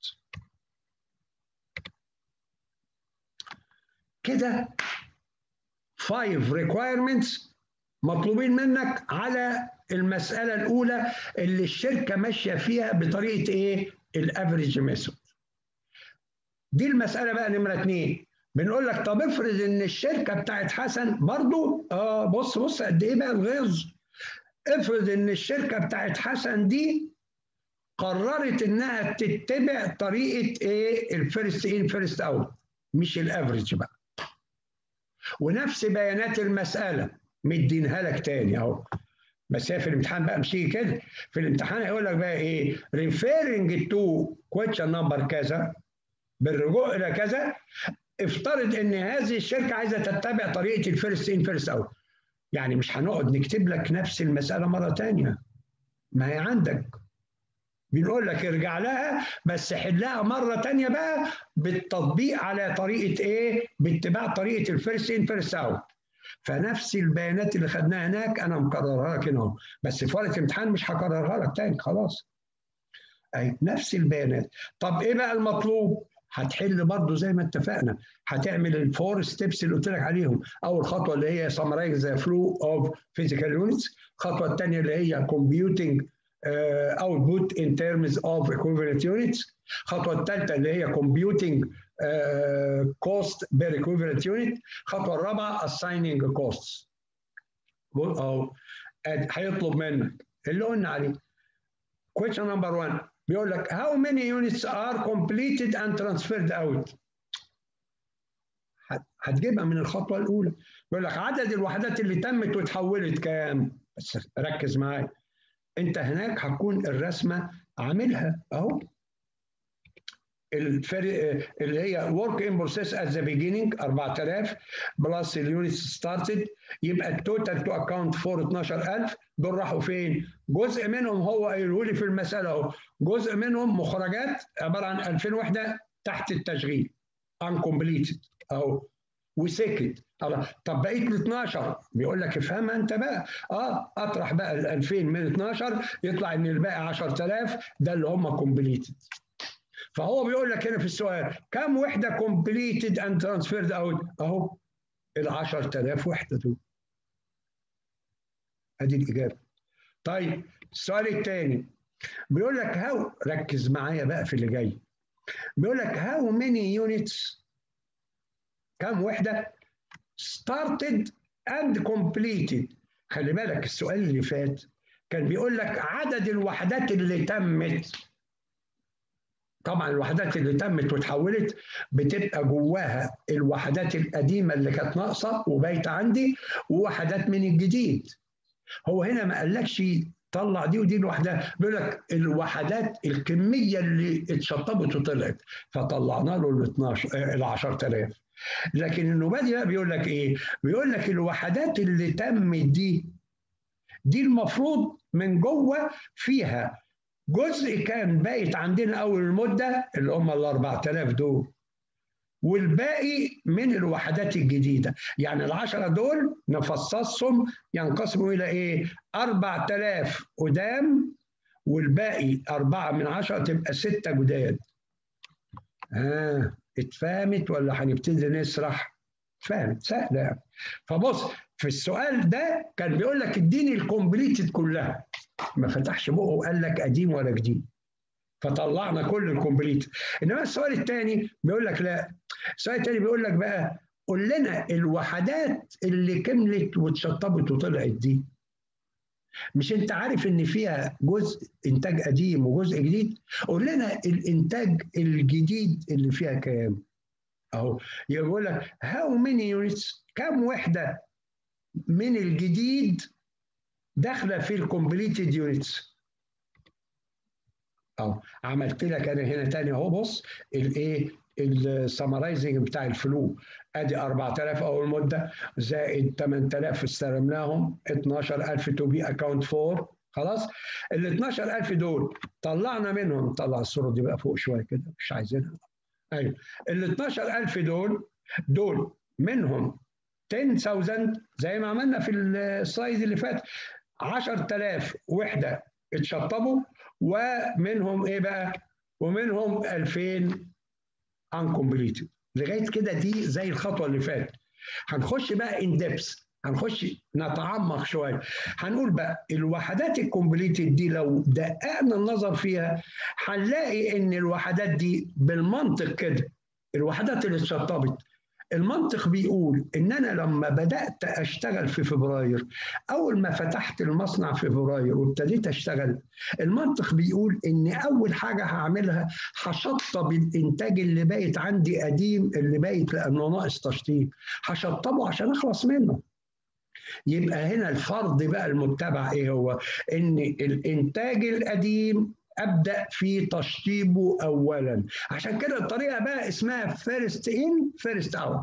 كده five requirements مطلوبين منك على المساله الاولى اللي الشركه ماشيه فيها بطريقه ايه؟ الافريج ميثود. دي المساله بقى نمره اثنين. بنقول لك طب افرض ان الشركه بتاعت حسن برضو اه بص بص قد ايه بقى الغيظ. افرض ان الشركه بتاعت حسن دي قررت انها تتبع طريقه ايه؟ الفيرست ان فيرست اوت مش الافريج بقى. ونفس بيانات المساله مدينها لك تاني اهو، بس هي في الامتحان بقى مش كده. في الامتحان هيقول لك بقى ايه؟ referring to question number كذا بالرجوع الى كذا افترض ان هذه الشركه عايزه تتبع طريقه الفيرست ان فيرست اوت. يعني مش هنقعد نكتب لك نفس المساله مره ثانيه، ما هي عندك بنقول لك ارجع لها بس حلها مره ثانيه بقى بالتطبيق على طريقه ايه؟ باتباع طريقه الفيرست ان فيرست اوت. فنفس البيانات اللي خدناها هناك انا مكررها لك هنا، بس في ورقه الامتحان مش هكررها لك تاني خلاص. اي نفس البيانات. طب ايه بقى المطلوب؟ هتحل برضه زي ما اتفقنا، هتعمل الفور ستيبس اللي قلت لك عليهم. اول خطوه اللي هي سمرايز ذا فلو اوف فيزيكال يونتس، الخطوه الثانيه اللي هي كومبيوتنج اوتبوت ان ترمز اوف ايكويفالنت يونتس، الخطوه الثالثه اللي هي كومبيوتنج كوست بير ايكويفالنت يونت، الخطوه الرابعه اسايننج كوستس. او هيطلب منك اللي قلنا عليه question number one بيقول لك how many units are completed and transferred out. هتجيبها من الخطوه الاولى. بيقول لك عدد الوحدات اللي تمت وتحولت كام؟ بس ركز معايا، انت هناك هتكون الرسمه عاملها اهو، الفرق اللي هي work in process at the beginning أربعة آلاف بلس اليونتس started، يبقى التوتال تو اكونت فور اتناشر ألف. دول راحوا فين؟ جزء منهم هو قايله لي في المساله اهو، جزء منهم مخرجات عباره عن ألفين وحده تحت التشغيل uncompleted اهو وسكت. طب بقيت ال اتناشر بيقول لك افهمها انت بقى، اه اطرح بقى ال ألفين من اتناشر يطلع ان الباقي عشرة آلاف، ده اللي هم كومبليتد. فهو بيقول لك هنا في السؤال كم وحده كومبليتد اند ترانسفيرد اوت؟ اهو ال عشرة آلاف وحده دول. ادي الاجابه. طيب السؤال الثاني بيقول لك هاو، ركز معايا بقى في اللي جاي، بيقول لك هاو ماني يونتس، كم وحده started and completed. خلي بالك السؤال اللي فات كان بيقول لك عدد الوحدات اللي تمت. طبعا الوحدات اللي تمت وتحولت بتبقى جواها الوحدات القديمه اللي كانت ناقصه وبايته عندي ووحدات من الجديد. هو هنا ما قالكش طلع دي ودي لوحدها، بيقول لك الوحدات الكميه اللي اتشطبت وطلعت، فطلعنا له ال اتناشر ال عشرة آلاف. لكن النوبادي بقى بيقول لك ايه؟ بيقول لك الوحدات اللي تمت دي دي المفروض من جوه فيها جزء كان بايت عندنا اول المده اللي هم ال أربعة آلاف دول، والباقي من الوحدات الجديده. يعني العشرة دول نفصصهم ينقسموا الى ايه؟ أربعة آلاف قدام والباقي أربعة من عشرة تبقى ستة جداد. آه اتفهمت ولا هنبتدي نسرح؟ اتفهمت سهله يعني. فبص في السؤال ده كان بيقول لك اديني الكومبليتد كلها، ما فتحش بقه وقال لك قديم ولا جديد، فطلعنا كل الكومبليت. انما السؤال الثاني بيقول لك لا، السؤال الثاني بيقول لك بقى قول لنا الوحدات اللي كملت واتشطبت وطلعت دي، مش انت عارف ان فيها جزء انتاج قديم وجزء جديد؟ قول لنا الانتاج الجديد اللي فيها كام. اهو يقول لك هاو ماني يونتس، كم وحده من الجديد داخله في الكومبليتد يونتس. اهو عملت لك انا هنا تاني اهو، بص الايه السمرايزنج بتاع الفلو، ادي أربعة آلاف اول مده زائد ثمانية آلاف استلمناهم اتناشر ألف تو بي اكونت فور. خلاص ال اتناشر ألف دول طلعنا منهم، طلع الصوره دي بقى فوق شويه كده مش عايزينها. ايوه ال اتناشر ألف دول دول منهم عشرة آلاف زي ما عملنا في السلايد اللي فات، عشرة آلاف وحده اتشطبوا ومنهم ايه بقى؟ ومنهم ألفين uncompleted. لغايه كده دي زي الخطوه اللي فاتت. هنخش بقى ان ديبس، هنخش نتعمق شويه، هنقول بقى الوحدات الكومبليتد دي لو دققنا النظر فيها هنلاقي ان الوحدات دي بالمنطق كده، الوحدات اللي اتشطبت المنطق بيقول ان انا لما بدات اشتغل في فبراير، اول ما فتحت المصنع في فبراير وابتديت اشتغل، المنطق بيقول ان اول حاجه هعملها هشطب الانتاج اللي بايت عندي قديم، اللي بايت لانه ناقص تشطيب هشطبه عشان اخلص منه. يبقى هنا الفرض بقى المتبع ايه هو؟ ان الانتاج القديم ابدا في تشطيبه اولا. عشان كده الطريقه بقى اسمها فيرست ان فيرست اوت.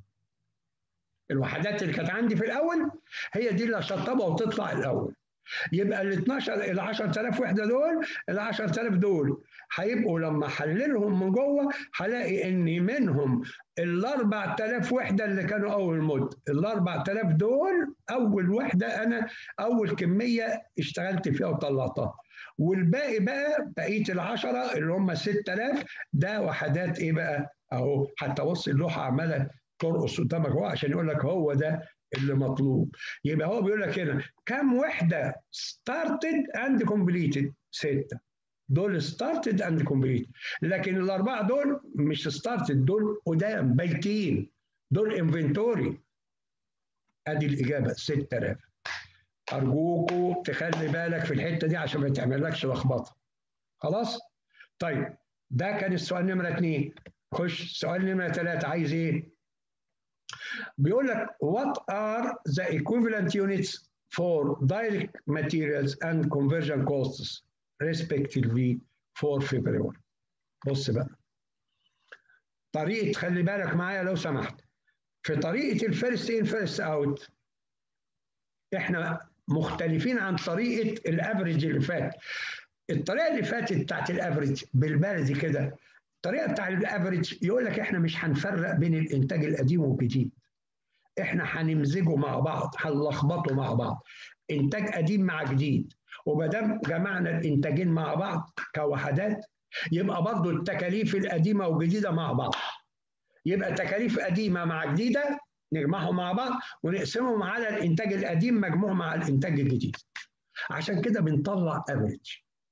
الوحدات اللي كانت عندي في الاول هي دي اللي هشطبها وتطلع الاول. يبقى ال اتناشر ال عشرة آلاف وحده دول، ال عشرة آلاف دول هيبقوا لما احللهم من جوه هلاقي ان منهم ال أربعة آلاف وحده اللي كانوا اول مده، ال أربعة آلاف دول اول وحده انا اول كميه اشتغلت فيها وطلعتها، والباقي بقى بقيه ال عشرة اللي هم ستة آلاف ده وحدات ايه بقى اهو. حتى بص اللوحه عماله ترقص قدامك اهو عشان يقول لك هو ده اللي مطلوب. يبقى هو بيقول لك هنا كم وحده started and completed؟ ستة. دول started and completed. لكن الاربعه دول مش started، دول قدام بايتين، دول انفنتوري. ادي الاجابه ستة آلاف. ارجوكوا تخلي بالك في الحته دي عشان ما تعملكش لخبطه. خلاص؟ طيب ده كان السؤال نمرة اثنين. خش سؤال نمرة ثلاثة، عايز ايه؟ بيقول لك what are the equivalent units for direct materials and conversion costs respectively for February. بص بقى، طريقة، خلي بالك معايا لو سمحت، في طريقة الفيرست ان فيرست اوت احنا مختلفين عن طريقة الافريج اللي فات. الطريقة اللي فاتت بتاعت الافريج بالبلدي كده، الطريقة بتاعت الافريج يقول لك احنا مش هنفرق بين الانتاج القديم والجديد، احنا هنمزجه مع بعض، هنلخبطه مع بعض، انتاج قديم مع جديد، وما دام جمعنا الانتاجين مع بعض كوحدات يبقى برضو التكاليف القديمه والجديده مع بعض، يبقى تكاليف قديمه مع جديده نجمعهم مع بعض ونقسمهم على الانتاج القديم مجموع مع الانتاج الجديد، عشان كده بنطلع افريج.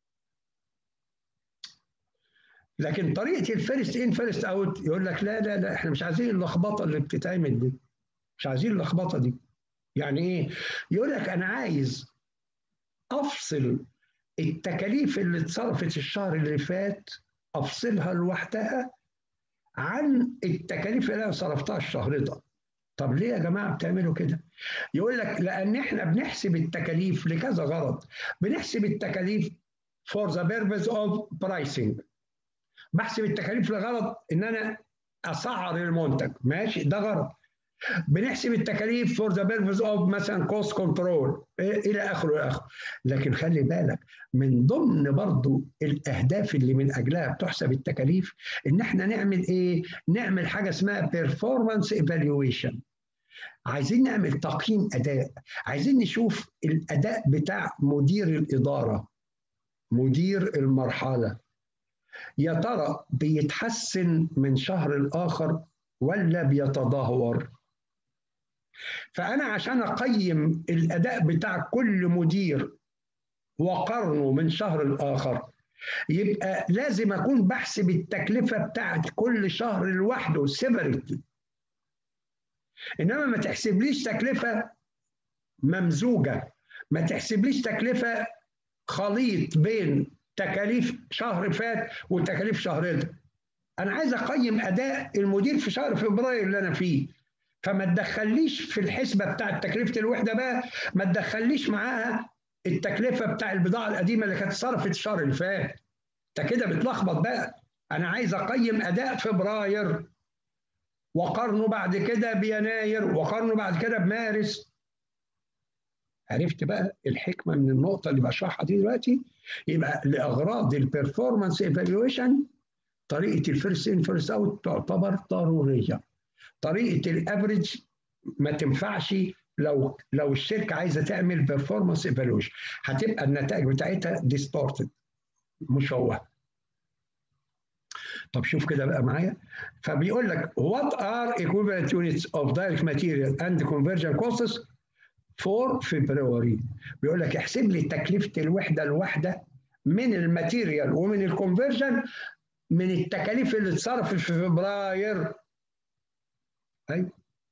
لكن طريقه الفيرست ان فيرست اوت يقول لك لا لا لا، احنا مش عايزين اللخبطه اللي بتتعمل دي، مش عايزين اللخبطه دي. يعني ايه؟ يقول لك انا عايز افصل التكاليف اللي اتصرفت الشهر اللي فات، افصلها لوحدها عن التكاليف اللي انا صرفتها الشهر ده. طب ليه يا جماعه بتعملوا كده؟ يقول لك لان احنا بنحسب التكاليف لكذا غرض. بنحسب التكاليف for the purpose of pricing، بحسب التكاليف لغرض ان انا اسعر المنتج، ماشي، ده غرض. بنحسب التكاليف فور ذا بيربز اوف مثلا كوست كنترول الى اخره الى اخره. لكن خلي بالك من ضمن برضو الاهداف اللي من اجلها بتحسب التكاليف ان احنا نعمل ايه؟ نعمل حاجه اسمها بيرفورمانس ايفالويشن. عايزين نعمل تقييم اداء، عايزين نشوف الاداء بتاع مدير الاداره، مدير المرحله، يا ترى بيتحسن من شهر لاخر ولا بيتدهور. فأنا عشان أقيم الأداء بتاع كل مدير وقارنه من شهر لآخر يبقى لازم أكون بحسب التكلفة بتاعت كل شهر لوحده سيبريت، إنما ما تحسبليش تكلفة ممزوجة، ما تحسبليش تكلفة خليط بين تكاليف شهر فات وتكاليف شهر ده. أنا عايز أقيم أداء المدير في شهر فبراير اللي أنا فيه، فما تدخليش في الحسبه بتاعت تكلفه الوحده بقى، ما تدخليش معاها التكلفه بتاع البضاعه القديمه اللي كانت صرفت الشهر اللي فات. انت كده بتلخبط بقى. انا عايز اقيم اداء فبراير وقارنه بعد كده بيناير وقارنه بعد كده بمارس. عرفت بقى الحكمه من النقطه اللي بشرحها دي دلوقتي؟ يبقى لاغراض البرفورمانس ايفالويشن طريقه الفيرست ان فيرست اوت تعتبر ضروريه. طريقه الافريج ما تنفعش لو لو الشركه عايزه تعمل بيرفورمانس ايفالويشن، هتبقى النتائج بتاعتها ديستورتد، مشوهه. طب شوف كده بقى معايا، فبيقول لك what are equivalent units of direct material and conversion costs for February. بيقول لك احسب لي تكلفه الوحده الواحده من الماتيريال ومن الكونفرجن من التكاليف اللي اتصرفت في فبراير. ايوه،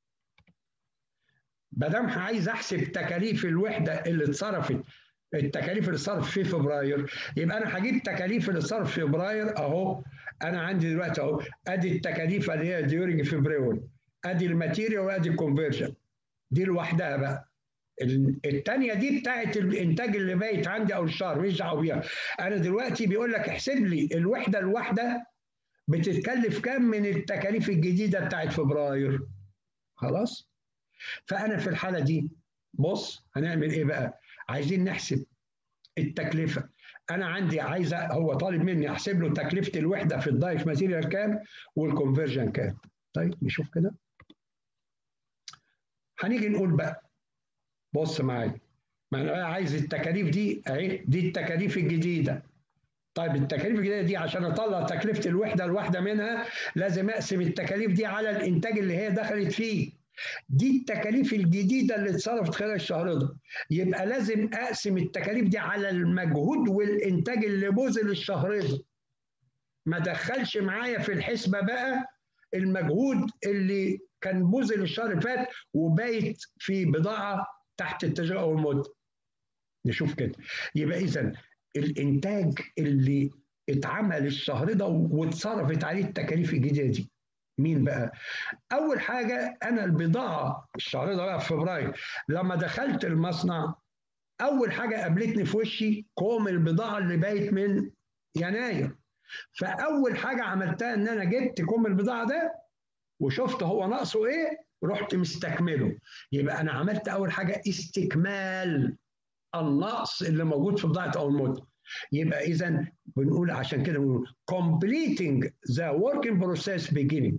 ما دام عايز احسب تكاليف الوحده اللي اتصرفت، التكاليف اللي اتصرفت في فبراير، يبقى انا هجيب تكاليف اللي اتصرفت في فبراير اهو. انا عندي دلوقتي اهو ادي التكاليف اللي هي ديورنج فبراير، ادي الماتيريال وادي الكونفرجن، دي لوحدها بقى. الثانيه دي بتاعت الانتاج اللي بايت عندي او الشهر، مش دعوه بيها. انا دلوقتي بيقول لك احسب لي الوحده الواحده بتتكلف كام من التكاليف الجديده بتاعت فبراير. خلاص؟ فأنا في الحالة دي بص هنعمل إيه بقى؟ عايزين نحسب التكلفة. أنا عندي عايزة، هو طالب مني أحسب له تكلفة الوحدة في الدايركت ماتيريال كام والكونفرجن كام. طيب نشوف كده. هنيجي نقول بقى بص معايا، ما أنا عايز التكاليف دي أهي، دي التكاليف الجديدة. طيب التكاليف الجديدة دي عشان أطلع تكلفة الوحدة الواحدة منها لازم أقسم التكاليف دي على الإنتاج اللي هي دخلت فيه. دي التكاليف الجديدة اللي اتصرفت خلال الشهر ده، يبقى لازم أقسم التكاليف دي على المجهود والإنتاج اللي بذل الشهر ده. ما دخلش معايا في الحسبة بقى المجهود اللي كان بذل الشهر اللي فات وبايت في بضاعة تحت التجارة أو المدة. نشوف كده. يبقى إذا الإنتاج اللي اتعمل الشهر ده واتصرفت عليه التكاليف الجديده دي. مين بقى؟ اول حاجه انا البضاعه الشهر ده بقى في فبراير لما دخلت المصنع، اول حاجه قابلتني في وشي كوم البضاعه اللي بايت من يناير. فاول حاجه عملتها ان انا جبت كوم البضاعه ده وشفت هو ناقصه ايه، رحت مستكمله. يبقى انا عملت اول حاجه استكمال النقص اللي موجود في بضاعه اول مده. يبقى اذا بنقول عشان كده بنقول completing the working process beginning.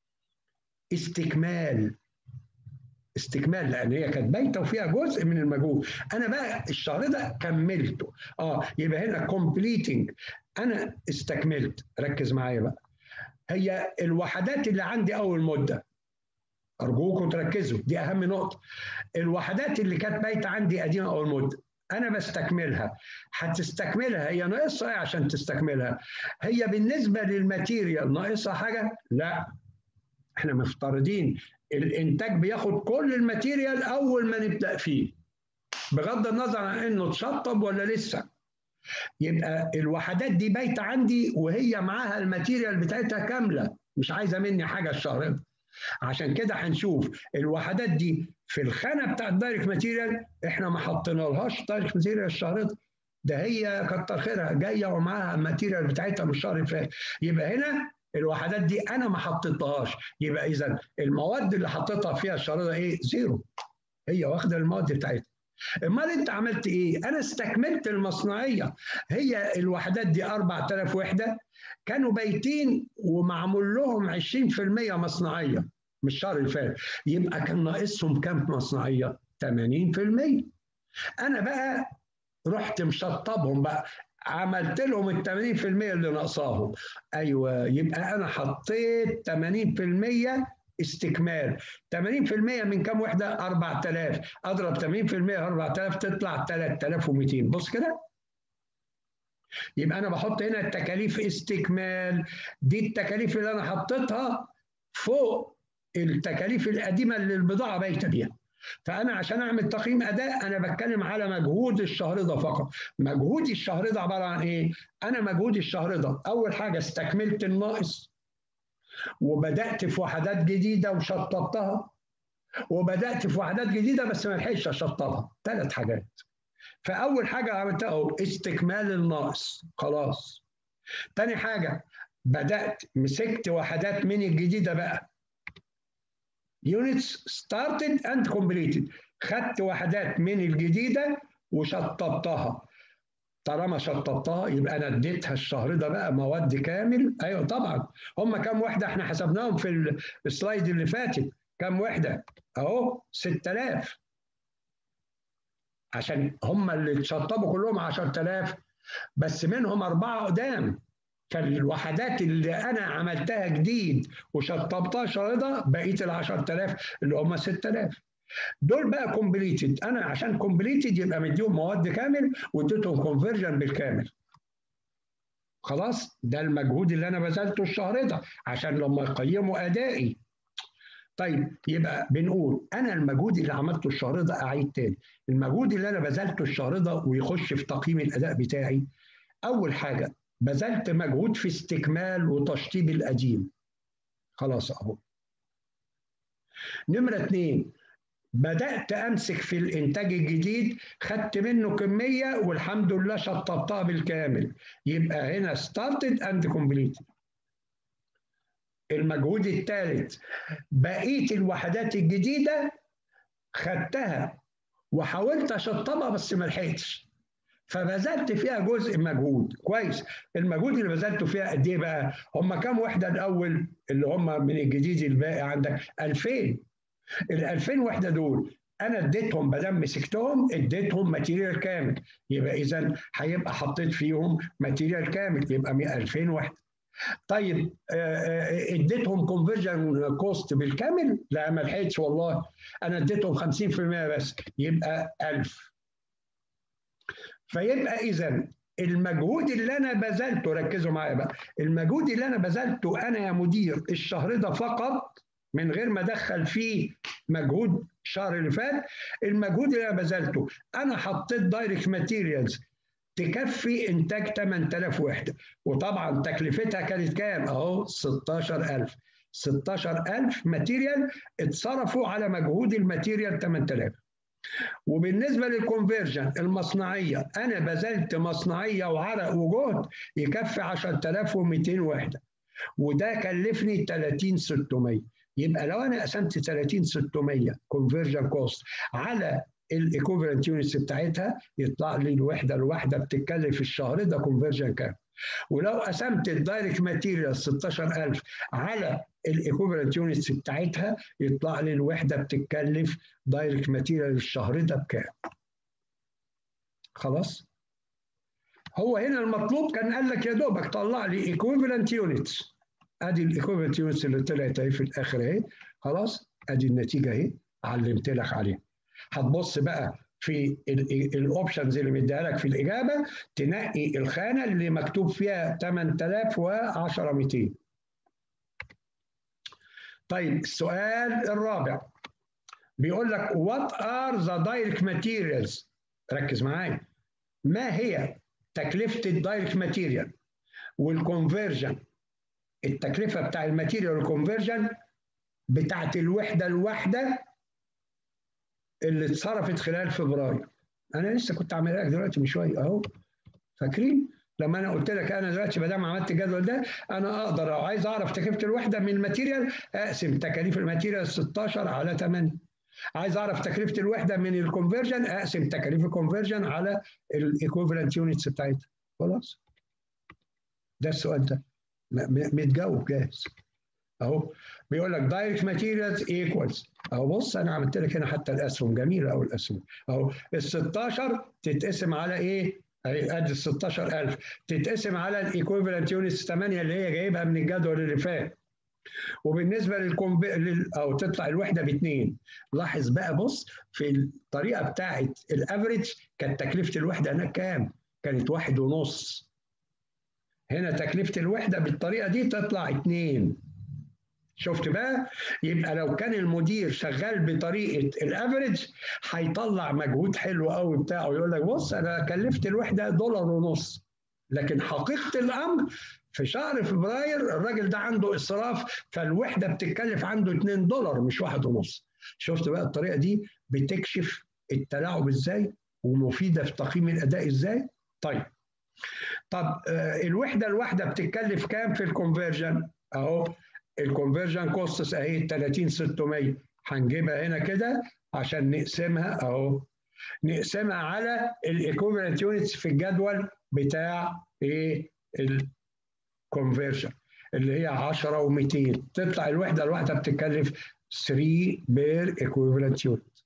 استكمال استكمال لان هي كانت بايته وفيها جزء من المجهود، انا بقى الشهر ده كملته. اه يبقى هنا completing، انا استكملت. ركز معايا بقى، هي الوحدات اللي عندي اول مده، ارجوكم تركزوا دي اهم نقطه. الوحدات اللي كانت بايته عندي قديمه اول مده انا بستكملها. هتستكملها هي ناقصها ايه عشان تستكملها؟ هي بالنسبه للماتيريال ناقصها حاجه؟ لا، احنا مفترضين الانتاج بياخد كل الماتيريال اول ما نبدا فيه بغض النظر عن انه اتشطب ولا لسه. يبقى الوحدات دي بايته عندي وهي معاها الماتيريال بتاعتها كامله، مش عايزه مني حاجه الشهر ده. عشان كده هنشوف الوحدات دي في الخانه بتاعت دايركت ماتيريال احنا ما حطينالهاش دايركت ماتيريال الشهر ده، ده هي كتر خيرها جايه ومعاها الماتيريال بتاعتها من الشهر اللي فات. يبقى هنا الوحدات دي انا ما حطيتهاش، يبقى اذا المواد اللي حطيتها فيها الشهر ده ايه؟ زيرو، هي واخده المواد بتاعتها. امال انت عملت ايه؟ انا استكملت المصنعيه. هي الوحدات دي أربعة آلاف وحده كانوا بايتين ومعمول لهم عشرين في المية مصنعيه من الشهر اللي فات، يبقى كان ناقصهم كام مصنعيه؟ ثمانين في المية. انا بقى رحت مشطبهم بقى، عملت لهم ال ثمانين في المية اللي ناقصاهم. ايوه، يبقى انا حطيت ثمانين في المية استكمال. ثمانين في المية من كام وحده؟ أربعة آلاف. اضرب ثمانين في المية أربعة آلاف تطلع ثلاثة آلاف ومئتين. بص كده، يبقى انا بحط هنا التكاليف استكمال. دي التكاليف اللي انا حطيتها فوق التكاليف القديمه اللي البضاعه بايته بيها. فانا عشان اعمل تقييم اداء انا بتكلم على مجهود الشهر ده فقط. مجهودي الشهر ده عباره عن ايه؟ انا مجهودي الشهر ده اول حاجه استكملت الناقص، وبدات في وحدات جديده وشطبتها، وبدات في وحدات جديده بس ما لحقتش اشطبها. ثلاث حاجات. فاول حاجه عملتها اهو استكمال الناقص، خلاص. تاني حاجه بدات مسكت وحدات من الجديده بقى، units started and completed، خدت وحدات من الجديده وشطبتها. طالما شطبتها يبقى انا اديتها الشهر ده بقى مواد كامل. ايوه طبعا، هم كام وحده احنا حسبناهم في السلايد اللي فاتت؟ كام وحده؟ اهو ستة آلاف، عشان هم اللي اتشطبوا كلهم عشرة آلاف بس منهم اربعه قدام. فالوحدات اللي انا عملتها جديد وشطبتها الشهر ده بقيه ال عشرة آلاف اللي هم ستة آلاف دول بقى كومبليتد. انا عشان كومبليتد يبقى مديهم مواد كامل واديتهم كونفرجن بالكامل. خلاص، ده المجهود اللي انا بذلته الشهر ده عشان لما يقيموا ادائي. طيب يبقى بنقول انا المجهود اللي عملته الشهر ده، اعيد تاني، المجهود اللي انا بذلته الشهر ده ويخش في تقييم الاداء بتاعي. اول حاجه بذلت مجهود في استكمال وتشطيب القديم، خلاص اهو. نمره اثنين، بدأت أمسك في الإنتاج الجديد، خدت منه كمية والحمد لله شطبتها بالكامل، يبقى هنا started and completed. المجهود الثالث، بقية الوحدات الجديدة خدتها وحاولت أشطبها بس ما لحقتش، فبذلت فيها جزء مجهود كويس. المجهود اللي بذلته فيها قد إيه بقى؟ هم كام وحدة الأول اللي هم من الجديد الباقي عندك؟ ألفين. ال ألفين وحده دول انا اديتهم، بدل مسكتهم اديتهم ماتيريال كامل، يبقى اذا هيبقى حطيت فيهم ماتيريال كامل، يبقى ألفين وحده. طيب اديتهم كونفرجن كوست بالكامل؟ لا ما لحقتش والله، انا اديتهم خمسين في المية بس، يبقى ألف. فيبقى اذا المجهود اللي انا بذلته، ركزوا معايا بقى، المجهود اللي انا بذلته انا يا مدير الشهر ده فقط من غير ما ادخل فيه مجهود الشهر اللي فات، المجهود اللي انا بذلته انا حطيت دايركت ماتيريالز تكفي انتاج ثمانية آلاف وحده، وطبعا تكلفتها كانت كام؟ اهو ستاشر ألف. ستاشر ألف ماتيريال اتصرفوا على مجهود الماتيريال ثمانية آلاف. وبالنسبه للكونفرجن المصنعيه، انا بذلت مصنعيه وعرق وجهد يكفي عشرة آلاف ومئتين وحده، وده كلفني ثلاثين ستمية. يبقى لو انا قسمت ثلاثين ستمية كونفرجن كوست على الايكوفالنت يونتس بتاعتها، يطلع لي الوحده الواحده بتتكلف الشهر ده كونفرجن كام. ولو قسمت الدايركت ماتيريال ستاشر ألف على الايكوفالنت يونتس بتاعتها، يطلع لي الوحده بتتكلف دايركت ماتيريال الشهر ده بكام. خلاص؟ هو هنا المطلوب كان قال لك يا دوبك طلع لي ايكوفالنت يونتس. ادي الايكوفالنت يونتس اللي طلعت اهي في الاخر اهي. خلاص؟ ادي النتيجه اهي علمت لك عليها. هتبص بقى في الاوبشنز اللي مديها لك في الاجابه، تنقي الخانه اللي مكتوب فيها ثمانية آلاف وعشرة مئتين. طيب السؤال الرابع بيقول لك what are the direct materials. ركز معايا. ما هي تكلفه الدايركت ماتيريال والكونفرجن؟ التكلفه بتاع الماتيريال والكونفرجن بتاعت الوحده الواحده اللي اتصرفت خلال فبراير. انا لسه كنت عاملها لك دلوقتي من شويه اهو. فاكرين لما انا قلت لك انا دلوقتي ما دام عملت الجدول ده، انا اقدر لو عايز اعرف تكلفه الوحده من الماتيريال اقسم تكاليف الماتيريال ستاشر على ثمانية. عايز اعرف تكلفه الوحده من الكونفرجن اقسم تكاليف الكونفرجن على الايكوفالنت يونتس بتاعتها. خلاص؟ ده السؤال ده متجاوب جاهز اهو. بيقول لك دايركت ماتيريالز ايكوالز اهو. بص انا عملت لك هنا حتى الاسهم جميله قوي الاسهم اهو. ال ستاشر تتقسم على ايه؟ ادي ال ستاشر ألف تتقسم على الايكوفالنت يونتس ثمانية اللي هي جايبها من الجدول اللي فات. وبالنسبه للكونف او تطلع الوحده باثنين. لاحظ بقى بص في الطريقه بتاعه الافريج كانت تكلفه الوحده هناك كام؟ كانت واحد ونص. هنا تكلفه الوحده بالطريقه دي تطلع اتنين. شفت بقى؟ يبقى لو كان المدير شغال بطريقه الافريج هيطلع مجهود حلو قوي بتاعه، يقول لك بص انا كلفت الوحده دولار ونص، لكن حقيقه الامر في شهر فبراير الراجل ده عنده اسراف فالوحده بتتكلف عنده اتنين دولار مش واحد ونص. شفت بقى الطريقه دي بتكشف التلاعب ازاي ومفيده في تقييم الاداء ازاي؟ طيب طب آه الوحده الواحده بتتكلف كام في الكونفرجن؟ اهو الكونفرجن كوستس اهي ثلاثين ستمية. هنجيبها هنا كده عشان نقسمها اهو. نقسمها على الايكوفالنت يونتس في الجدول بتاع ايه؟ الكونفرجن اللي هي عشرة ومئتين. تطلع الوحده الواحده بتتكلف ثلاثة بير ايكوفالنت يونت.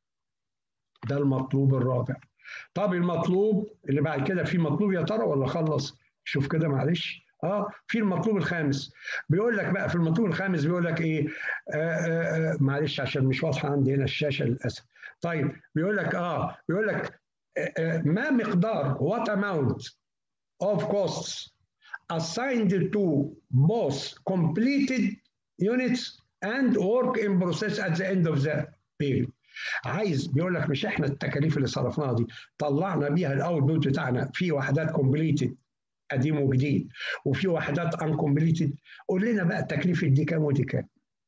ده المطلوب الرابع. طب المطلوب اللي بعد كده، في مطلوب يا ترى ولا خلص؟ شوف كده معلش. اه في المطلوب الخامس. بيقول لك بقى في المطلوب الخامس بيقول لك ايه؟ آه آه معلش عشان مش واضحه عندي هنا الشاشه للاسف. طيب بيقول لك اه بيقول لك آه آه ما مقدار what amount of costs assigned to both completed units and work in process at the end of the period. عايز بيقول لك مش احنا التكاليف اللي صرفناها دي طلعنا بيها الاوتبوت بتاعنا في وحدات كومبليتد قديم وجديد وفي وحدات انكمبليتد، قول لنا بقى التكلفه دي كام ودي كام.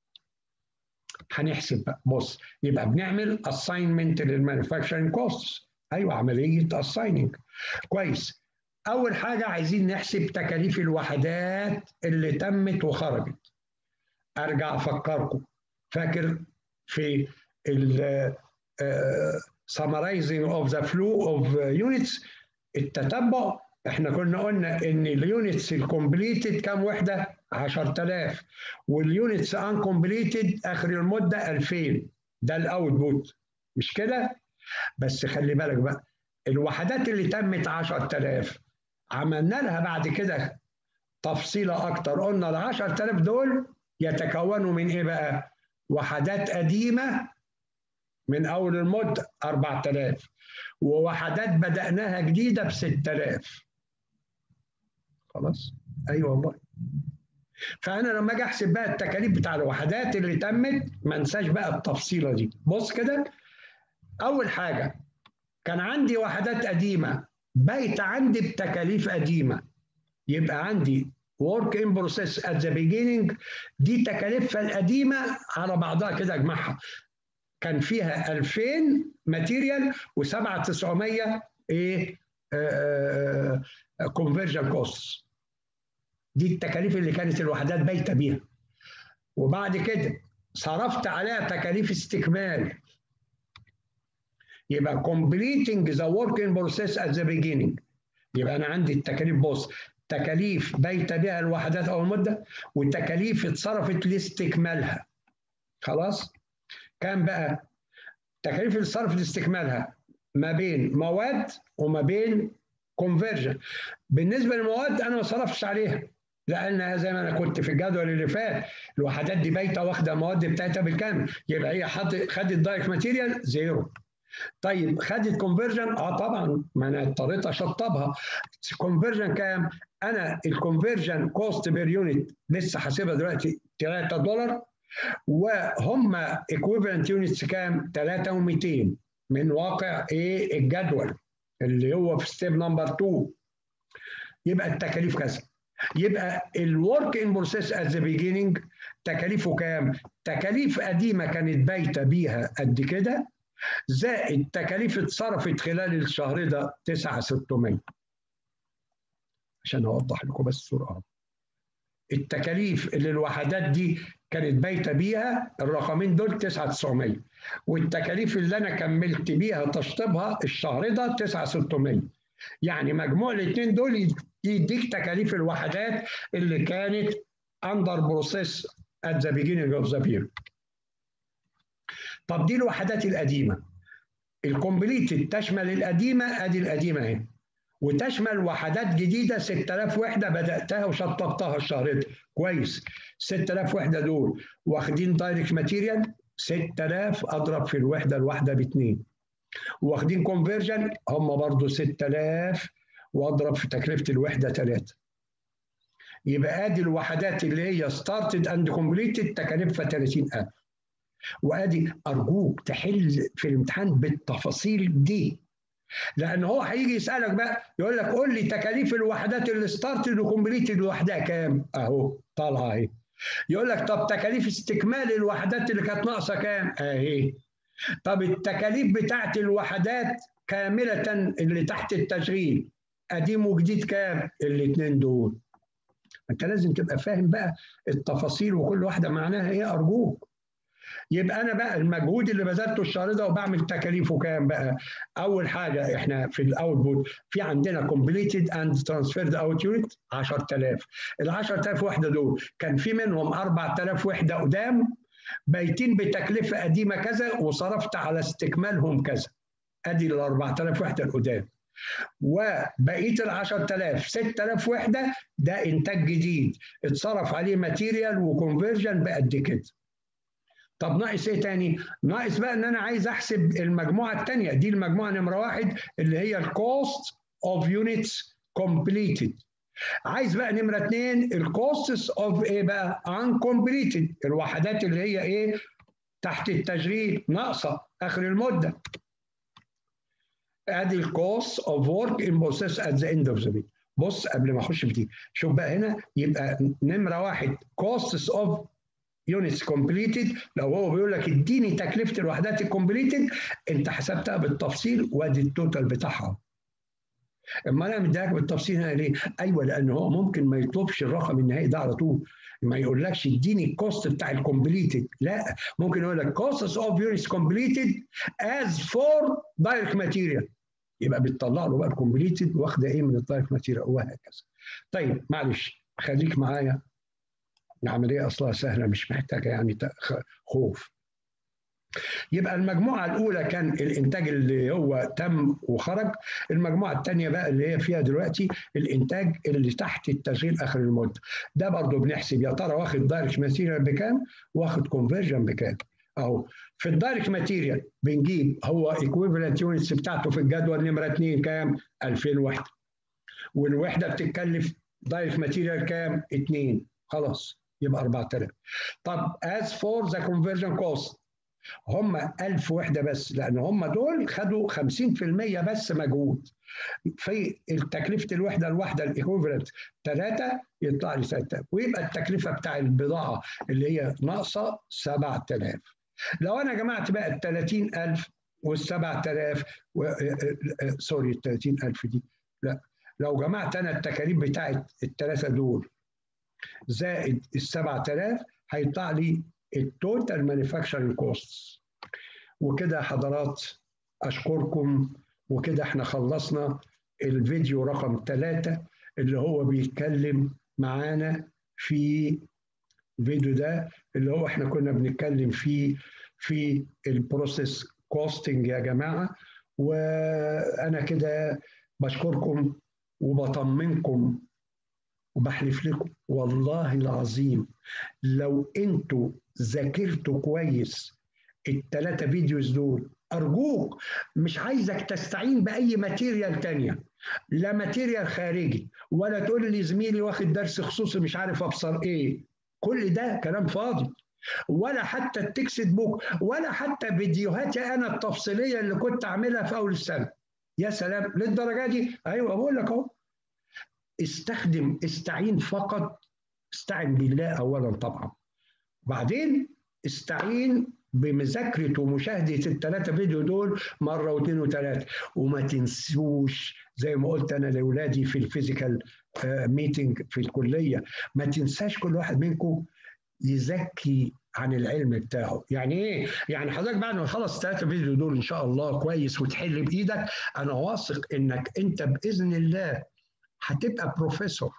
هنحسب بقى. بص يبقى بنعمل اساينمنت للمانيفاكتشرنج كوستس. ايوه عمليه اسايننج. كويس. اول حاجه عايزين نحسب تكاليف الوحدات اللي تمت وخرجت. ارجع افكركم. فاكر في ال summarizing of the flow of units التتبع احنا كنا قلنا ان اليونتس الكومبليتد كام وحده؟ عشرة آلاف، واليونتس انكمبليتد اخر المده ألفين. ده الاوتبوت مش كده؟ بس خلي بالك بقى الوحدات اللي تمت عشرة آلاف عملنا لها بعد كده تفصيله اكتر. قلنا ال عشرة آلاف دول يتكونوا من ايه بقى؟ وحدات قديمه من اول المده أربعة آلاف، ووحدات بدأناها جديده ب ستة آلاف. خلاص؟ ايوه والله. فانا لما اجي احسب بقى التكاليف بتاع الوحدات اللي تمت ما انساش بقى التفصيله دي. بص كده، اول حاجه كان عندي وحدات قديمه بايت عندي بتكاليف قديمه، يبقى عندي work in process at the beginning دي تكاليفها القديمه على بعضها كده اجمعها، كان فيها ألفين ماتيريال و7900 ايه كونفرجن كوست، دي التكاليف اللي كانت الوحدات بايته بيها. وبعد كده صرفت عليها تكاليف استكمال، يبقى completing the work in process at the beginning، يبقى انا عندي التكاليف، بص تكاليف بايته بها الوحدات او المده، والتكاليف اتصرفت لاستكمالها. خلاص؟ كام بقى؟ تكاليف اللي اتصرفت لاستكمالها ما بين مواد وما بين كونفرجن. بالنسبه للمواد انا ما صرفتش عليها، لانها زي ما انا كنت في الجدول اللي فات الوحدات دي بايته واخده المواد بتاعتها بالكامل، يبقى هي خدت دايركت ماتيريال زيرو. طيب خدت كونفرجن؟ اه طبعا، ما انا اضطريت اشطبها. كونفرجن كام؟ انا الكونفرجن كوست بير يونت لسه حاسبها دلوقتي ثلاثة دولار، وهم ايكويفالنت يونتس كام؟ ثلاثة ومئتين من واقع ايه الجدول اللي هو في ستيب نمبر اتنين. يبقى التكاليف كذا. يبقى الورك ان بروسيس ات ذا بيجيننج تكاليفه كام؟ تكاليف قديمه كانت بايته بيها قد كده، زائد تكاليف اتصرفت خلال الشهر ده تسعة آلاف وستمية. عشان اوضح لكم بس الصوره، التكاليف اللي الوحدات دي كانت بايته بيها الرقمين دول تسعة آلاف وتسعمية، والتكاليف اللي انا كملت بيها تشطيبها الشهر ده تسعة آلاف وستمية. يعني مجموع الاثنين دول يديك تكاليف الوحدات اللي كانت اندر بروسيس ات ذا بيجيننج اوف ذا بير. طب دي الوحدات القديمه. الكومبليتد تشمل القديمه، ادي القديمه اهي، وتشمل وحدات جديده ستة آلاف وحده بداتها وشطبتها الشهر ده. كويس، ستة آلاف وحده دول واخدين دايركت ماتيريال ستة آلاف اضرب في الوحده الواحده باثنين، واخدين كونفرجن هم برضو ستة آلاف واضرب في تكلفه الوحده ثلاثة. يبقى ادي الوحدات اللي هي ستارتد اند كومبليتد تكاليفها ثلاثين ألف. وادي ارجوك تحل في الامتحان بالتفاصيل دي، لان هو هيجي يسالك بقى يقول لك قول لي تكاليف الوحدات اللي ستارتد وكومبليتد لوحدها كام؟ اهو طالعه اهي. يقول لك طب تكاليف استكمال الوحدات اللي كانت ناقصه كام؟ اهي. طب التكاليف بتاعت الوحدات كامله اللي تحت التشغيل قديم وجديد كام؟ الاثنين دول. انت لازم تبقى فاهم بقى التفاصيل وكل واحده معناها ايه ارجوك. يبقى انا بقى المجهود اللي بذلته الشهر ده وبعمل تكاليفه كام بقى؟ اول حاجه احنا في الاوتبوت في عندنا كومبليتد اند ترانسفيرد اوت يونت عشرة آلاف. ال عشرة آلاف وحده دول كان في منهم أربعة آلاف وحده قدام بايتين بتكلفه قديمه كذا وصرفت على استكمالهم كذا. ادي ال أربعة آلاف وحده القدام. وبقيه ال عشرة آلاف ستة آلاف وحده ده انتاج جديد اتصرف عليه ماتيريال وكونفرجن بقد كده. طب ناقص ايه تاني؟ ناقص بقى ان انا عايز احسب المجموعه الثانيه، دي المجموعه نمره واحد اللي هي الكوست اوف يونتس كومبليتد. عايز بقى نمره اثنين الكوستس اوف ايه بقى؟ انكمبليتد، الوحدات اللي هي ايه؟ تحت التشغيل ناقصه اخر المده. ادي الكوست اوف ورك ان بروسيس ات ذا اند اوف ذا بي. بص قبل ما اخش في دي شوف بقى هنا، يبقى نمره واحد كوستس اوف يونتس كومبليتد، لو هو بيقول لك اديني تكلفه الوحدات الكومبليتد انت حسبتها بالتفصيل وادي التوتال بتاعها. اما انا مديك بالتفصيل هنا ليه؟ ايوه لان هو ممكن ما يطلبش الرقم النهائي ده على طول، ما يقولكش اديني الكوست بتاع الكومبليتد، لا ممكن يقول لك كوستس اوف يونتس كومبليتد از فور دايركت ماتيريال، يبقى بتطلع له بقى الكومبليتد واخده ايه من الدايركت ماتيريال وهكذا. طيب معلش خليك معايا، العملية أصلها سهلة مش محتاجة يعني خوف. يبقى المجموعة الأولى كان الإنتاج اللي هو تم وخرج، المجموعة الثانية بقى اللي هي فيها دلوقتي الإنتاج اللي تحت التشغيل آخر المدة. ده برضه بنحسب يا ترى واخد دايركت ماتيريال بكام؟ واخد كونفرجن بكام؟ أهو في الدايركت ماتيريال بنجيب هو ايكويفالنت يونتس بتاعته في الجدول نمرة اثنين كام؟ ألفين وحدة. والوحدة بتتكلف دايركت ماتيريال كام؟ اثنين. خلاص يبقى أربعة آلاف. طب as for the conversion cost هم ألف وحده بس، لان هم دول خدوا خمسين في المية بس مجهود. في تكلفه الوحده الواحده الايكوفالنت ثلاثة، يطلع لي ستة آلاف، ويبقى التكلفه بتاع البضاعه اللي هي ناقصه سبعة آلاف. لو انا جمعت بقى ال ثلاثين ألف وال سبعة آلاف و... سوري ال ثلاثين ألف دي لا، لو جمعت انا التكاليف بتاعت الثلاثه دول زائد ال سبعة آلاف هيطلع لي التوتال مانيفاكتشرنج كوست. وكده حضرات اشكركم، وكده احنا خلصنا الفيديو رقم ثلاثة اللي هو بيتكلم معانا في الفيديو ده، اللي هو احنا كنا بنتكلم فيه في البروسيس كوستنج يا جماعة. وانا كده بشكركم وبطمنكم وبحلف لكم والله العظيم لو انتوا ذاكرتوا كويس الثلاثة فيديوز دول، أرجوك مش عايزك تستعين بأي ماتيريال تانية، لا ماتيريال خارجي، ولا تقول لي زميلي واخد درس خصوصي مش عارف أبصر إيه، كل ده كلام فاضي، ولا حتى التكست بوك، ولا حتى فيديوهاتي أنا التفصيلية اللي كنت أعملها في أول السنة. يا سلام للدرجة دي؟ أيوة بقول لك أهو. استخدم استعين فقط، استعن بالله أولا طبعا، بعدين استعين بمذاكرة ومشاهدة الثلاثة فيديو دول مرة واثنين وثلاثة. وما تنسوش زي ما قلت أنا لأولادي في الفيزيكال ميتنج في الكلية، ما تنساش كل واحد منكم يزكي عن العلم بتاعه. يعني ايه؟ يعني حضرتك بعد ما تخلص الثلاثة فيديو دول ان شاء الله كويس وتحل بايدك، انا واثق انك انت باذن الله هتبقى بروفيسور.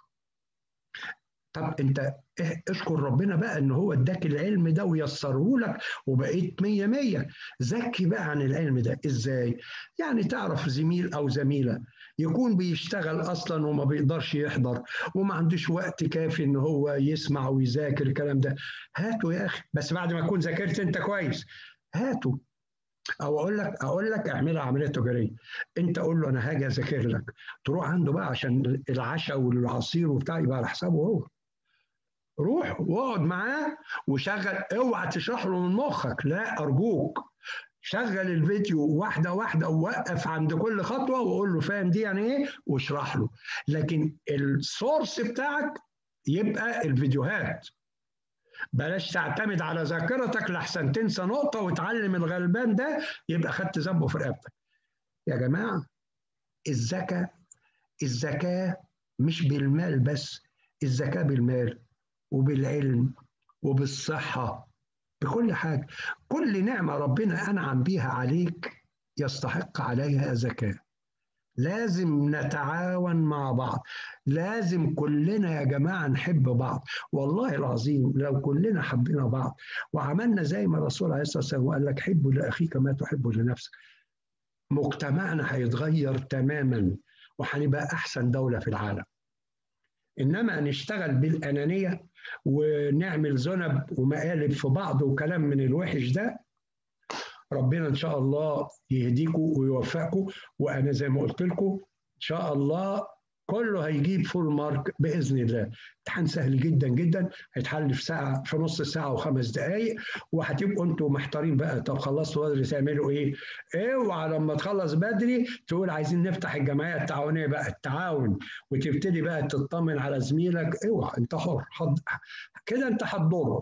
طب انت اشكر ربنا بقى ان هو اداك العلم ده ويسره لك وبقيت مية مية. زكي بقى عن العلم ده ازاي؟ يعني تعرف زميل او زميلة يكون بيشتغل اصلا وما بيقدرش يحضر وما عندوش وقت كافي ان هو يسمع ويذاكر الكلام ده، هاته يا اخي، بس بعد ما تكون ذاكرت انت كويس هاته. او اقول لك اقول لك اعملها عمليه تجاريه، انت قول له انا هاجي اذاكر لك، تروح عنده بقى عشان العشاء والعصير وبتاع يبقى على حسابه هو، روح واقعد معاه وشغل، اوعى تشرح له من مخك، لا ارجوك شغل الفيديو واحده واحده ووقف عند كل خطوه وقول له فاهم دي يعني ايه واشرح له، لكن السورس بتاعك يبقى الفيديوهات. بلاش تعتمد على ذاكرتك لحسن تنسى نقطه وتعلم الغلبان ده يبقى خدت ذنبه في رقبتك. يا جماعه الزكاه الزكاه مش بالمال بس، الزكاه بالمال وبالعلم وبالصحة، بكل حاجة. كل نعمة ربنا أنعم بيها عليك يستحق عليها زكاة. لازم نتعاون مع بعض، لازم كلنا يا جماعة نحب بعض. والله العظيم لو كلنا حبينا بعض وعملنا زي ما الرسول عليه الصلاة والسلام قال لك حبوا لأخيك ما تحب لنفسك، مجتمعنا هيتغير تماما وهنبقى أحسن دولة في العالم. إنما نشتغل بالأنانية ونعمل ذنب ومقالب في بعض وكلام من الوحش ده، ربنا إن شاء الله يهديكم ويوفقكم. وأنا زي ما قلت لكم إن شاء الله كله هيجيب فول مارك بإذن الله. امتحان سهل جدا جدا، هيتحل في ساعة، في نص ساعة وخمس دقايق، وهتبقوا انتوا محتارين بقى طب خلصتوا بدري تعملوا ايه؟ اوعى لما تخلص بدري تقول عايزين نفتح الجمعية التعاونية بقى التعاون وتبتدي بقى تطمن على زميلك، اوعى انت حر حض... كده انت هتضره.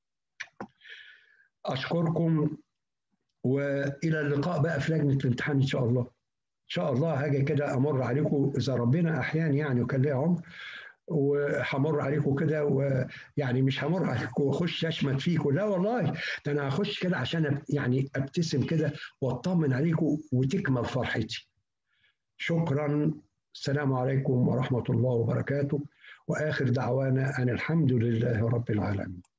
اشكركم والى اللقاء بقى في لجنة الامتحان ان شاء الله. ان شاء الله هاجي كده امر عليكم اذا ربنا احياني يعني وكان لي عمر، وهمر عليكم كده، ويعني مش همر عليكم واخش اشمت فيكم، لا والله ده انا هخش كده عشان يعني ابتسم كده واطمن عليكم وتكمل فرحتي. شكرا، السلام عليكم ورحمة الله وبركاته، واخر دعوانا ان الحمد لله رب العالمين.